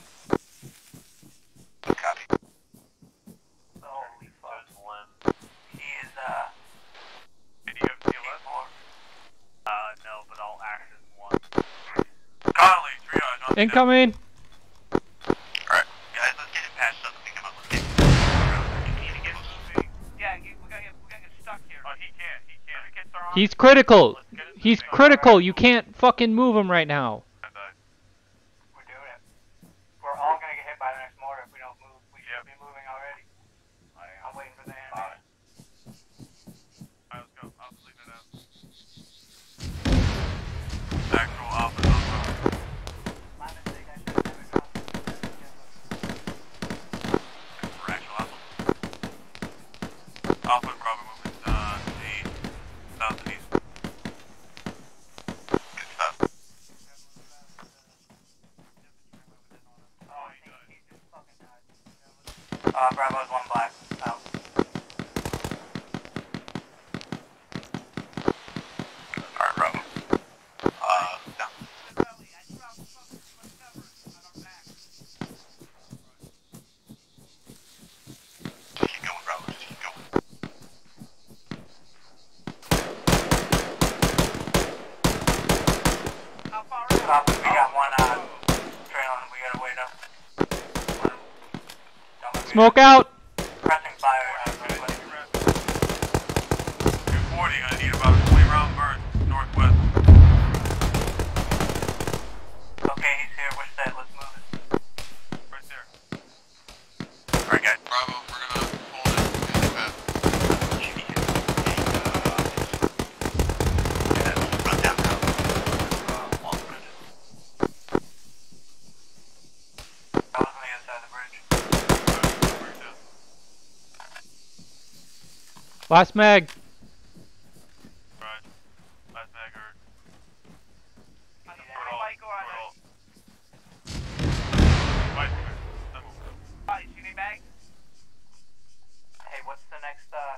Copy. Holy fuck. He is, uh, Did you have T L S? four. Uh, no, but I'll act as one. Connolly, triage on the Incoming! Alright, guys, let's get it past something. Come on, let's get We need to get moving. Yeah, you, we gotta get, we gotta get stuck here. Oh, he can't, he can't. He gets our He's critical! Let's get it He's moving. critical! You can't fucking move him right now. I died. We're doing it. We're all gonna get hit by the next mortar if we don't move. We should Yep. be moving already. I'm waiting for the hand. Alright, let's go. Alpha's leaving it out. Actual Alpha's on road. My mistake, I should have never dropped it. For actual Alpha. Alpha and Bravo moving, uh, to the east. South and east. Good stuff. Oh, he died. Uh, Bravo's one black. Out. Alright, Bravo. Uh, down. Just keep going, Bravo. Just keep going. How far Stop. We got one, uh, trailing. We gotta wait up. Don't let me- Smoke out! Pressing fire. Uh, real quick. two forty, gonna need about a twenty round burst, northwest. Okay, he's here. We're set. Let's move it. Right there. Alright, guys. Bravo, we're gonna hold it in the path. Run down now. Uh, wall bridge. I was on the other side of the bridge. Last mag. Right. Last mag heard. I don't Throw it know all. why you go on Throw it that. all. Right there. Oh, you see me bag? Hey, what's the next, uh,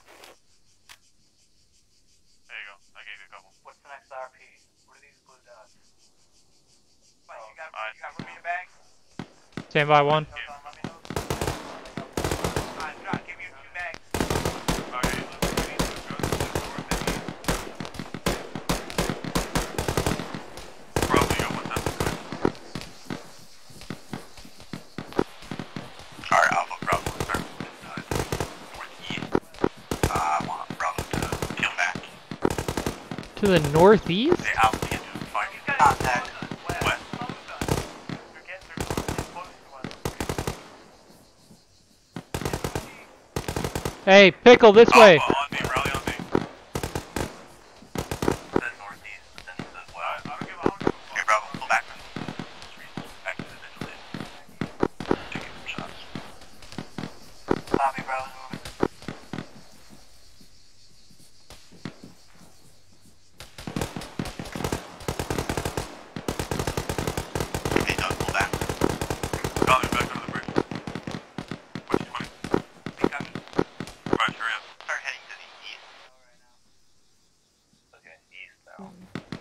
There you go. I gave you a couple. what's the next R P? What are these blue dots? What, you got, Alright. you got room in your bag? Stand by one. Hold on, let me know. Alright, John, give me your two bags. Okay, let's go. Let's go. Let's go. North and east. Probably go with them. Alright, Alpha Bravo, start with this side. Northeast. Uh, I want Bravo to peel back. To the northeast? Say Alpha into fire. You gotta Contact. get close to us. West. Close to us. You're getting they're close, they're close to us. Hey, Pickle, this way! Alpha on me, rally on me. Says northeast, but then it says I, west. I don't give a hound. Okay, Bravo, pull back from the streets. Back to the vigilante. Taking some shots. Uh,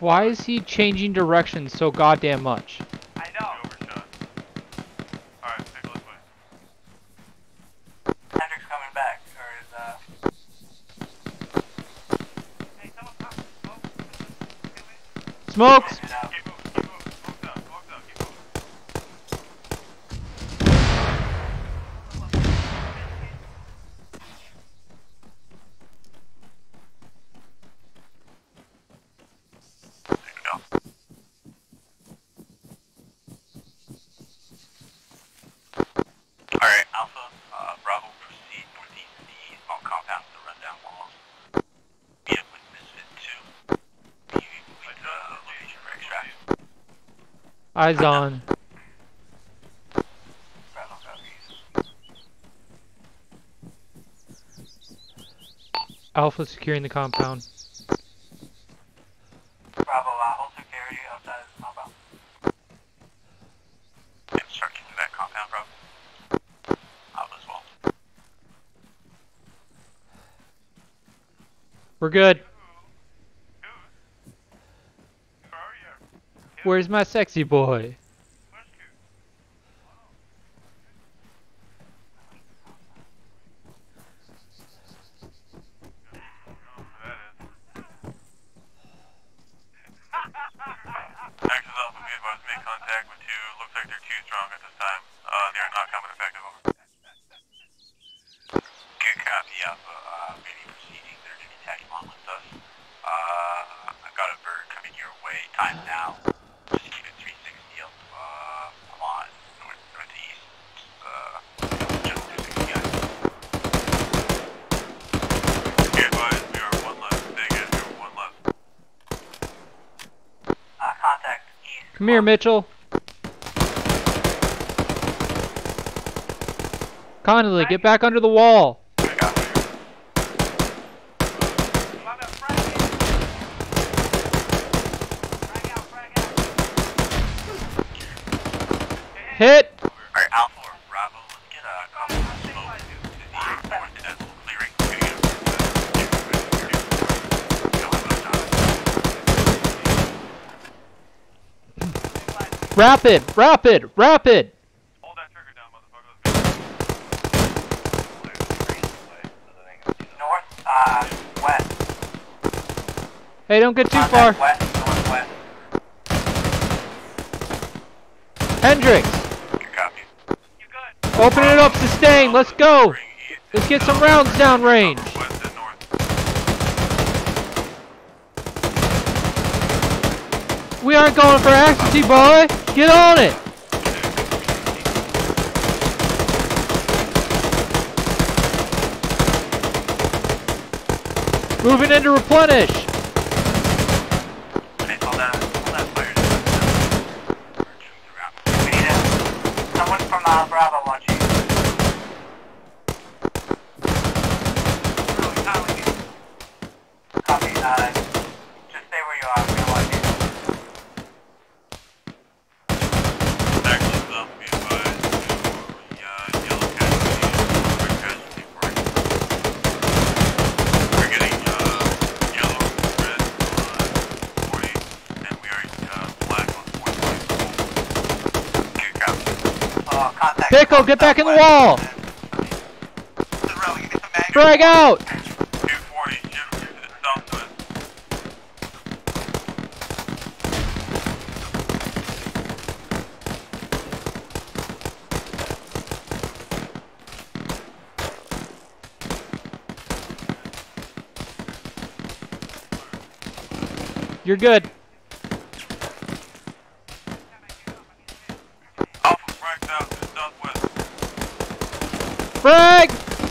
Why is he changing direction so goddamn much? I know. Overshot. Alright, take a look, please. Hendrick's coming back, or is, uh... Hey, someone pop smoke. Smokes! Keep moving, keep moving. Smoke's out, smoke's out, keep moving. There we go. Alright, Alpha, uh, Bravo, proceed northeast to the small compound to run down walls. Meet up with Misfit two. Be moving to uh, location for extraction. Eyes on. Bravo, copies. Alpha securing the compound. Bravo, uh, hold security outside of the compound. Yeah, start keeping that compound, Bravo. Alpha as well. We're good. Where are you? Where's my sexy boy? Axis Alpha, be advised to make contact with two. Looks like they're too strong at this time. Uh, they are not combat effective. Over. Good copy, Alpha. Uh, maybe proceeding. They're going to be tagging on with us. Uh, I've got a bird coming your way. Time now. Just keep it three sixty up. Uh, come on. North, northeast. Uh, just three sixty, guys. Be advised, we are one left. Say again, we are one left. Uh, contact east. Come here, Mitchell. Connolly, get back under the wall. Hit! Alright, Alpha or Bravo, let's get a couple of smoke to the north as we're clearing. Rapid! Rapid! Rapid! Hold that trigger down, motherfucker. North, uh, west. Hey, don't get too far. Contact west, northwest. Hendricks! Good copy. Open it up, sustain, let's go! Let's get some rounds down range. West and north. We aren't going for ecstasy, boy! Get on it! Moving into replenish! Hey, hold that, hold that fire. We need it. Someone from, uh, Bravo watching. Copy, uh, just stay where you are, we're gonna watch you. Axis Alpha, be advised to uh, yellow casualty, quick casualty for it. We're getting uh, yellow, red on forty, and we are uh, black on forty. Good copy. Uh, contact. Pickle, get back in the wall! Frag out! two forty, shift to the southwest. You're good. Alpha frags out to the southwest. Frag!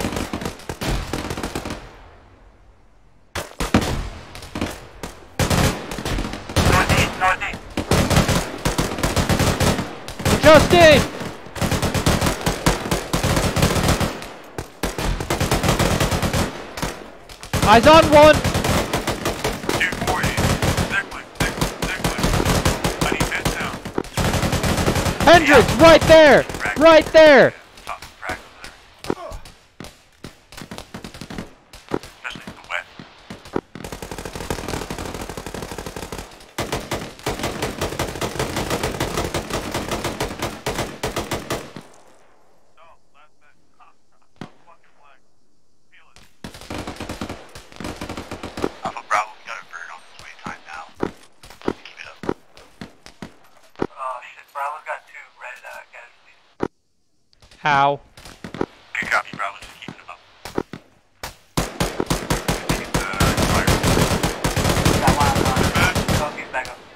Northeast, northeast. Justin! Eyes on one! two forty, Zicklick, Zicklick, Zicklick. I need head down. Hendricks, right there! Right there! Top frags there. Especially to the west. Ow. Good copy, Bravo. Just keeping them up. Got one on the back. Southeast back up.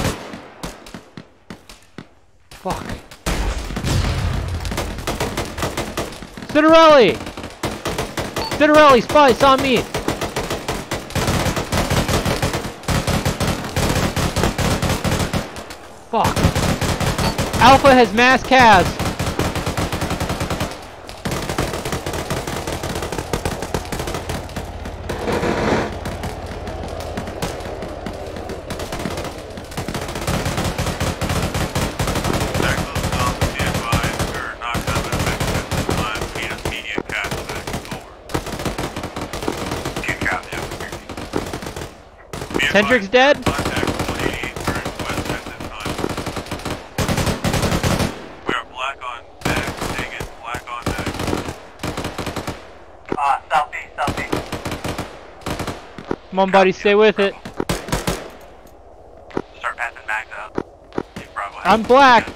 Fuck. Citarelli! Citarelli, Spice on me! Fuck. Alpha has mass Cavs. Hendrick's dead? Uh, southeast, southeast. Come on, buddy, stay with it. Start passing mags out. Bravo. I'm black.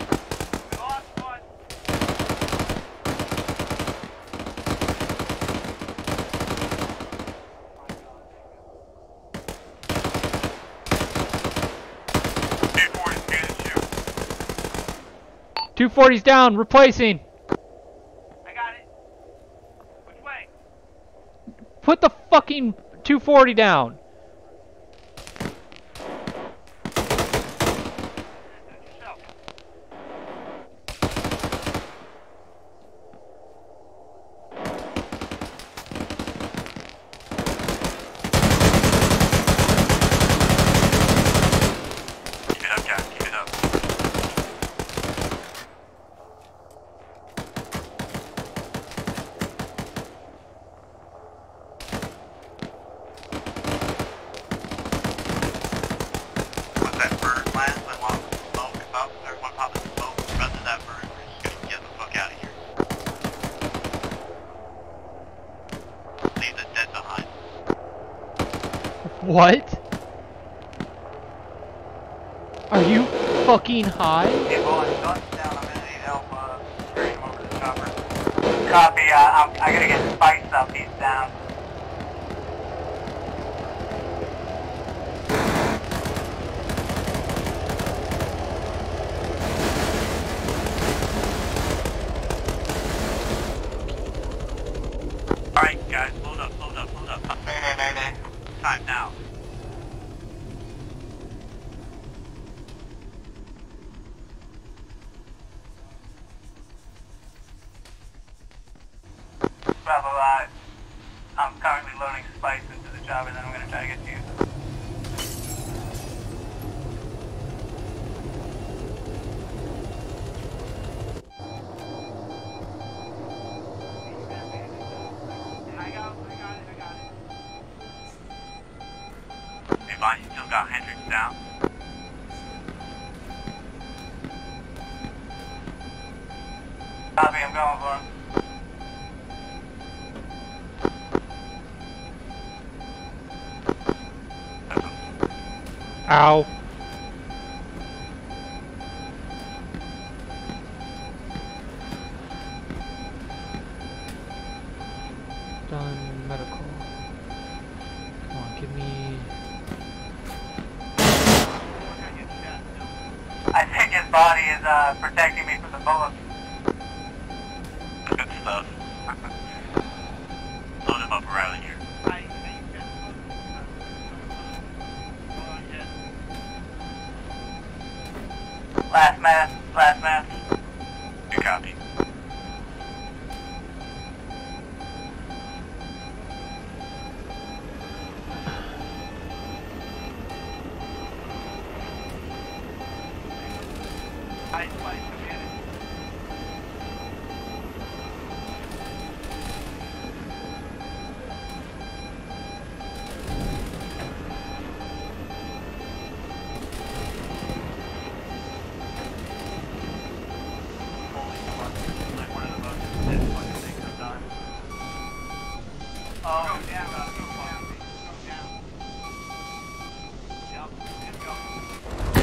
two forty's down, replacing. I got it. Which way? Put the fucking two forty down. Keep it up, guys. Keep it up. What's that bird last? I want smoke up. Everyone pop in smoke. Run to that bird. We're just gonna get the fuck out of here. Leave the dead behind. What? Are you fucking high? Hey boys, guns down. I'm gonna need help uh, carrying them over to the chopper. Copy. Uh, I'm, I gotta get Spice southeast down. Alright guys, load up, load up, load up. Mayday, mayday. Time now. Bravo, uh, I'm currently loading Spice into the job and then I'm gonna try to get to you. I got, I got it, I got it. Hey, Bonnie, you still got Hendricks down? Copy, I'm going for him. Ow. Done medical. Come on, give me... I think his body is uh, protecting me from the bullets. Good stuff. Load him up around here. Last mass, last mass. Good copy. I Spice, come in. Oh, go down, go down, go down. Yep, let's go.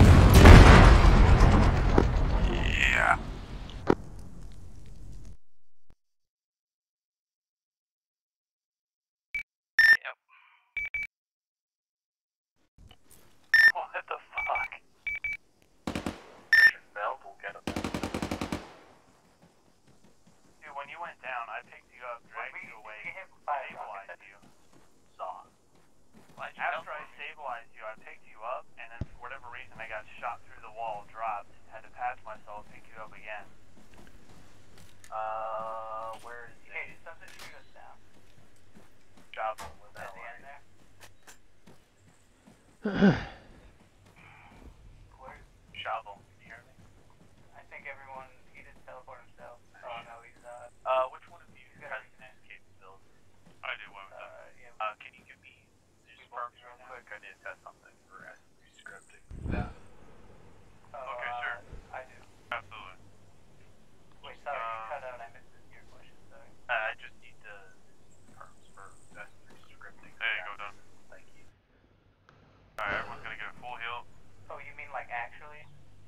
Yeah. Shovel with that line. Where's Shovel, can you hear me? I think everyone, he just teleported himself. Oh no, he's not. Uh, which one of you has an escape build? I do. What was that? Uh, yeah. Uh, can you give me just perks real quick? I need to test something for S P C scripting. Yeah. Oh, Okay, uh, sure. I do. Absolutely. Wait, sorry, you Um, cut out. I missed your question. Sorry. Uh, I just need the perks for S P C scripting. There you go, done. Thank you. Alright, everyone's gonna get a full heal. Oh, you mean like actually?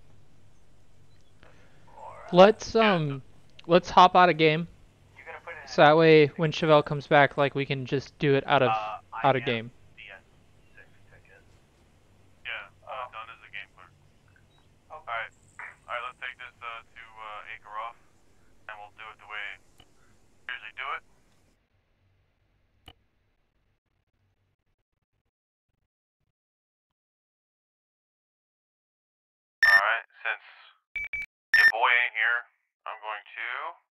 Or, uh, Let's um, let's hop out of game. you gotta put it in So that way, when Chevelle comes back, like we can just do it out of Uh, I out of am game. the S P six ticket. Yeah, uh, done as a game clear. Oh. Alright. Alright, let's take this uh, to uh, Acre off, and we'll do it the way we usually do it. Alright, since your boy ain't here, I'm going to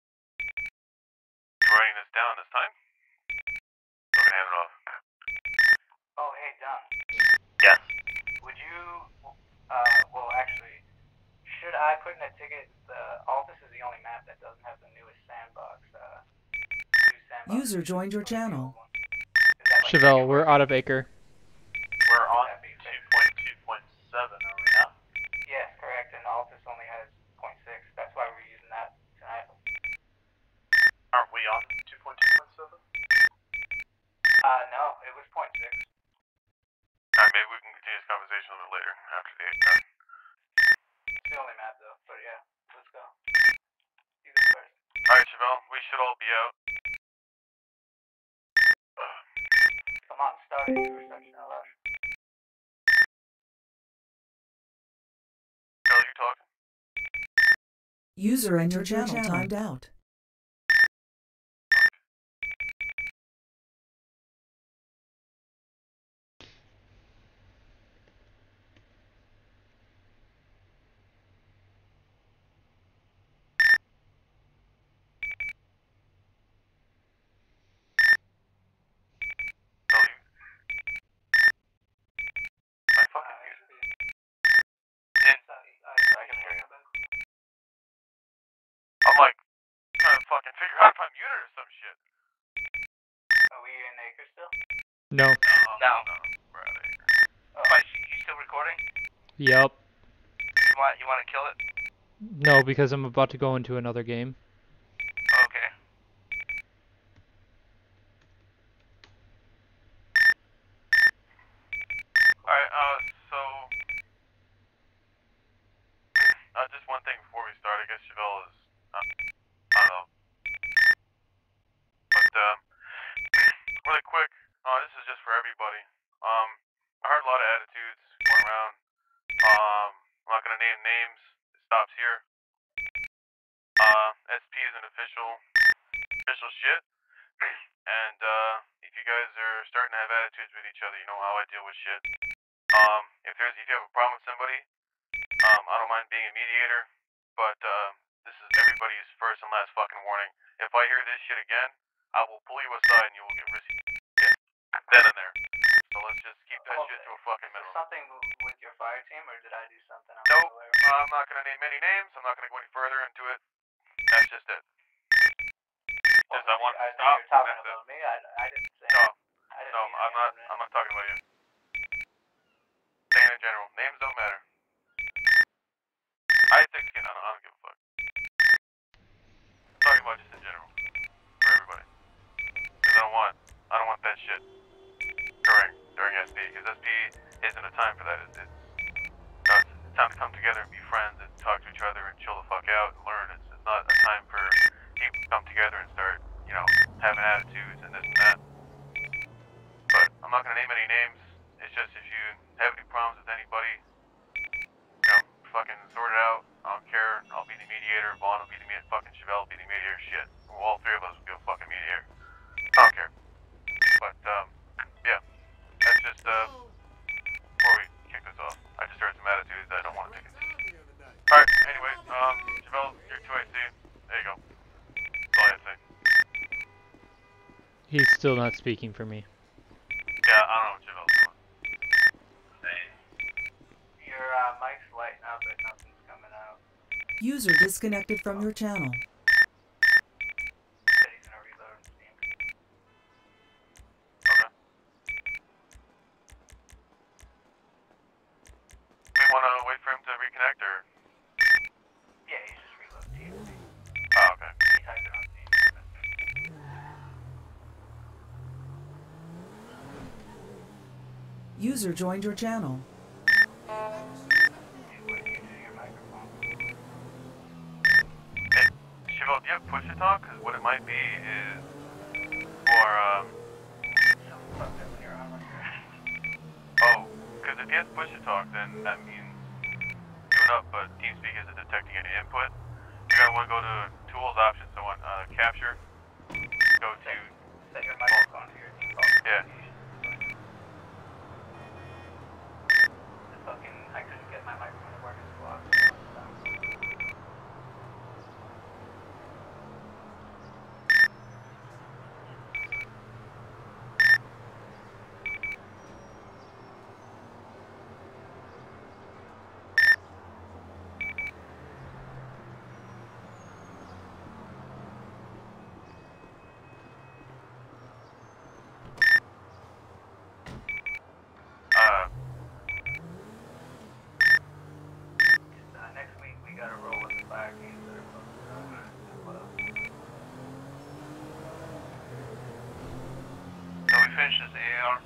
be writing this down this time. I'm gonna hand it off. Oh, hey, Don. Yes. Would you, uh, well, actually, should I put in a ticket? The Altus is the only map that doesn't have the newest sandbox. Uh, new sandbox. User joined your channel. Is that like Chevelle, new we're or- out of Acre. We're on That'd be two fixed. point two point seven, are we not? Yes, correct. And Altus only has point six. That's why we're using that tonight. Aren't we on two point two point seven? Uh, no, it was point six. Alright, maybe we can continue this conversation a little bit later after the eight turn. It's the only map though. But yeah, let's go. You go first. Alright, Chevelle, we should all be out. Come on, start it. You were such a rush. Chevelle, you talking? User in your channel timed out. Chevelle, you... I fucking muted. Yeah. I, I can hear you. I'm like, trying to fucking figure out if I'm muted or some shit. Are we in Acre still? No. No. No. No, we're out of Acre. Oh. Spice, you still recording? Yep. You want you want to kill it? No, because I'm about to go into another game. Okay. Alright, uh, so... Uh, just one thing before we start, I guess Chevelle is... Uh, I don't know. But, um... really quick, uh, this is just for everybody. Um, I heard a lot of attitudes going around. Um, I'm not gonna name names. It stops here. Uh, S P is an official... official shit. And, uh, if you guys are starting to have attitudes with each other, you know how I deal with shit. Um, if there's, if you have a problem with somebody, um, I don't mind being a mediator, but, uh, this is everybody's first and last fucking warning. If I hear this shit again, I will pull you aside and you will get received then and there. So let's just keep that shit to a fucking minimum. Something with your fire team, or did I do something? I'm Nope, not aware of? I'm not gonna name any names, I'm not gonna go any further into it. That's just it. Just, I want to I stop, think you're talking that's it. about me. I, I didn't say. No, I didn't no, mean I'm any not, of that. I'm not talking about you. Saying in general, names don't matter. I think, I don't, I don't give a fuck. I'm talking about just in general. For everybody. Because I don't want, I don't want that shit occurring during S P, because S P isn't a time for that. It's, it's, it's time to come together and be friends and talk to each other and chill the fuck out and learn. It's, it's not a time for people to come together and start, you know, having attitudes and this and that. But I'm not gonna name any names. It's just if you have any problems with anybody, you know, fucking sort it out. I don't care. I'll be the mediator. Vaughn will be the mediator. Fucking Chevelle will be the mediator. Shit. Well, all three of us will be a fucking mediator. I don't care. But, um, yeah. That's just, uh, before we kick this off. I just heard some attitudes I don't want to continue. Alright, anyway, um, Chevelle, you're two I C. There you go. That's all I have to say. He's still not speaking for me. User disconnected from your channel. Said he's gonna reload Steam. Okay. We wanna wait for him to reconnect, or? Yeah, he's just reloading T F T. Oh, okay. He typed it on Steam. User joined your channel. Chevelle, do you have push to talk? Because what it might be is for, um... oh, because if he has push to talk, then that means queuing up, but TeamSpeak isn't detecting any input. You're going to want to go to Tools Options, so on uh, Capture, go to... Set your microphone to your default. Yeah. The fucking, I couldn't get my microphone to work as well. Uh... Uh, next week we gotta roll with the fire teams that are posted on as well. So we finish this A R?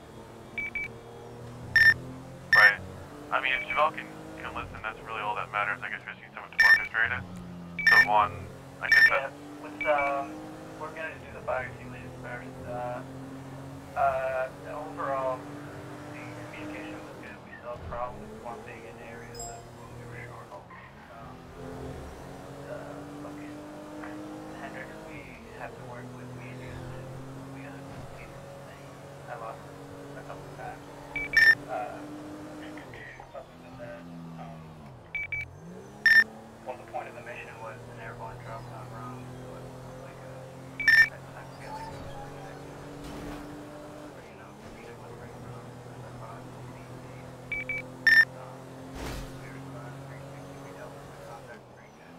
Right. I mean, if Chevelle can, can listen, that's really all that matters. I guess we just need someone to orchestrate it. So one, I guess Yeah, that's... with, um, we're gonna do the fire team leaders first. Uh, uh, overall, the communication was good. We saw problems with one thing in areas that we were short of. Um, the fucking Hendrix, we have to work with medias. We gotta keep it the same. I lost it a couple of times. Uh, other than that, um, well, the point of the mission was an airborne drop on wrong, so it was like a, I feel like it was pretty nice. But, you know, Peter was right wrong, so I thought it was easy. Um, we responded pretty quickly, we dealt with the contact pretty good.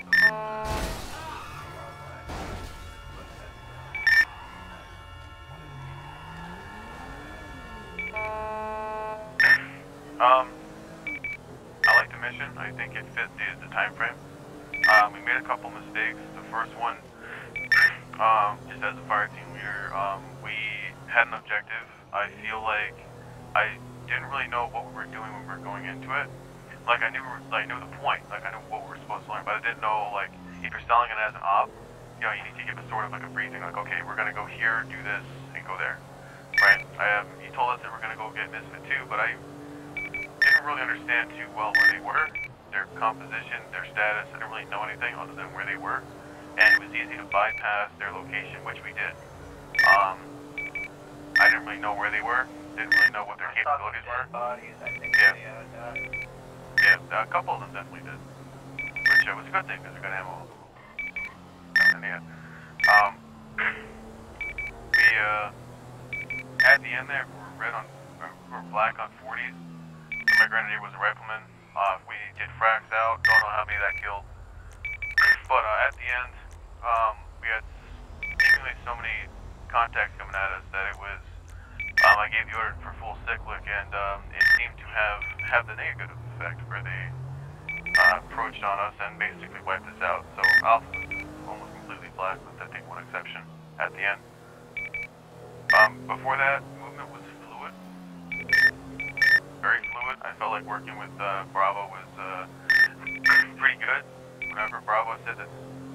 Um, I like the mission. I think it fit the, the time frame. Um, we made a couple mistakes. The first one, um, just as a fire team leader, um, we had an objective. I feel like I didn't really know what we were doing when we were going into it. Like I knew, I knew the point. Like I knew what we were supposed to learn, but I didn't know like if you're selling it as an op, you know, you need to give a sort of like a briefing. Like okay, we're gonna go here, do this, and go there. Right? I um, you told us that we're gonna go get Misfit two, but I didn't really understand too well where they were, their composition, their status. I didn't really know anything other than where they were, and it was easy to bypass their location, which we did. Um, I didn't really know where they were, didn't really know what their capabilities were. Bodies, I think Yeah. they, uh, died. Yeah, a couple of them definitely did, which uh, was a good thing because they're good ammo. And yeah, um, we uh, at the end there, we were red on, we were black on forties. My grenadier was a rifleman. Uh, we did frags out. Don't know how many that killed. But uh, at the end, um, we had seemingly so many contacts coming at us that it was. Um, I gave the order for full cyclic, and um, it seemed to have have the negative effect where they uh, approached on us and basically wiped us out. So Alpha was almost completely black, with I think one exception at the end. Um, before that, movement was fluid. Very fluid. I felt like working with uh, Bravo was uh, pretty good. Whenever Bravo said that.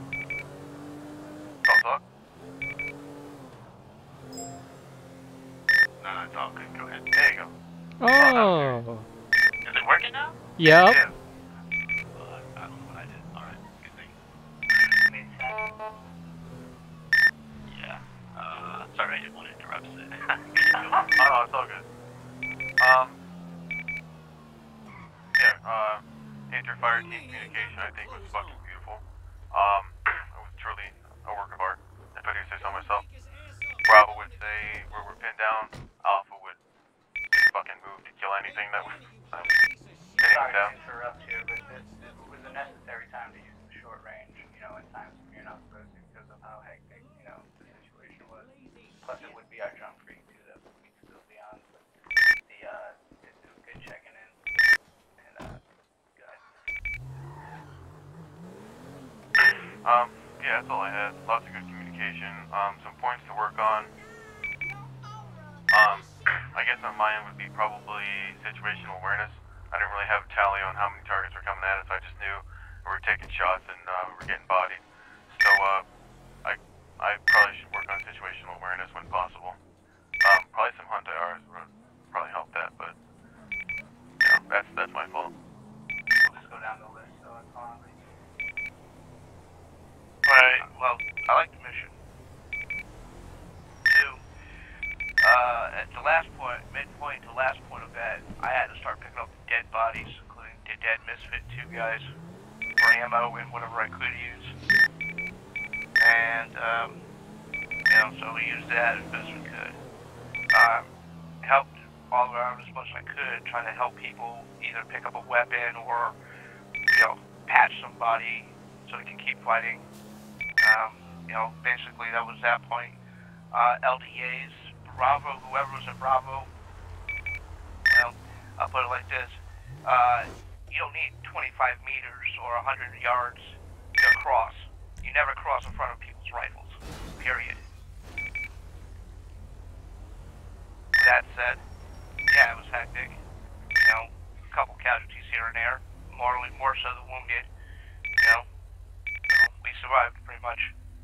Talk, talk. No, no, it's all good. Go ahead. There you go. Oh. Is it working now? Yep. Yeah. Well, I, I don't know what I did. Alright, good thing. Yeah. Uh, sorry, I didn't want to interrupt it. Oh no, it's all good. Um. Yeah. Uh, inter-fire team communication, I think, was fucking beautiful. Um, it was truly a work of art, if I do say so myself. Bravo would say where we're pinned down. Alpha would just fucking move to kill anything that was um, pinning Sorry them down. to interrupt you, but this, this was a necessary time to use the yeah, that's all I had. Lots of good communication. Um, some points to work on. Um, I guess on my end would be probably situational awareness. I didn't really have a tally on how many targets were coming at us. I just knew we were taking shots and uh, we were getting bodied. So uh, I I probably should work on situational awareness when possible. Um, probably some hunt I Rs would probably help that, but you know, that's that's my fault. We'll just go down the list, so it's on. Right, well, I like the mission. Two, uh, at the last point, midpoint to last point of that, I had to start picking up dead bodies, including the dead Misfit two guys, for ammo and whatever I could use. And, um, you know, so we used that as best we could. Um, helped all around as much as I could, trying to help people either pick up a weapon or, you know, patch somebody so we can keep fighting. Um, you know, basically that was that point. Uh, L D As, Bravo, whoever was in Bravo, well, I'll put it like this. Uh, you don't need twenty-five meters or one hundred yards to cross. You never cross in front of people's rifles, period. With that said, yeah, it was hectic. You know, a couple casualties here and there, more, more so the wounded. You know, we survived pretty much.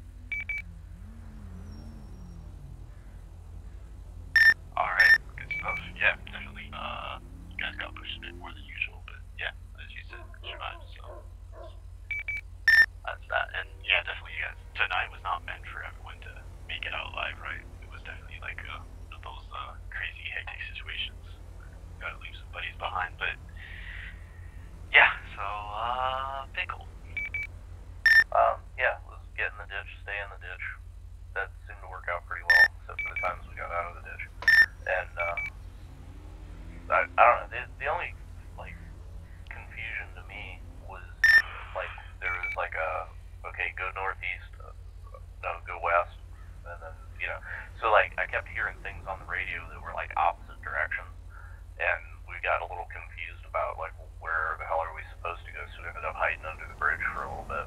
Alright, good stuff. Yeah, definitely. Uh, you guys got pushed a bit more than usual, but yeah, as you said, survived, so that's that. And yeah, definitely, you guys, tonight was not meant for everyone to make it out alive, right? It was definitely like uh, those uh, crazy, hectic situations. You gotta leave some buddies behind, but yeah, so, uh, pickle. Um, yeah, let's get in the ditch, stay in the ditch. That seemed to work out pretty well, except for the times we got out of the ditch. And, uh, I, I don't know, the, the only, like, confusion to me was, like, there was, like, a, okay, go northeast, uh, no, go west, and then, you know, so, like, I kept hearing things on the radio that were, like, opposite directions, and we got a little confused about, like, where the hell are we supposed to go, so we ended up hiding under the bridge for a little bit.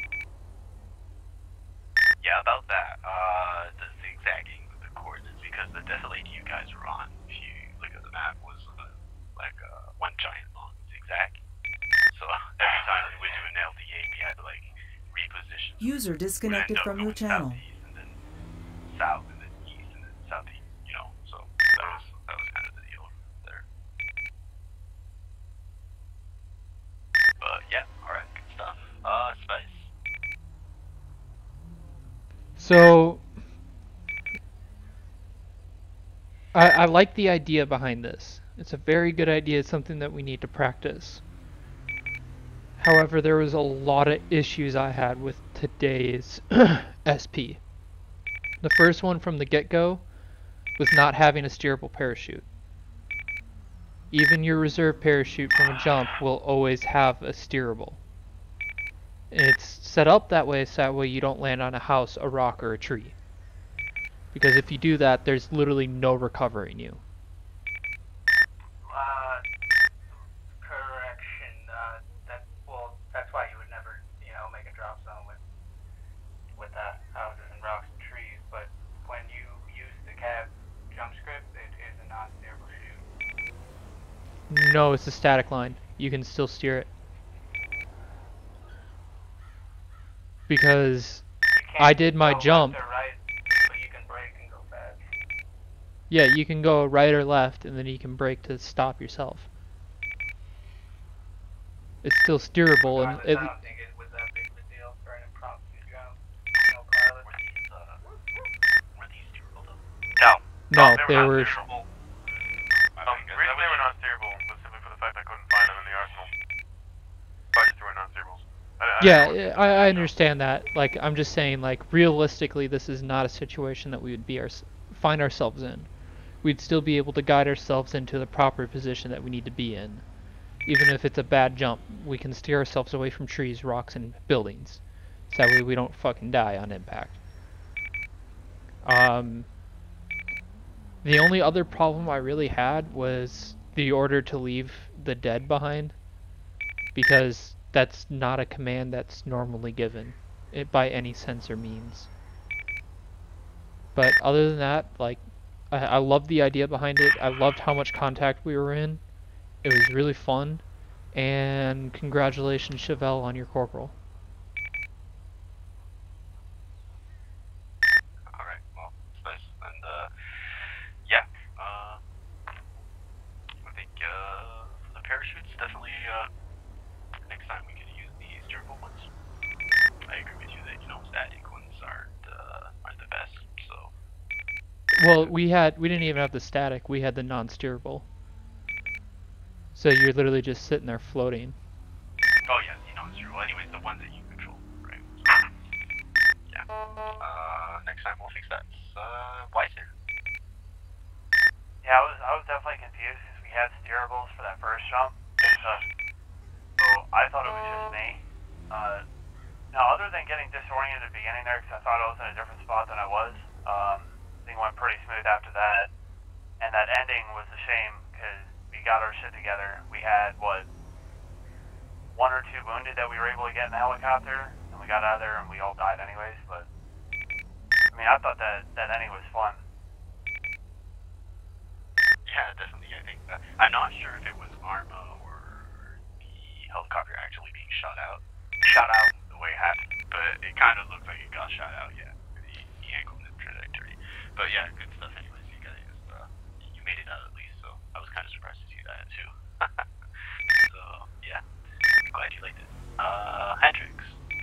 Yeah, about that, uh, the zigzagging with the coordinates, because the desolate you guys were on, if you look at the map, was uh, like uh, one giant long zigzag. So every time we would do an L D A, we had to like reposition. User disconnected from your channel. Southeast and then south and then east and then southeast, you know. So that was that was kind of the deal there. But yeah, all right, good stuff. Uh, Spice. So, I, I like the idea behind this. It's a very good idea. It's something that we need to practice. However, there was a lot of issues I had with today's S P. The first one from the get-go was not having a steerable parachute. Even your reserve parachute from a jump will always have a steerable. It's set up that way so that way you don't land on a house, a rock, or a tree. Because if you do that, there's literally no recovering you. Uh, correction, uh, that, well, that's why you would never, you know, make a drop zone with, with that, houses and rocks and trees, but when you use the Cav jump script, it is a non-steerable chute. No, it's a static line. You can still steer it. Because I did my jump. Right, but you can brake and go fast. Yeah, you can go right or left, and then you can brake to stop yourself. It's still steerable, and it. I don't think it was that big of a deal for an impromptu jump. No pilot. Were these, uh, were these steerable though? No. No, they they were were. not steerable. Um, the reason they were not steerable was simply for the fact I couldn't find them in the arsenal. So I just threw in non-steerables. I, I Yeah, I, I understand that. Like, I'm just saying, like, realistically, this is not a situation that we would be our, find ourselves in. We'd still be able to guide ourselves into the proper position that we need to be in. Even if it's a bad jump, we can steer ourselves away from trees, rocks, and buildings. So that way we don't fucking die on impact. Um, the only other problem I really had was the order to leave the dead behind. Because that's not a command that's normally given. it by any sense or means. But other than that, like, I, I loved the idea behind it. I loved how much contact we were in. It was really fun. And congratulations, Chevelle, on your corporal. Alright, well, it's nice. And, uh, yeah, uh, I think, uh, for the parachutes, definitely, uh, next time we could use the steerable ones. I agree with you that, you know, static ones aren't, uh, aren't the best, so. Well, we had, we didn't even have the static, we had the non-steerable. So you're literally just sitting there floating. Oh, yeah, you know, it's true. Well, anyways, the ones that you control, right? Yeah. Uh, next time we'll fix that. Uh, Weiser. Yeah, I was I was definitely confused because we had steerables for that first jump. Uh, so I thought it was just me. Uh, now, other than getting disoriented at the beginning there because I thought I was in a different spot than I was, um, thing went pretty smooth after that. And that ending was a shame because we got our shit together. We had, what, one or two wounded that we were able to get in the helicopter, and we got out of there and we all died anyways, but I mean, I thought that that ending was fun. Yeah, definitely. I think that, I'm not sure if it was ArmA or the helicopter actually being shot out. Shot out the way it happened, but it kind of looked like it got shot out, yeah. The, the angle and the trajectory. But yeah, good stuff anyways. You guys, uh, you made it out at least, so I was kind of surprised to see that too. So, yeah. Glad you liked it. Uh, Hendrix.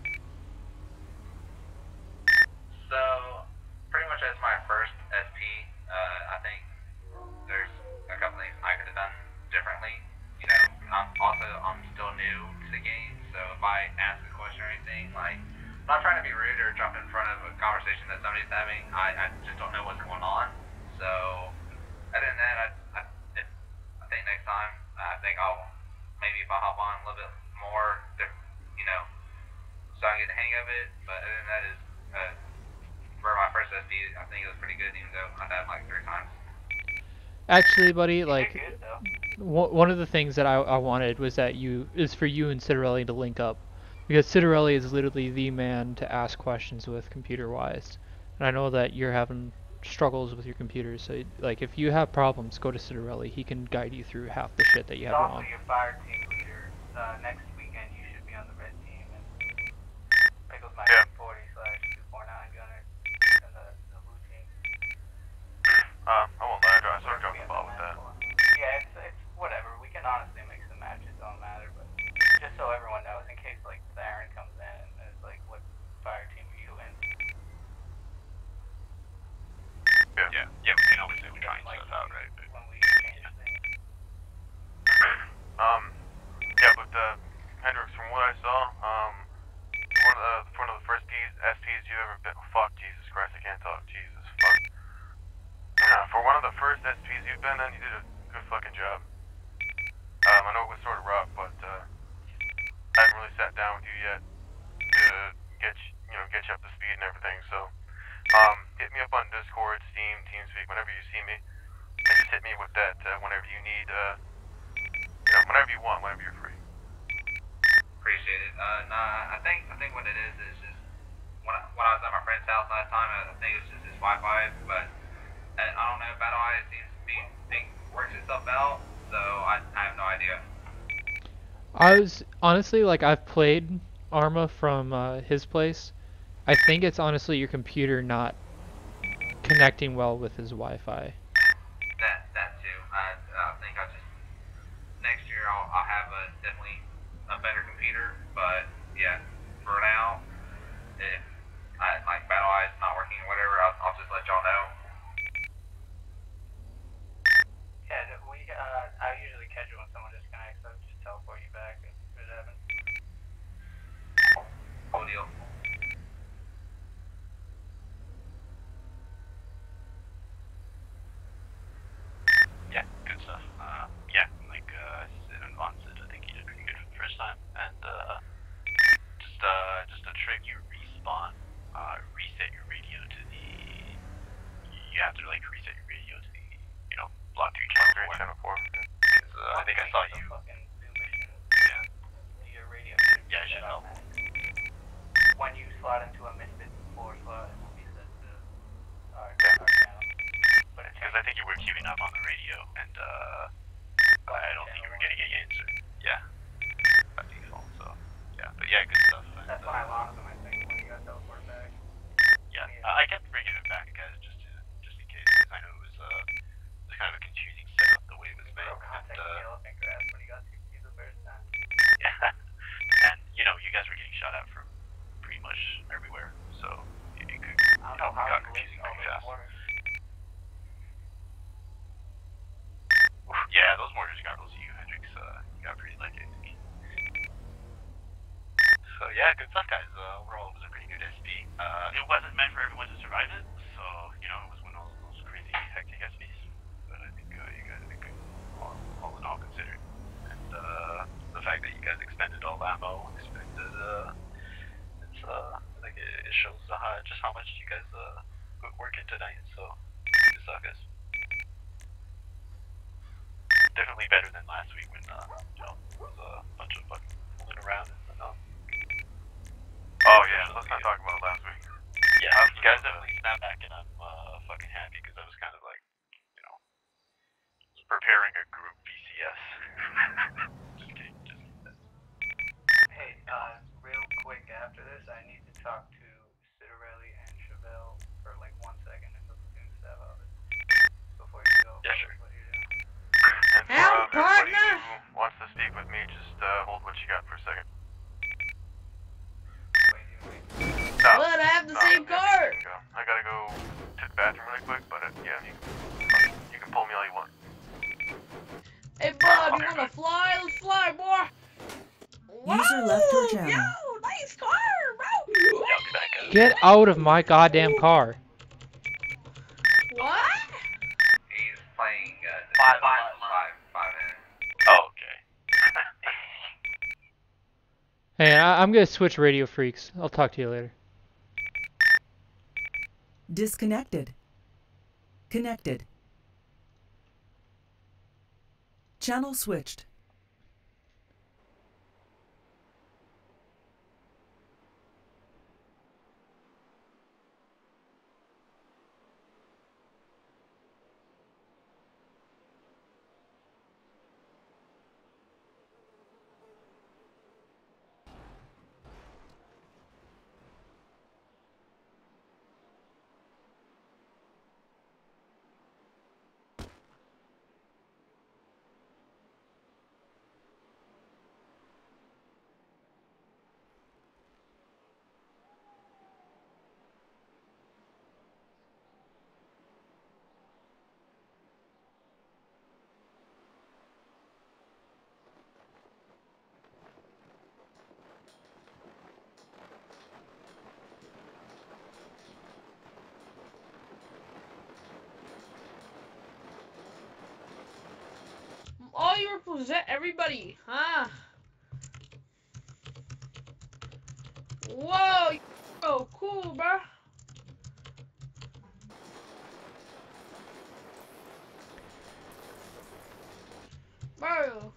So, pretty much as my first S P, uh, I think there's a couple things I could have done differently. You know, I'm also, I'm still new to the game, so if I ask a question or anything, like, I'm not trying to be rude or jump in front of a conversation that somebody's having, I, I just don't know what's going on. So, other than that, I, I, it, I think next time, I think I'll, maybe if I hop on a little bit more, you know, so I get the hang of it, but other than that is, uh, for my first S P, I think it was pretty good, even though I died like three times. Actually, buddy, like, one of the things that I, I wanted was that you, is for you and Citarelli to link up. Because Citarelli is literally the man to ask questions with computer-wise. And I know that you're having struggles with your computer, so, like, if you have problems, go to Citarelli. He can guide you through half the shit that you have Also, wrong. your fire team leader. Uh, next weekend, you should be on the red team. And Pickles my yeah. forty slash two forty-nine gunner and the, the blue team. Uh, I won't lie, I sort of dropped the ball with that. Yeah, it's, it's whatever. We can honestly mix the matches, don't matter. But just so everyone knows, in case like Theron comes in and is like, what fire team are you in? Yeah, yeah, yeah. We can always say we're trying stuff out, right? But, when we change yeah. things. Um, yeah, but uh, Hendrix, from what I saw, um, one of the one of the first S Ps you ever been. Oh, fuck, Jesus Christ, I can't talk. Jesus, fuck. Yeah, for one of the first S Ps you've been in, you did a good fucking job. Um, I know it was sort of rough, but uh, I haven't really sat down with you yet to get you, you know, get you up to speed and everything. So, um, hit me up on Discord, Steam, TeamSpeak, whenever you see me, and just hit me with that uh, whenever you need. Uh, you know, whenever you want, whenever you're free. Appreciate it. Uh, nah, I think I think what it is is just when I, when I was at my friend's house last time, I think it was just his Wi-Fi, but I, I don't know. Battle Eye seems to be think works itself out, so I, I have no idea. I was, honestly, like, I've played ArmA from uh, his place. I think it's honestly your computer not connecting well with his Wi-Fi. That that too. I I think I just next year I'll I'll have a definitely a better computer, but yeah, for now, if I like Battle Eye's not working or whatever, I'll I'll just let y'all know. Yeah, we. Uh, I usually catch it when someone disconnects, so just teleport you back if it happens. Cool deal. Yeah, good stuff. Uh, yeah, like uh, Sid and Vaughn said, I think you did pretty good for the first time. And uh, just uh, just a trick, you respawn, uh, reset your radio to the. You have to like reset your radio to the, you know, block three channel four. Channel four. Because uh, I think I saw you. Yeah. Yeah. Your radio. Yeah, I should know. When you slot in think you were queuing up on the radio, and uh, I don't think you were getting any answer. Yeah, by default. So yeah, but yeah, good stuff. And, That's when I lost him, I think, when he got teleported back. Yeah, uh, I kept bringing it back, guys, just to, just in case. 'Cause I know it was uh, it was kind of a confusing setup the way it was made. And, uh, Elephant grass when he got to use the first time. yeah, and you know, you guys were getting shot at from pretty much everywhere, so it, it could, you I don't know, know how got he confusing lived all pretty those fast. mortars. Yeah, those mortars got those you, Hendrix. Uh, you got pretty lucky, I think. So yeah, good stuff, guys. Uh, overall, it was a pretty good S P. Uh, it wasn't meant for everyone to survive it, so you know, it was one of those crazy, hectic S Ps. But I think uh, you guys did good, all, all in all considered. And uh, the fact that you guys expended all the ammo, expended, uh, it's uh, I think it, it shows uh, just how much you guys uh put work in tonight. So good stuff, guys. Definitely better than last week when uh, you know, it was a bunch of fucking fooling around and whatnot. Oh yeah, let's not talk about last week. Yeah, um, you guys definitely snapped back, and I'm uh, fucking happy because I was kind of like, you know, preparing a group V C S. Just kidding, just kidding. Hey, uh, real quick after this, I need to talk to Citarelli and Chevelle for like one second in the platoon staff office before you go. Yeah, sure. What are you doing? And for um, everybody who wants to speak with me, just uh, hold what you got for a second. No, What? I have the no, same yeah, car! you can go. I gotta go to the bathroom really quick, but uh, yeah, you, you can pull me all you want. Hey, Bob, you wanna fly? Let's fly, boy! User left your channel. Yo, nice car, bro! Yeah, I'll be back, guys. Get out of my goddamn car. What? He's playing uh, five, five, five, five minutes. Oh, okay. Hey, I I'm gonna switch radio freaks. I'll talk to you later. Disconnected. Connected. Channel switched. Oh, you represent everybody, huh? Whoa, yo, cool, bro. Bro.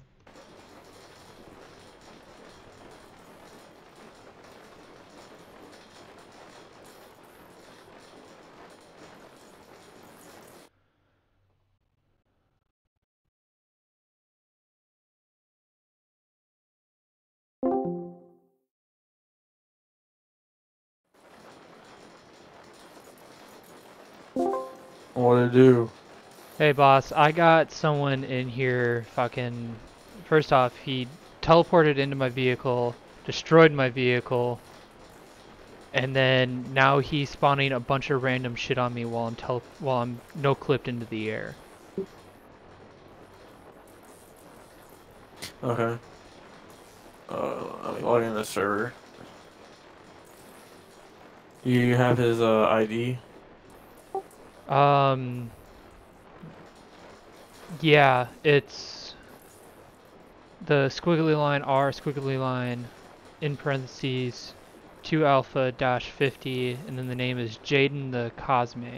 What to do? Hey boss, I got someone in here fucking... First off, he teleported into my vehicle, destroyed my vehicle, and then now he's spawning a bunch of random shit on me while I'm tele while I'm no-clipped into the air. Okay. Uh, let me log in the server. You have his uh, I D? Um... Yeah, it's the squiggly line R squiggly line in parentheses two alpha dash fifty, and then the name is Jaden the Cosme.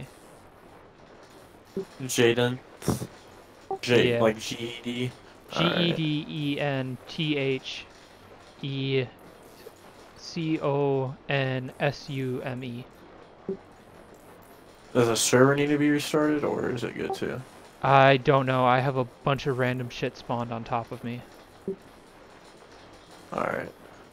Jaden? J, Yeah. like G E D? G E D E N T H E C O N S U M E. Does a server need to be restarted, or is it good too? I don't know. I have a bunch of random shit spawned on top of me. Alright.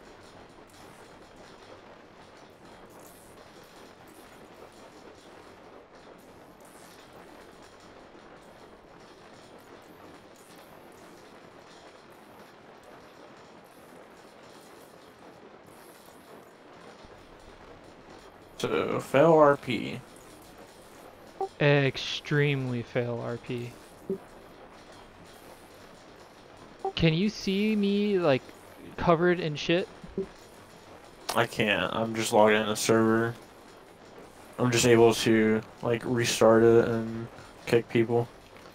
So, fail R P. Extremely fail R P. Can you see me, like, covered in shit? I can't. I'm just logged in a server. I'm just able to, like, restart it and kick people.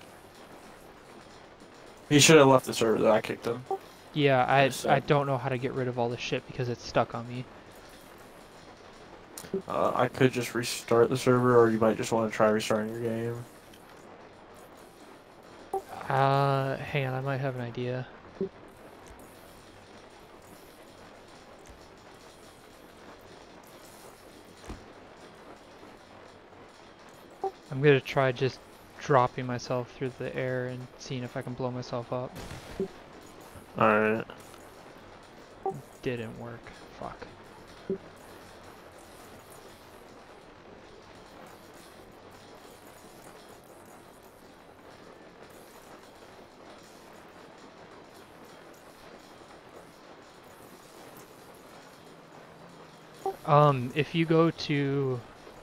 He should have left the server that I kicked him. Yeah, I, I don't know how to get rid of all this shit because it's stuck on me. Uh, I could just restart the server, or you might just want to try restarting your game. Uh, hang on, I might have an idea. I'm gonna try just dropping myself through the air and seeing if I can blow myself up. Alright. Didn't work. Fuck. Um, if you go to,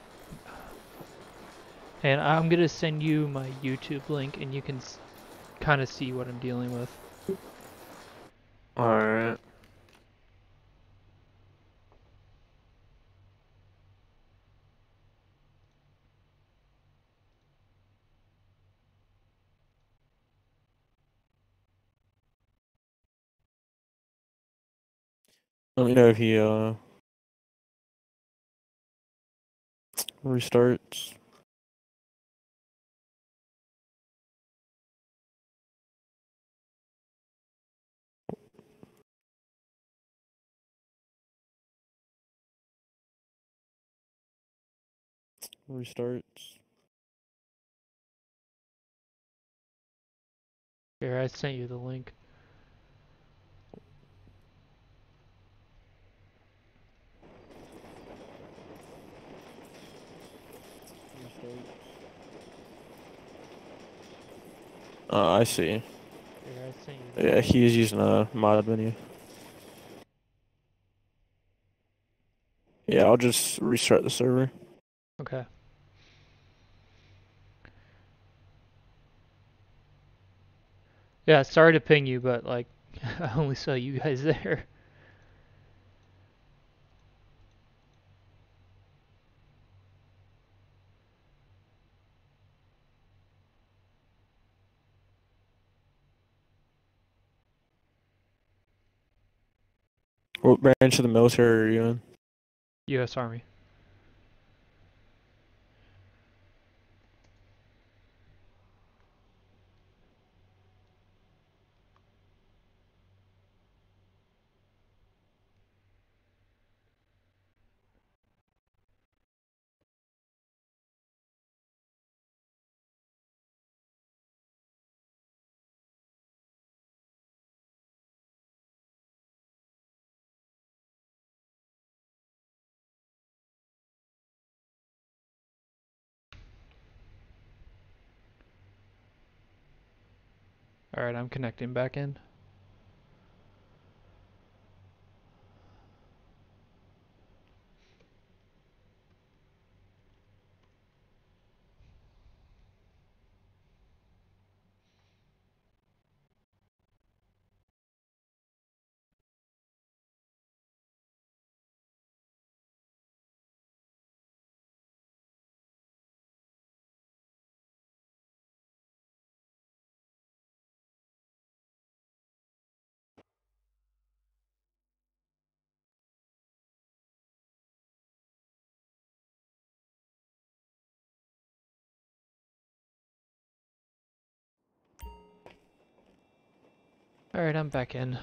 and I'm gonna send you my YouTube link, and you can s kind of see what I'm dealing with. Alright. Let me know if he, uh, restarts. Restarts. Here, I sent you the link. Uh, I see. Here, I sent you the Yeah, link. he is using a mod menu. Yeah, I'll just restart the server. Okay. Yeah, sorry to ping you, but like, I only saw you guys there. What branch of the military are you in? U S Army. Alright, I'm connecting back in. Alright, I'm back in.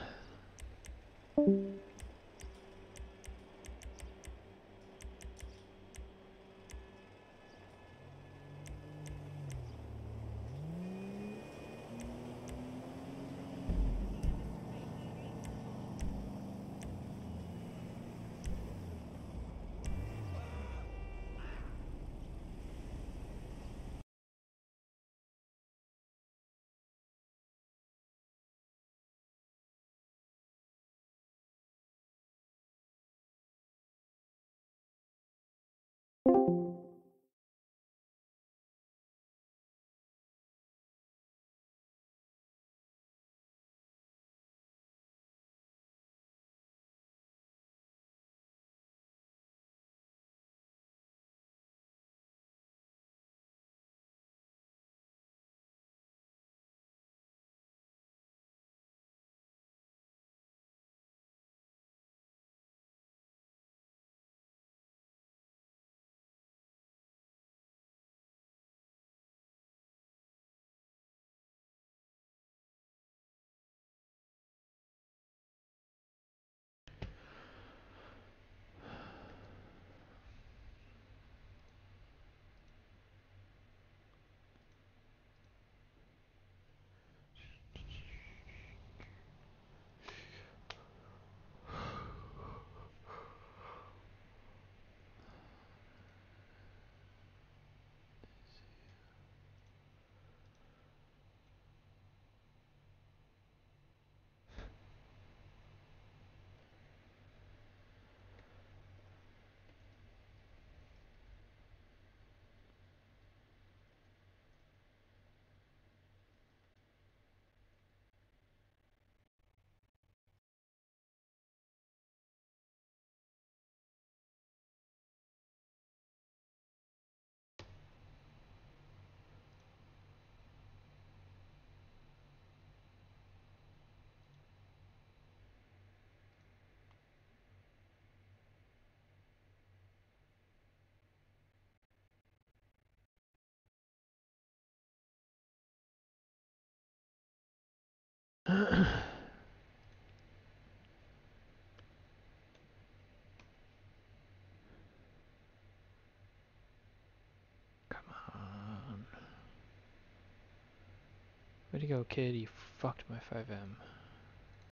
Come on. Way to go, kid. You fucked my FiveM.